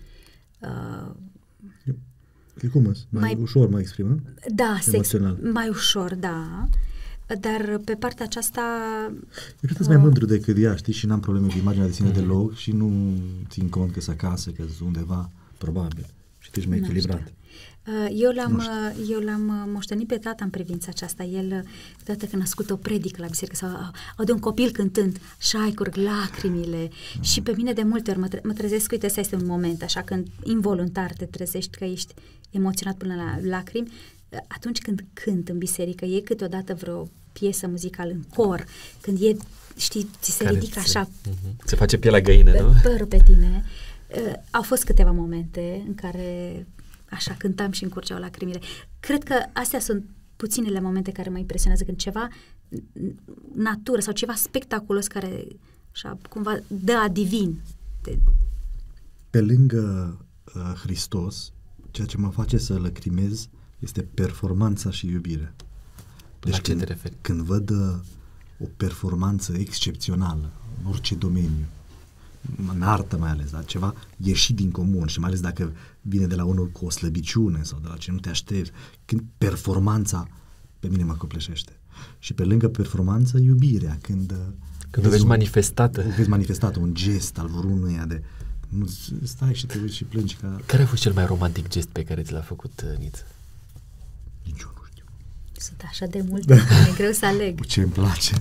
mai ușor mă exprimă?
Da, mai ușor, da. Dar pe partea aceasta...
Eu cred că mai mândru decât ea, știi, și n-am probleme cu imaginea de sine deloc și nu țin cont că sunt acasă, că sunt undeva, probabil. Și tu ești mai echilibrat.
Eu l-am moștenit pe tata în privința aceasta. El, odată când a ascult o predică la biserică sau aude un copil cântând și ai curg lacrimile și pe mine de multe ori mă trezesc, uite, ăsta este un moment, așa, când involuntar te trezești că ești emoționat până la lacrimi. Atunci când cânt în biserică, e câteodată vreo piesă muzicală în cor, când e, știi, ți se ridică așa...
Se face pielea găină, nu?
Părul pe tine. Au fost câteva momente în care așa cântam și încurgeau lacrimile. Cred că astea sunt puținele momente care mă impresionează, când ceva natură sau ceva spectaculos care așa cumva dă divin.
Pe lângă Hristos, ceea ce mă face să lăcrimez este performanța și iubirea. Deci
la ce te referi?
Când văd o performanță excepțională în orice domeniu, în artă mai ales, dar ceva ieșit din comun și mai ales dacă vine de la unul cu o slăbiciune sau de la ce nu te aștepți, când performanța pe mine mă copleșește. Și pe lângă performanță, iubirea, când
o vezi manifestată.
O vezi manifestată, un gest al vrenuia de... Nu, stai și te uiți și plângi ca...
Care a fost cel mai romantic gest pe care ți l-a făcut Niță?
Nici eu nu știu.
Sunt așa de multe, e greu să aleg.
Cu ce îmi place.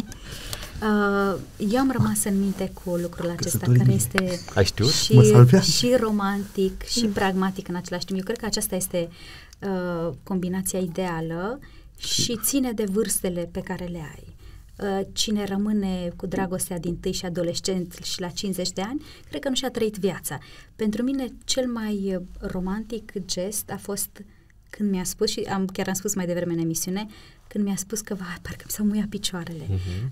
Eu am rămas în minte cu lucrul acesta, care este și romantic și pragmatic în același timp. Eu cred că aceasta este combinația ideală și ține de vârstele pe care le ai. Cine rămâne cu dragostea dintâi și adolescent și la 50 de ani, cred că nu și-a trăit viața. Pentru mine cel mai romantic gest a fost când mi-a spus, și chiar am spus mai devreme în emisiune, când mi-a spus că parcă mi s-au muiat picioarele.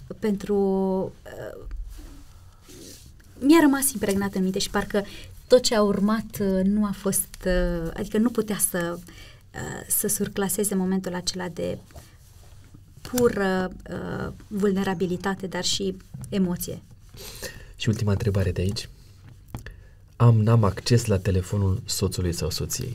Mi-a rămas impregnat în minte și parcă tot ce a urmat nu a fost, adică nu putea să surclaseze momentul acela de pură vulnerabilitate, dar și emoție.
Și ultima întrebare de aici. N-am acces la telefonul soțului sau soției.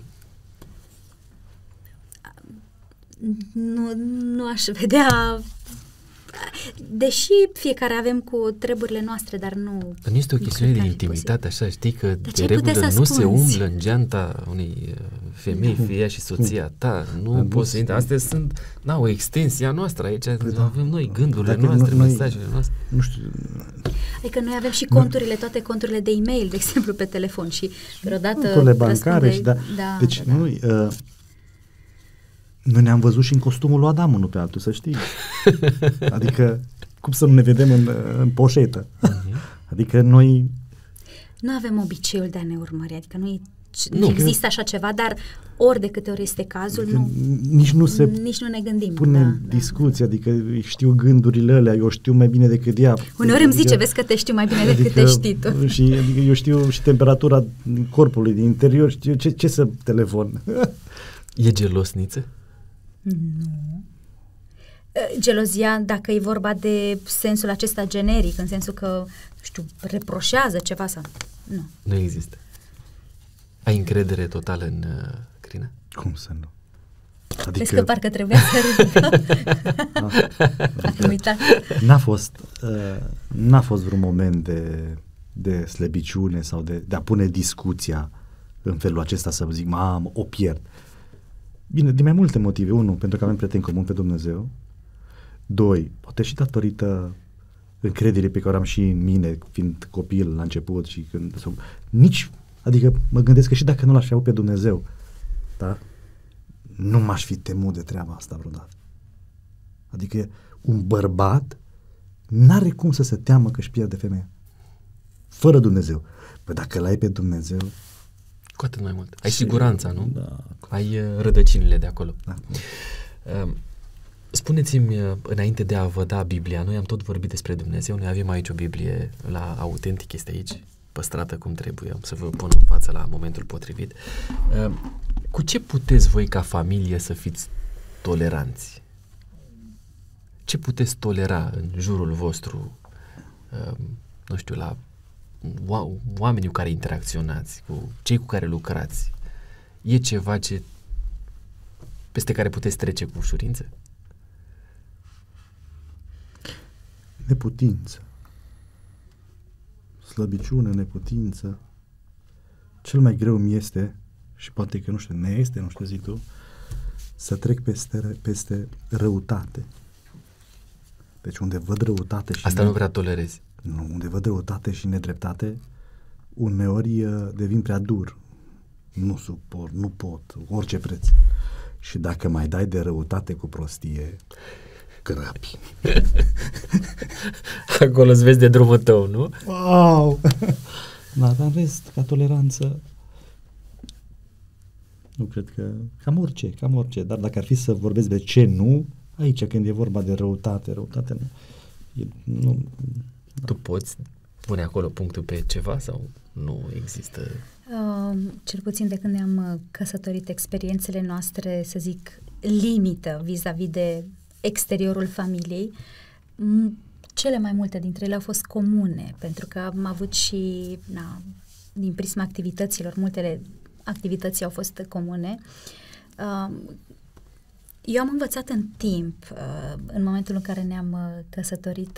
Nu aș vedea, deși fiecare avem cu treburile noastre, dar nu...
Dar nu este o chestiune de intimitate, așa, știi că de regulă nu se umblă în geanta unei femei, fie ea și soția ta, nu poți să intri. Astea sunt, o extensie a noastră aici, avem noi gândurile noastre, mesajele noastre.
Nu știu...
Adică noi avem și conturile, toate conturile de e-mail, de exemplu, pe telefon și vreodată...
Conturile bancare și deci noi... Noi ne-am văzut și în costumul lui Adam unul pe altul, să știi. Adică, cum să nu ne vedem în poșetă? Adică noi...
Nu avem obiceiul de a ne urmări, adică nu există așa ceva, dar ori de câte ori este cazul, adică
nici nu
ne gândim.
Pune în discuție, adică știu gândurile alea, eu știu mai bine decât ea.
Uneori îmi zice, vezi că te știu mai bine decât te știi tu.
Adică eu știu și temperatura corpului din interior, știu ce să telefon.
E gelosniță?
Nu. Gelozia, dacă e vorba de sensul acesta generic, în sensul că, reproșează ceva sau... Nu.
Nu există. Ai încredere totală în Crina?
Cum să nu?
Adică... Vezi că parcă trebuia să ridicăm. Am uitat.
N-a fost vreun moment de slăbiciune sau de a pune discuția în felul acesta, să zic, o pierd. Bine, din mai multe motive. 1, pentru că avem prieteni comun pe Dumnezeu. 2, poate și datorită încrederii pe care am și în mine, fiind copil la început și când... Adică mă gândesc că și dacă nu l-aș fi avut pe Dumnezeu, da, nu m-aș fi temut de treaba asta vreodată. Adică un bărbat n-are cum să se teamă că își pierde femeia. Fără Dumnezeu. Păi dacă l-ai pe Dumnezeu...
Cu atât mai mult. Ai siguranța, nu?
Da.
Ai rădăcinile de acolo.
Da.
Spuneți-mi, înainte de a vă da Biblia, noi am tot vorbit despre Dumnezeu, noi avem aici o Biblie la Autentic, este aici, păstrată cum trebuie, am să vă pun în față la momentul potrivit. Cu ce puteți voi ca familie să fiți toleranți? Ce puteți tolera în jurul vostru, nu știu, la oamenii cu care interacționați, cu cei cu care lucrați? E ceva peste care puteți trece cu ușurință?
Neputință. Slăbiciune, neputință. Cel mai greu mi este, și poate că nu știu, zic tu, să trec peste răutate. Deci unde văd răutate și...
Asta nu vrea tolerezi.
Nu, unde văd răutate și nedreptate, uneori devin prea dur. Nu suport, nu pot, orice preț. Și dacă mai dai de răutate cu prostie, crăpi.
Acolo îți vezi de drumul tău, nu?
Wow! Da, dar în rest, ca toleranță, nu cred că... Cam orice. Dar dacă ar fi să vorbesc de ce nu, aici când e vorba de răutate nu...
Tu poți pune acolo punctul pe ceva sau nu există?
Cel puțin de când ne-am căsătorit, experiențele noastre, să zic, limită vis-a-vis de exteriorul familiei, cele mai multe dintre ele au fost comune, pentru că am avut și, din prisma activităților, multele activități au fost comune. Eu am învățat în timp, în momentul în care ne-am căsătorit,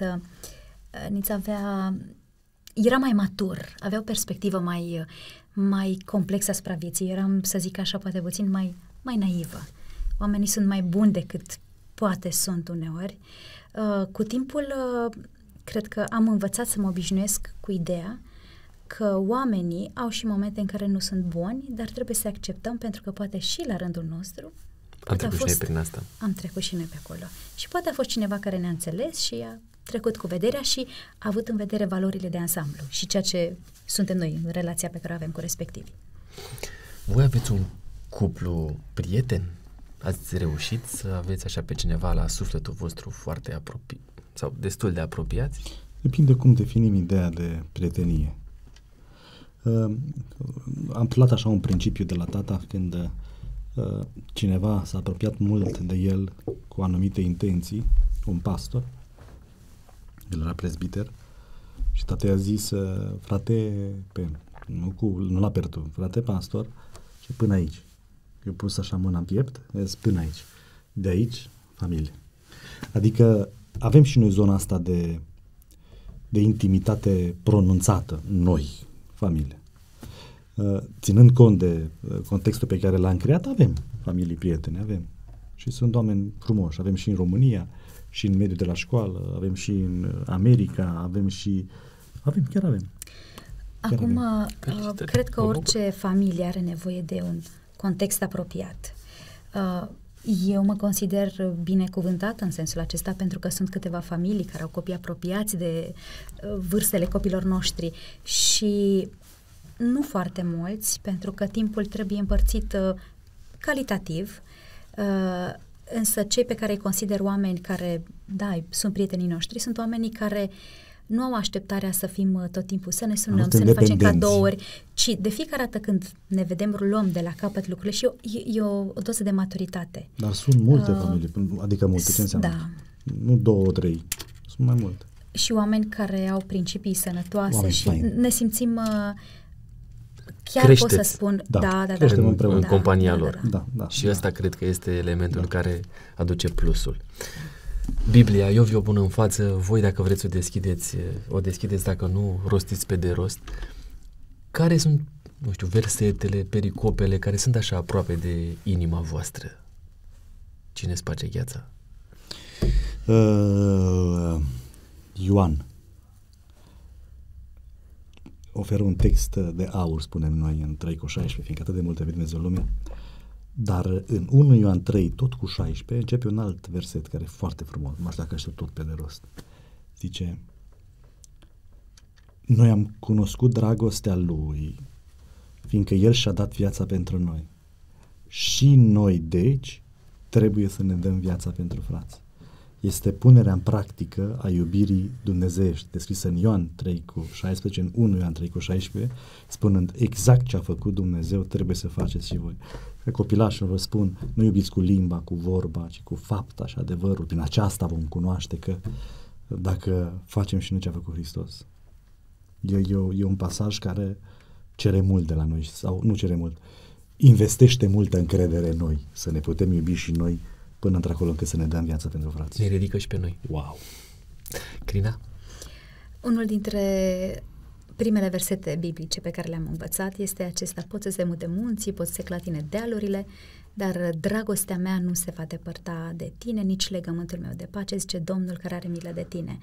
era mai matur, avea o perspectivă mai complexă asupra vieții. Eram, să zic așa, poate puțin mai naivă. Oamenii sunt mai buni decât poate sunt uneori. Cu timpul, cred că am învățat să mă obișnuiesc cu ideea că oamenii au și momente în care nu sunt buni, dar trebuie să acceptăm, pentru că poate și la rândul nostru
am trecut și noi prin asta.
Am trecut și noi pe acolo. Și poate a fost cineva care ne-a înțeles și a trecut cu vederea și a avut în vedere valorile de ansamblu și ceea ce suntem noi în relația pe care o avem cu respectivii.
Voi aveți un cuplu prieten? Ați reușit să aveți așa pe cineva la sufletul vostru foarte apropiat sau destul de apropiați?
Depinde cum definim ideea de prietenie. Am luat așa un principiu de la tata când cineva s-a apropiat mult de el cu anumite intenții, un pastor, el era prezbiter, și tata i-a zis, frate, nu la pertu, frate pastor, și până aici. Eu pus așa mâna în piept, până aici. De aici, familie. Adică avem și noi zona asta de intimitate pronunțată, noi, familie. Ținând cont de contextul pe care l-am creat, avem familii prietene, avem. Și sunt oameni frumoși. Avem și în România, și în mediul de la școală, avem și în America, avem.
Acum, cred că orice familie are nevoie de un context apropiat. Eu mă consider binecuvântată în sensul acesta pentru că sunt câteva familii care au copii apropiați de vârstele copilor noștri și nu foarte mulți, pentru că timpul trebuie împărțit calitativ, însă cei pe care îi consider oameni care, da, sunt prietenii noștri, sunt oamenii care nu au așteptarea să fim tot timpul, să ne sunăm, să ne facem cadouri, ci de fiecare dată când ne vedem, luăm de la capăt lucrurile și e o doză de maturitate.
Dar sunt multe familii, adică multe, ce înseamnă?
Da.
Nu 2, 3, sunt mai multe.
Și oameni care au principii sănătoase
oameni
și
faini.
ne simțim chiar
Creșteți.
Pot să spun,
Da.
În compania lor.
Da.
Și ăsta cred că este elementul care aduce plusul. Biblia, eu vi-o pun în față, voi dacă vreți o deschideți, dacă nu, rostiți pe de rost. Care sunt, nu știu, versetele, pericopele care sunt așa aproape de inima voastră? Cine sparge gheața?
Ioan oferă un text de aur, spunem noi, în 3:16, fiindcă atât de multe vede Dumnezeu lumea. Dar în 1 Ioan 3, tot cu 16, începe un alt verset care e foarte frumos. Nu știu dacă știu tot pe de rost. Zice: noi am cunoscut dragostea Lui, fiindcă El și-a dat viața pentru noi. Și noi, deci, trebuie să ne dăm viața pentru frați. Este punerea în practică a iubirii dumnezeiești, descrisă în Ioan 3:16, în 1 Ioan 3:16, spunând exact ce a făcut Dumnezeu, trebuie să faceți și voi. Copilașilor vă spun, nu iubiți cu limba, cu vorba, ci cu fapta și adevărul. Prin aceasta vom cunoaște că dacă facem și noi ce a făcut Hristos. E un pasaj care cere mult de la noi, sau nu cere mult, investește multă încredere în noi, să ne putem iubi și noi până într-acolo încât să ne dăm viața pentru frații.
Ne ridică și pe noi.
Wow!
Crina? Unul dintre primele versete biblice pe care le-am învățat este acesta: pot să se mute munții, pot să se clatine dealurile, dar dragostea mea nu se va depărta de tine, nici legământul meu de pace, zice Domnul care are milă de tine.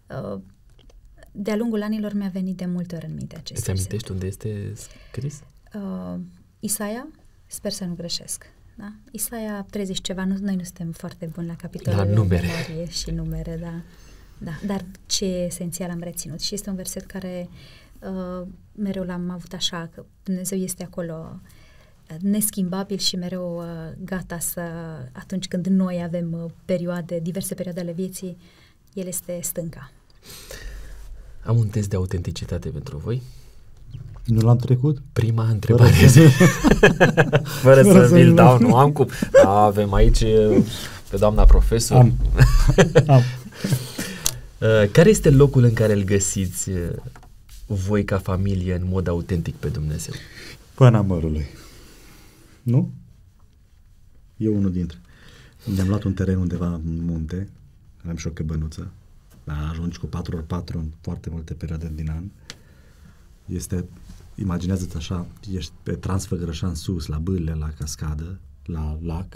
De-a lungul anilor mi-a venit de multe ori în minte acest verset.
Îți amintești unde este scris?
Isaia, sper să nu greșesc. Da? Isaia 30 ceva, noi nu suntem foarte buni la capitolul
la numere.
Memorie și numere, da. Dar ce esențial am reținut și este un verset care mereu l-am avut așa, că Dumnezeu este acolo neschimbabil și mereu gata să, atunci când noi avem diverse perioade ale vieții, El este stânca.
Am un test de autenticitate pentru voi.
Nu l-am trecut?
Prima întrebare. Fără să vi-l dau, nu am cum. Avem aici pe doamna profesor.
Am.
Care este locul în care îl găsiți voi ca familie în mod autentic pe Dumnezeu?
Pana mărului. Nu? E unul dintre. Ne-am luat un teren undeva în munte, am și o căbănuță, ajungi cu 4x4 în foarte multe perioade din an. Imaginează-ți așa, ești pe Transfăgărășan sus, la Bârle, la cascadă, la lac,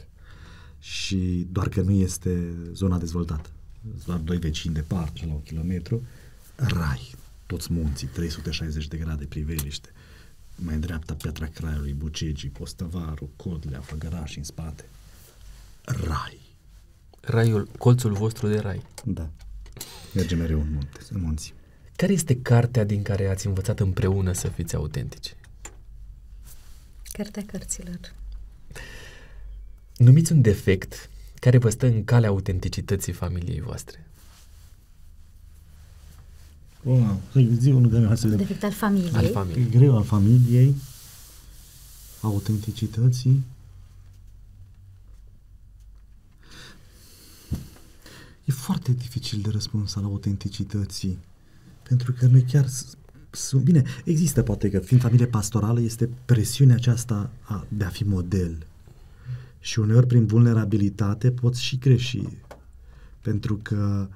și doar că nu este zona dezvoltată. Doar 2 vecini departe, la 1 kilometru, rai, toți munții, 360 de grade priveliște, mai în dreapta Piatra Craiului, Bucegii, Postăvaru, Codlea, Făgăraș în spate. Rai.
Raiul, colțul vostru de rai.
Da. Merge mereu în munți.
Care este cartea din care ați învățat împreună să fiți autentici?
Cartea cărților.
Numiți un defect care vă stă în calea autenticității familiei voastre.
Zi unul de mine.
Defect al familiei.
E greu, al familiei, autenticității. foarte dificil de răspuns al autenticității. Pentru că noi chiar sunt... Bine, există poate că fiind familie pastorală este presiunea aceasta de a fi model. Și uneori prin vulnerabilitate poți și greși. Pentru că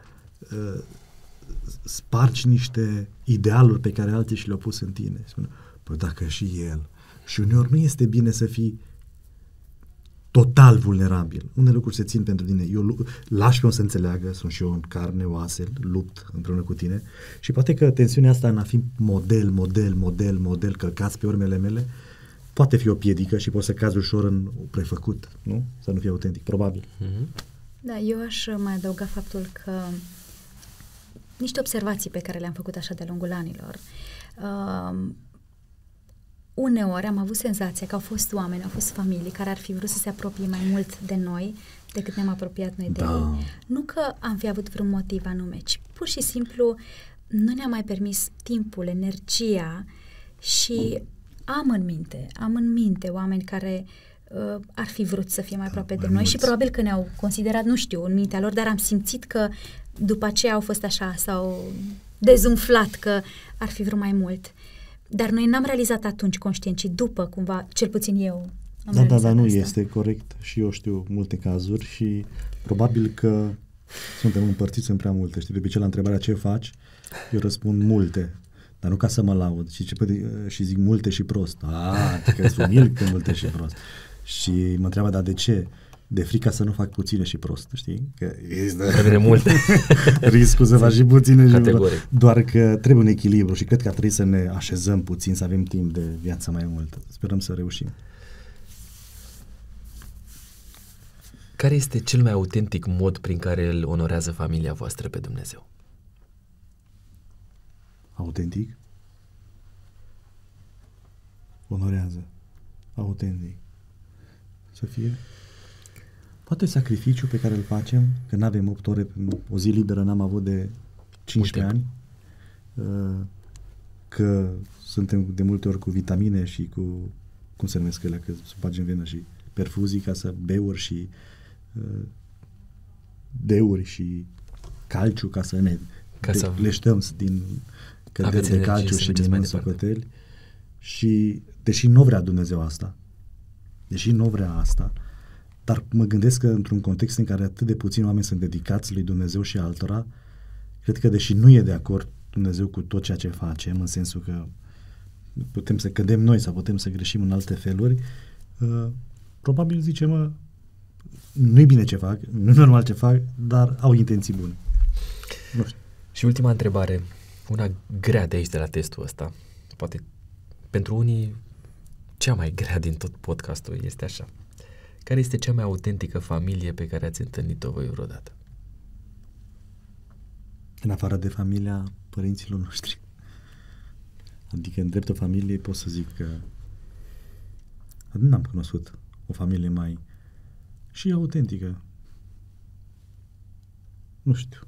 spargi niște idealuri pe care alții și le-au pus în tine. Spune, păi dacă și el. Și uneori nu este bine să fii total vulnerabil. Unele lucruri se țin pentru tine. Eu lași pe om să înțeleagă, sunt și eu în carne, oase, lupt împreună cu tine și poate că tensiunea asta în a fi model, călcați pe urmele mele, poate fi o piedică și poți să cazi ușor în prefăcut, nu? Să nu fie autentic, probabil.
Da, eu aș mai adăuga faptul că niște observații pe care le-am făcut așa de-a lungul anilor. Uneori am avut senzația că au fost oameni, au fost familii care ar fi vrut să se apropie mai mult de noi decât ne-am apropiat noi de ei. Nu că am fi avut vreun motiv anume, ci pur și simplu nu ne-a mai permis timpul, energia și am în minte oameni care ar fi vrut să fie mai aproape de noi și probabil că ne-au considerat, nu știu, în mintea lor, dar am simțit că după aceea au fost așa, s-au dezumflat că ar fi vrut mai mult. Dar noi n-am realizat atunci conștient, ci după, cumva, cel puțin eu am realizat
nu
asta.
este corect și eu știu multe cazuri și probabil că suntem împărțiți în prea multe. Știi, de obicei la întrebarea ce faci, eu răspund multe, dar nu ca să mă laud și zic multe și prost. Că sunt umil că multe și prost. Și mă întreabă, dar de ce? De frica să nu fac puține și prost, știi? Că
este multe.
Riscul să faci și puține
Categoric.
și doar că trebuie un echilibru și cred că ar trebui să ne așezăm puțin, să avem timp de viață mai mult. Sperăm să reușim.
Care este cel mai autentic mod prin care îl onorează familia voastră pe Dumnezeu?
Autentic? Onorează. Autentic. Să fie... Poate sacrificiul pe care îl facem, că nu avem 8 ore, o zi liberă n-am avut de 15 ani, că suntem de multe ori cu vitamine și cu, cum se numesc ele, că supaci în venă și perfuzii ca să beuri și deuri și calciu ca să ne leștăm din căderi de calciu și din socoteli. Și deși nu vrea Dumnezeu asta, dar mă gândesc că într-un context în care atât de puțini oameni sunt dedicați lui Dumnezeu și altora, cred că deși nu e de acord Dumnezeu cu tot ceea ce facem, în sensul că putem să cădem noi sau putem să greșim în alte feluri, probabil zice, nu-i bine ce fac, nu-i normal ce fac, dar au intenții bune. Nu știu.
Și ultima întrebare, una grea de aici de la testul ăsta, poate pentru unii cea mai grea din tot podcastul este așa. Care este cea mai autentică familie pe care ați întâlnit-o voi vreodată?
În afară de familia părinților noștri. Adică în dreptul familiei pot să zic că nu am cunoscut o familie mai și autentică. Nu știu.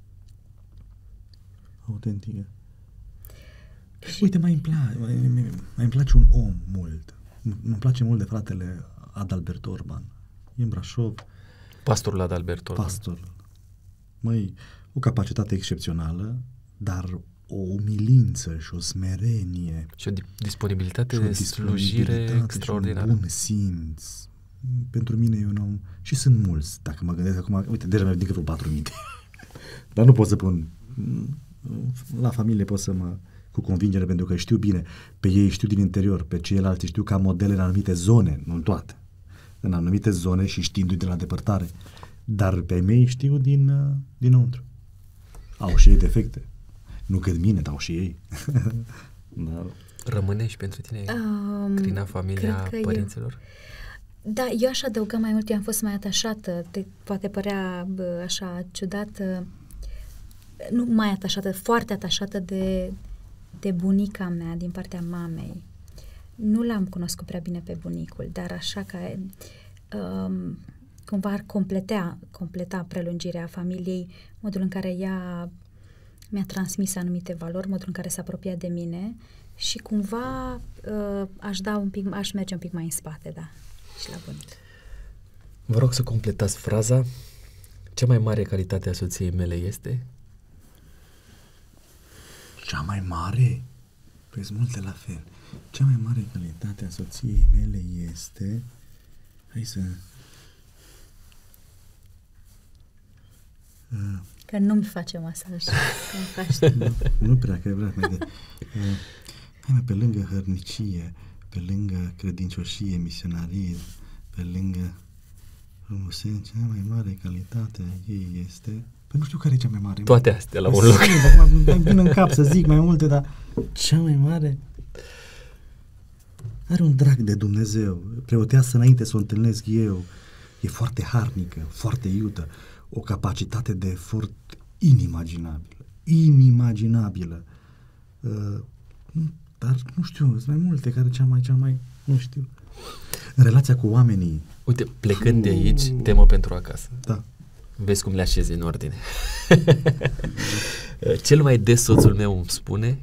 Autentică. Uite, mai îmi place un om mult. Îmi place mult de fratele Adalbert Orban. E în Brașov.
Pastorul Adalbert Orban.
Pastor. O capacitate excepțională, dar o umilință și o smerenie.
Și o disponibilitate de slujire extraordinară.
Și un bun simț. Pentru mine e un om... Și sunt mulți, dacă mă gândesc acum... Uite, deja mi-am ridicat vreo 4 minte. Dar nu pot să pun... La familie pot să mă... cu convingere, pentru că știu bine. Pe ei știu din interior, pe ceilalți știu ca modele în anumite zone, nu în toate. În anumite zone și știindu-i de la depărtare. Dar pe mei știu dinăuntru. Au și ei defecte. Nu cât mine, dar au și ei. Dar...
Rămâne și pentru tine crina familia părinților?
Da, eu aș adăuga mai mult, eu am fost mai atașată, poate părea așa ciudat, nu mai atașată, foarte atașată de bunica mea din partea mamei. Nu l-am cunoscut prea bine pe bunicul, dar așa că cumva ar completa prelungirea familiei, modul în care ea mi-a transmis anumite valori, modul în care s-a apropiat de mine și cumva aș merge un pic mai în spate, da, și la bunic.
Vă rog să completați fraza Cea mai mare calitate a soției mele este?
Cea mai mare? Păi sunt multe la fel. Cea mai mare calitate a soției mele este... Hai să...
Că nu-mi face masaj.
Nu prea, că vreau mai de... Hai mă, pe lângă hărnicie, pe lângă credincioșie, misionarie, pe lângă frumusețe, cea mai mare calitate a ei este... Păi nu știu care e cea mai mare.
Toate astea la un loc.
Mai bine în cap să zic mai multe, dar cea mai mare... Are un drag de Dumnezeu. Preoteasă înainte să o întâlnesc eu. E foarte harnică, foarte iută. O capacitate de efort inimaginabilă. Inimaginabilă. Dar nu știu, sunt mai multe care cea mai, nu știu. În relația cu oamenii.
Uite, plecând de aici, temă pentru acasă.
Da.
Vezi cum le așezi în ordine. Cel mai des soțul meu îmi spune...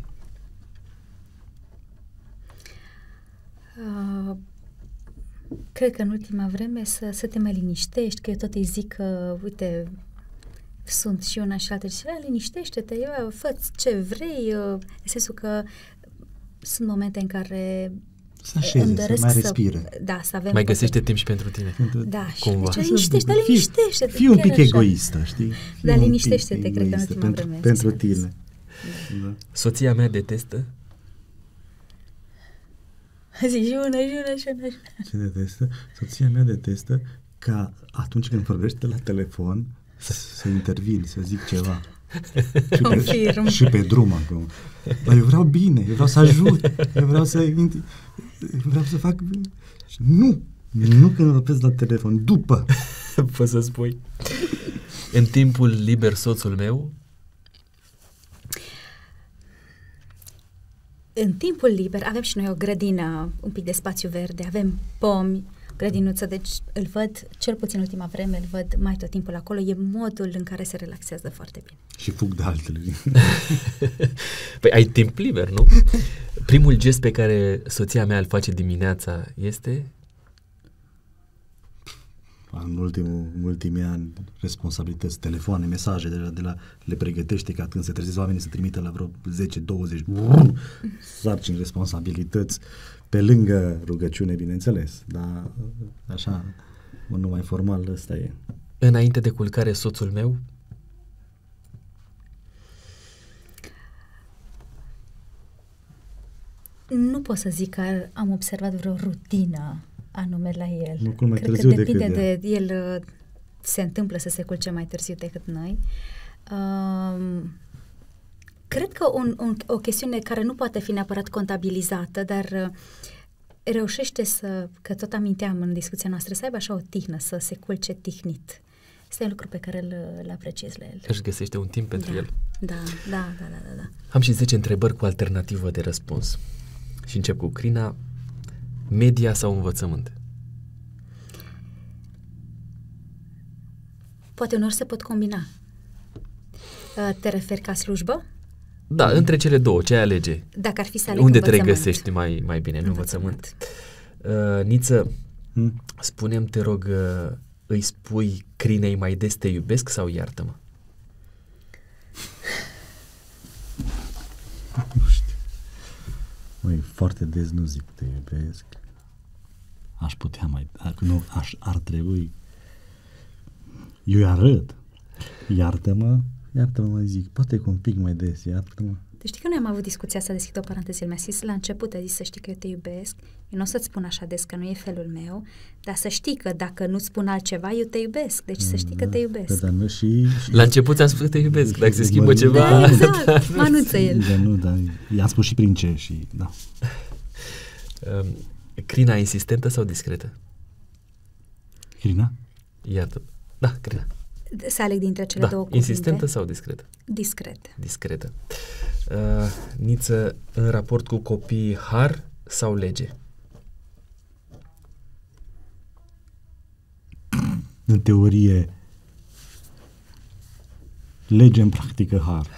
Cred că în ultima vreme să te mai liniștești, că eu tot îi zic că, uite, sunt și una și alta, și liniștește-te, fă-ți ce vrei, în sensul că sunt momente în care
să așeze, să mai respire.
Da, să avem...
Mai găsește timp și pentru tine.
Da,
cumva.
Și liniștește-te.
Fii un pic egoistă, știi?
Dar liniștește-te, cred că în ultima vreme.
Pentru tine.
Da. Soția mea detestă?
Zici, juna.
Ce detestă? Soția mea detestă ca atunci când vorbește la telefon să intervin, să zic ceva. Și pe drum acum. Dar eu vreau bine, eu vreau să ajut, eu vreau să fac bine. Nu când vorbesc la telefon, după.
Poți să spui. În timpul liber soțul meu?
În timpul liber avem și noi o grădină, un pic de spațiu verde, avem pomi, grădinuță, deci îl văd, cel puțin ultima vreme, îl văd mai tot timpul acolo, e modul în care se relaxează foarte bine.
Și fug de altele.
Păi ai timp liber, nu? Primul gest pe care soția mea îl face dimineața este?
În ultimii ani, responsabilități, telefoane, mesaje, le pregătește ca când se trezesc oamenii să trimită la vreo 10-20 sarcini, responsabilități, pe lângă rugăciune, bineînțeles, dar așa, unul mai formal, ăsta e.
Înainte de culcare, soțul meu?
Nu pot să zic că am observat vreo rutină anume la el.
Nu culme
Cred
târziu
că depinde
decât
de el, se întâmplă să se culce mai târziu decât noi. Cred că o chestiune care nu poate fi neapărat contabilizată, dar reușește că tot aminteam în discuția noastră, să aibă așa o tihnă, să se culce tihnit. Este un lucru pe care îl apreciez la el.
Își găsește un timp pentru el.
Da.
Am și 10 întrebări cu alternativă de răspuns. Și încep cu Crina. Media sau învățământ?
Poate unor se pot combina. Te referi ca slujbă?
Da, între cele două, ce ai alege?
Dacă ar fi să aleg
unde
învățământ.
te regăsești mai bine în învățământ? Niță, spune-mi, te rog, îi spui Crinei mai des te iubesc sau iartă-mă?
Nu știu. Măi, foarte des nu zic te iubesc. Aș putea mai... ar trebui. Eu îi arăt. Iartă-mă mai zic. Poate că un pic mai des, iartă-mă.
Deci știi că noi am avut discuția asta, deschid o paranteză, el mi-a zis la început, a zis să știi că eu te iubesc, eu nu o să-ți spun așa des că nu e felul meu, dar să știi că dacă nu-ți spun altceva, eu te iubesc, deci să știi că te iubesc.
Dar nu și...
La început ți-am spus că te iubesc, dacă se schimbă ceva...
Da, exact, mă anunță el.
Dar i-am spus și prin ce și... Da.
Crina insistentă sau discretă?
Crina?
Iartă. Da, Crina.
Să aleg dintre cele două cuvinte.
Insistentă sau discretă?
Discretă.
Niță, în raport cu copiii, har sau lege?
În teorie, lege, în practică, har.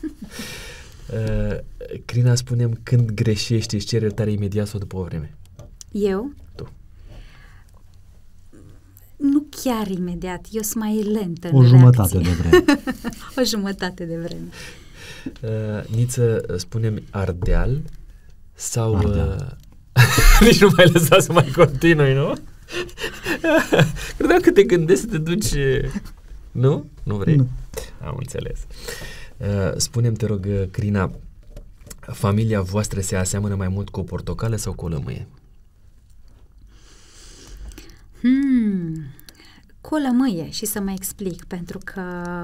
Crina, spune-mi, când greșești, își ceri iertare imediat sau după o vreme?
Eu?
Tu.
Nu chiar imediat. Eu sunt mai lentă
O
în
jumătate
reacție.
de vreme.
O jumătate de vreme.
Niță, spune-mi Ardeal sau...
Ardeal.
Nici nu mai lăsa să mai continui, nu? Credeam că te gândești să te duci... Nu? Nu vrei?
Nu.
Am înțeles. Spune-mi, te rog, Crina, familia voastră se aseamănă mai mult cu o portocală sau cu o lămâie?
Cu o lămâie, și să mă explic, pentru că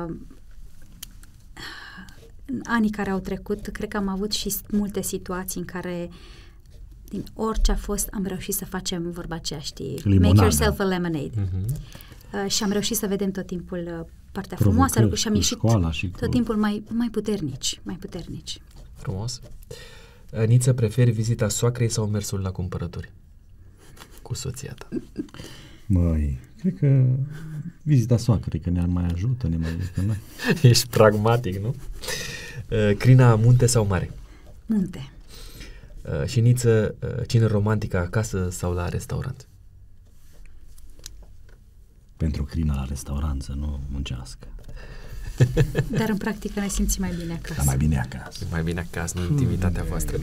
în anii care au trecut, cred că am avut și multe situații în care din orice a fost, am reușit să facem vorba aceea, știi?
Limonada.
Make yourself a lemonade. Și am reușit să vedem tot timpul partea frumoasă și am ieșit tot timpul mai puternici, mai puternici.
Frumos. Niță, preferi vizita soacrei sau mersul la cumpărături cu soția ta?
Măi, cred că vizita soacrei, că ne mai ajută, ne mai ajută noi.
Ești pragmatic, nu? Crina, munte sau mare?
Munte.
Și Niță, cine romantică acasă sau la restaurant?
Pentru Crina la restaurant să nu muncească.
Dar în practică ne simțim mai bine acasă.
Mai bine acasă.
Mai bine acasă, în intimitatea voastră.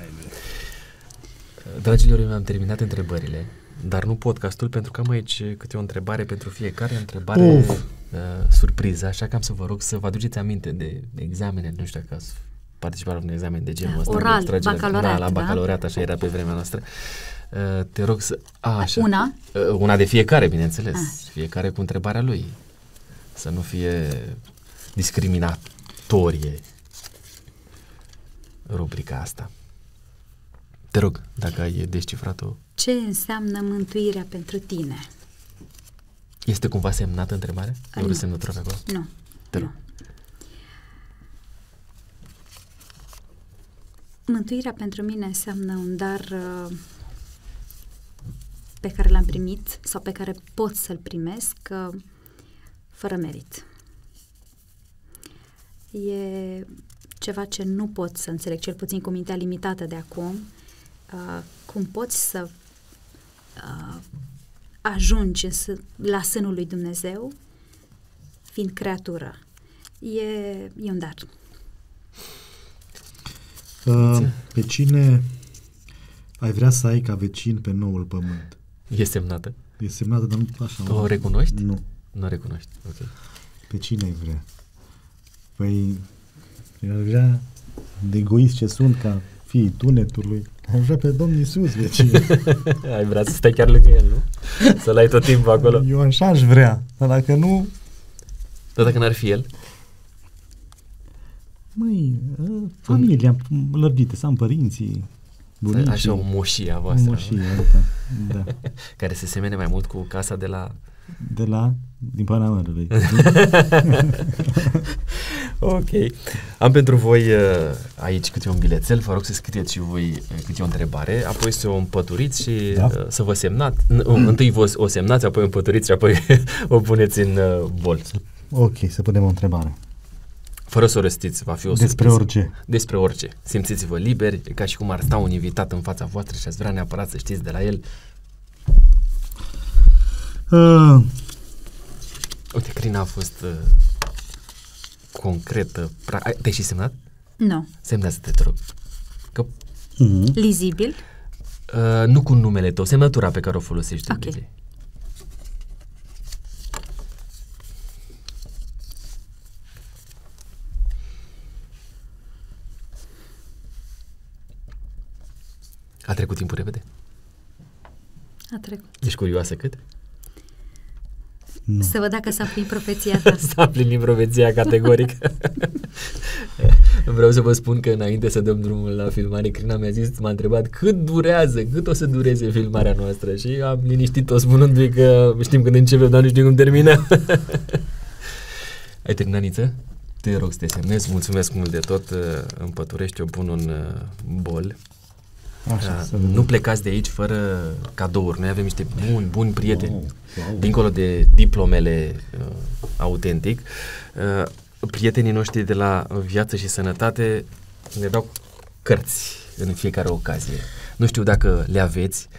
Dragilor, eu mi-am terminat întrebările, dar nu podcastul, pentru că am aici câte o întrebare pentru fiecare, întrebare surpriză, așa că am să vă rog să vă aduceți aminte de examene, nu știu dacă ați participat la un examen de genul ăsta.
Oral, bacalaureat,
la bacalaureat, așa era pe vremea noastră. Te rog să... așa.
Una?
Una de fiecare, bineînțeles. Fiecare cu întrebarea lui. Să nu fie discriminatorie rubrica asta. Te rog, dacă ai descifrat-o.
Ce înseamnă mântuirea pentru tine?
Este cumva semnată întrebarea? Nu. Semnătura pe acolo?
Nu.
Te rog.
Mântuirea pentru mine înseamnă un dar pe care l-am primit sau pe care pot să-l primesc fără merit. E ceva ce nu pot să înțeleg, cel puțin cu mintea limitată de acum, cum poți să ajungi la sânul lui Dumnezeu fiind creatură. E un dar.
Pe cine ai vrea să ai ca vecin pe noul pământ?
E semnată?
E semnată, dar nu așa.
O recunoști?
Nu.
Nu o recunoști, ok.
Pe cine ai vrea? Păi, eu ar vrea, de egoist ce sunt, ca fiii tunetului, ar vrea pe Domnul Iisus vecin.
Ai vrea să stai chiar lângă el, nu? Să-l ai tot timpul acolo.
Eu așa aș vrea, dar dacă nu...
Dar dacă n-ar fi el?
Măi, familia lărgită, să am părinții, bunicii.
Așa o moșie a voastră.
O moșie, da.
Care se semene mai mult cu casa de la...
Din Panamerului.
Ok. Am pentru voi aici câte un bilețel, vă rog să scrieți și voi câte o întrebare, apoi să o împăturiți și să vă semnați. Întâi vă o semnați, apoi o împăturiți și apoi o puneți în bol.
Ok, să punem o întrebare.
Fără să o răstiți, va fi o
despre orice.
Despre orice. Simțiți-vă liberi, ca și cum ar sta un invitat în fața voastră și ați vrea neapărat să știți de la el. Uite, Crina a fost concretă. Te-ai și semnat?
Nu.
Semnează-te, te rog.
Lizibil?
Nu cu numele tău, semnătura pe care o folosești.
Ok.
A trecut timpul repede?
A trecut.
Ești curioasă cât?
Nu. Să văd dacă s-a plinit profeția ta.
S-a plinit profeția categoric. Vreau să vă spun că înainte să dăm drumul la filmare, Crina m-a întrebat cât o să dureze filmarea noastră și am liniștit-o spunându-i că știm când începem, dar nu știm cum terminăm. Ai terminat, Niță? Te rog să te semnezi, mulțumesc mult de tot, împăturești, o pun un bol.
Așa,
nu plecați de aici fără cadouri. Noi avem niște buni prieteni, dincolo de diplomele autentic. Prietenii noștri de la Viață și Sănătate ne dau cărți în fiecare ocazie. Nu știu dacă le aveți.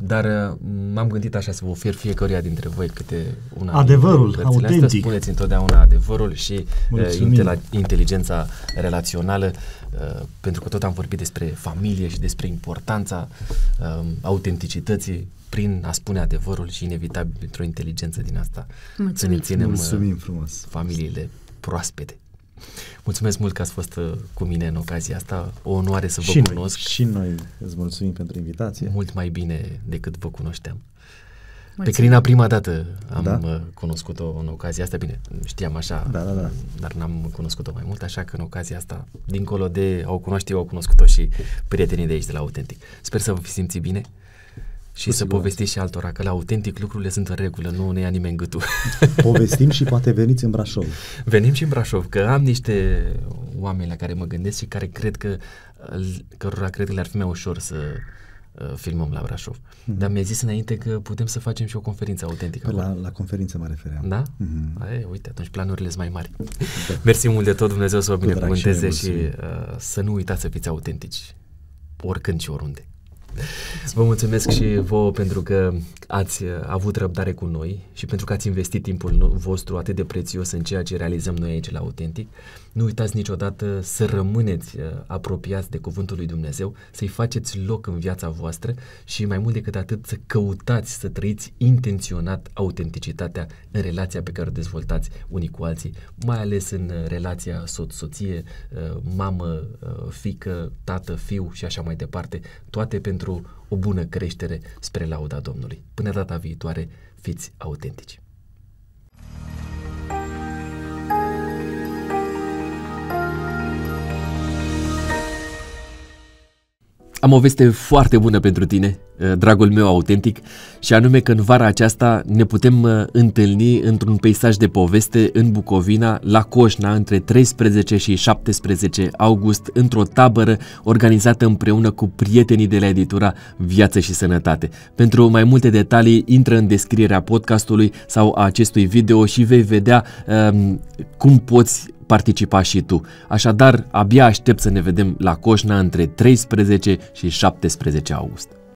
dar m-am gândit așa să vă ofer fiecăruia dintre voi câte una.
Adevărul, autentic.
Astea. Spuneți întotdeauna adevărul și inteligența relațională, pentru că tot am vorbit despre familie și despre importanța autenticității prin a spune adevărul și inevitabil pentru o inteligență din asta. Să ne ținem familiile proaspete. Mulțumesc mult că ați fost cu mine în ocazia asta. O onoare să vă cunosc.
Și noi îți mulțumim pentru invitație.
Mult mai bine decât vă cunoșteam. Pe Crina prima dată am cunoscut-o în ocazia asta. Bine, știam așa, dar n-am cunoscut-o mai mult, așa că în ocazia asta, dincolo de a o cunoaște, eu au cunoscut-o și prietenii de aici, de la Autentic. Sper să vă fi simțit bine și să povestiți și altora că la Autentic lucrurile sunt în regulă, nu ne ia nimeni gâtul.
Povestim și poate veniți în Brașov.
Venim și în Brașov, că am niște oameni la care mă gândesc și care cărora cred că le-ar fi mai ușor să filmăm la Brașov. Dar mi-a zis înainte că putem să facem și o conferință autentică.
La conferință mă refeream.
Da? Uite, atunci planurile sunt mai mari. Da. Mersi mult de tot, Dumnezeu să vă binecuvânteze și să nu uitați să fiți autentici, oricând și oriunde. Vă mulțumesc și vouă pentru că ați avut răbdare cu noi și pentru că ați investit timpul vostru atât de prețios în ceea ce realizăm noi aici la Autentic. Nu uitați niciodată să rămâneți apropiați de Cuvântul lui Dumnezeu, să-i faceți loc în viața voastră și mai mult decât atât să căutați să trăiți intenționat autenticitatea în relația pe care o dezvoltați unii cu alții, mai ales în relația soț-soție, mamă, fiică, tată, fiu și așa mai departe, toate pentru o bună creștere spre lauda Domnului. Până data viitoare, fiți autentici! Am o veste foarte bună pentru tine, dragul meu autentic, și anume că în vara aceasta ne putem întâlni într-un peisaj de poveste în Bucovina, la Coșna, între 13 și 17 august, într-o tabără organizată împreună cu prietenii de la editura Viață și Sănătate. Pentru mai multe detalii, intră în descrierea podcastului sau a acestui video și vei vedea cum poți participa și tu. Așadar, abia aștept să ne vedem la Coșna între 13 și 17 august.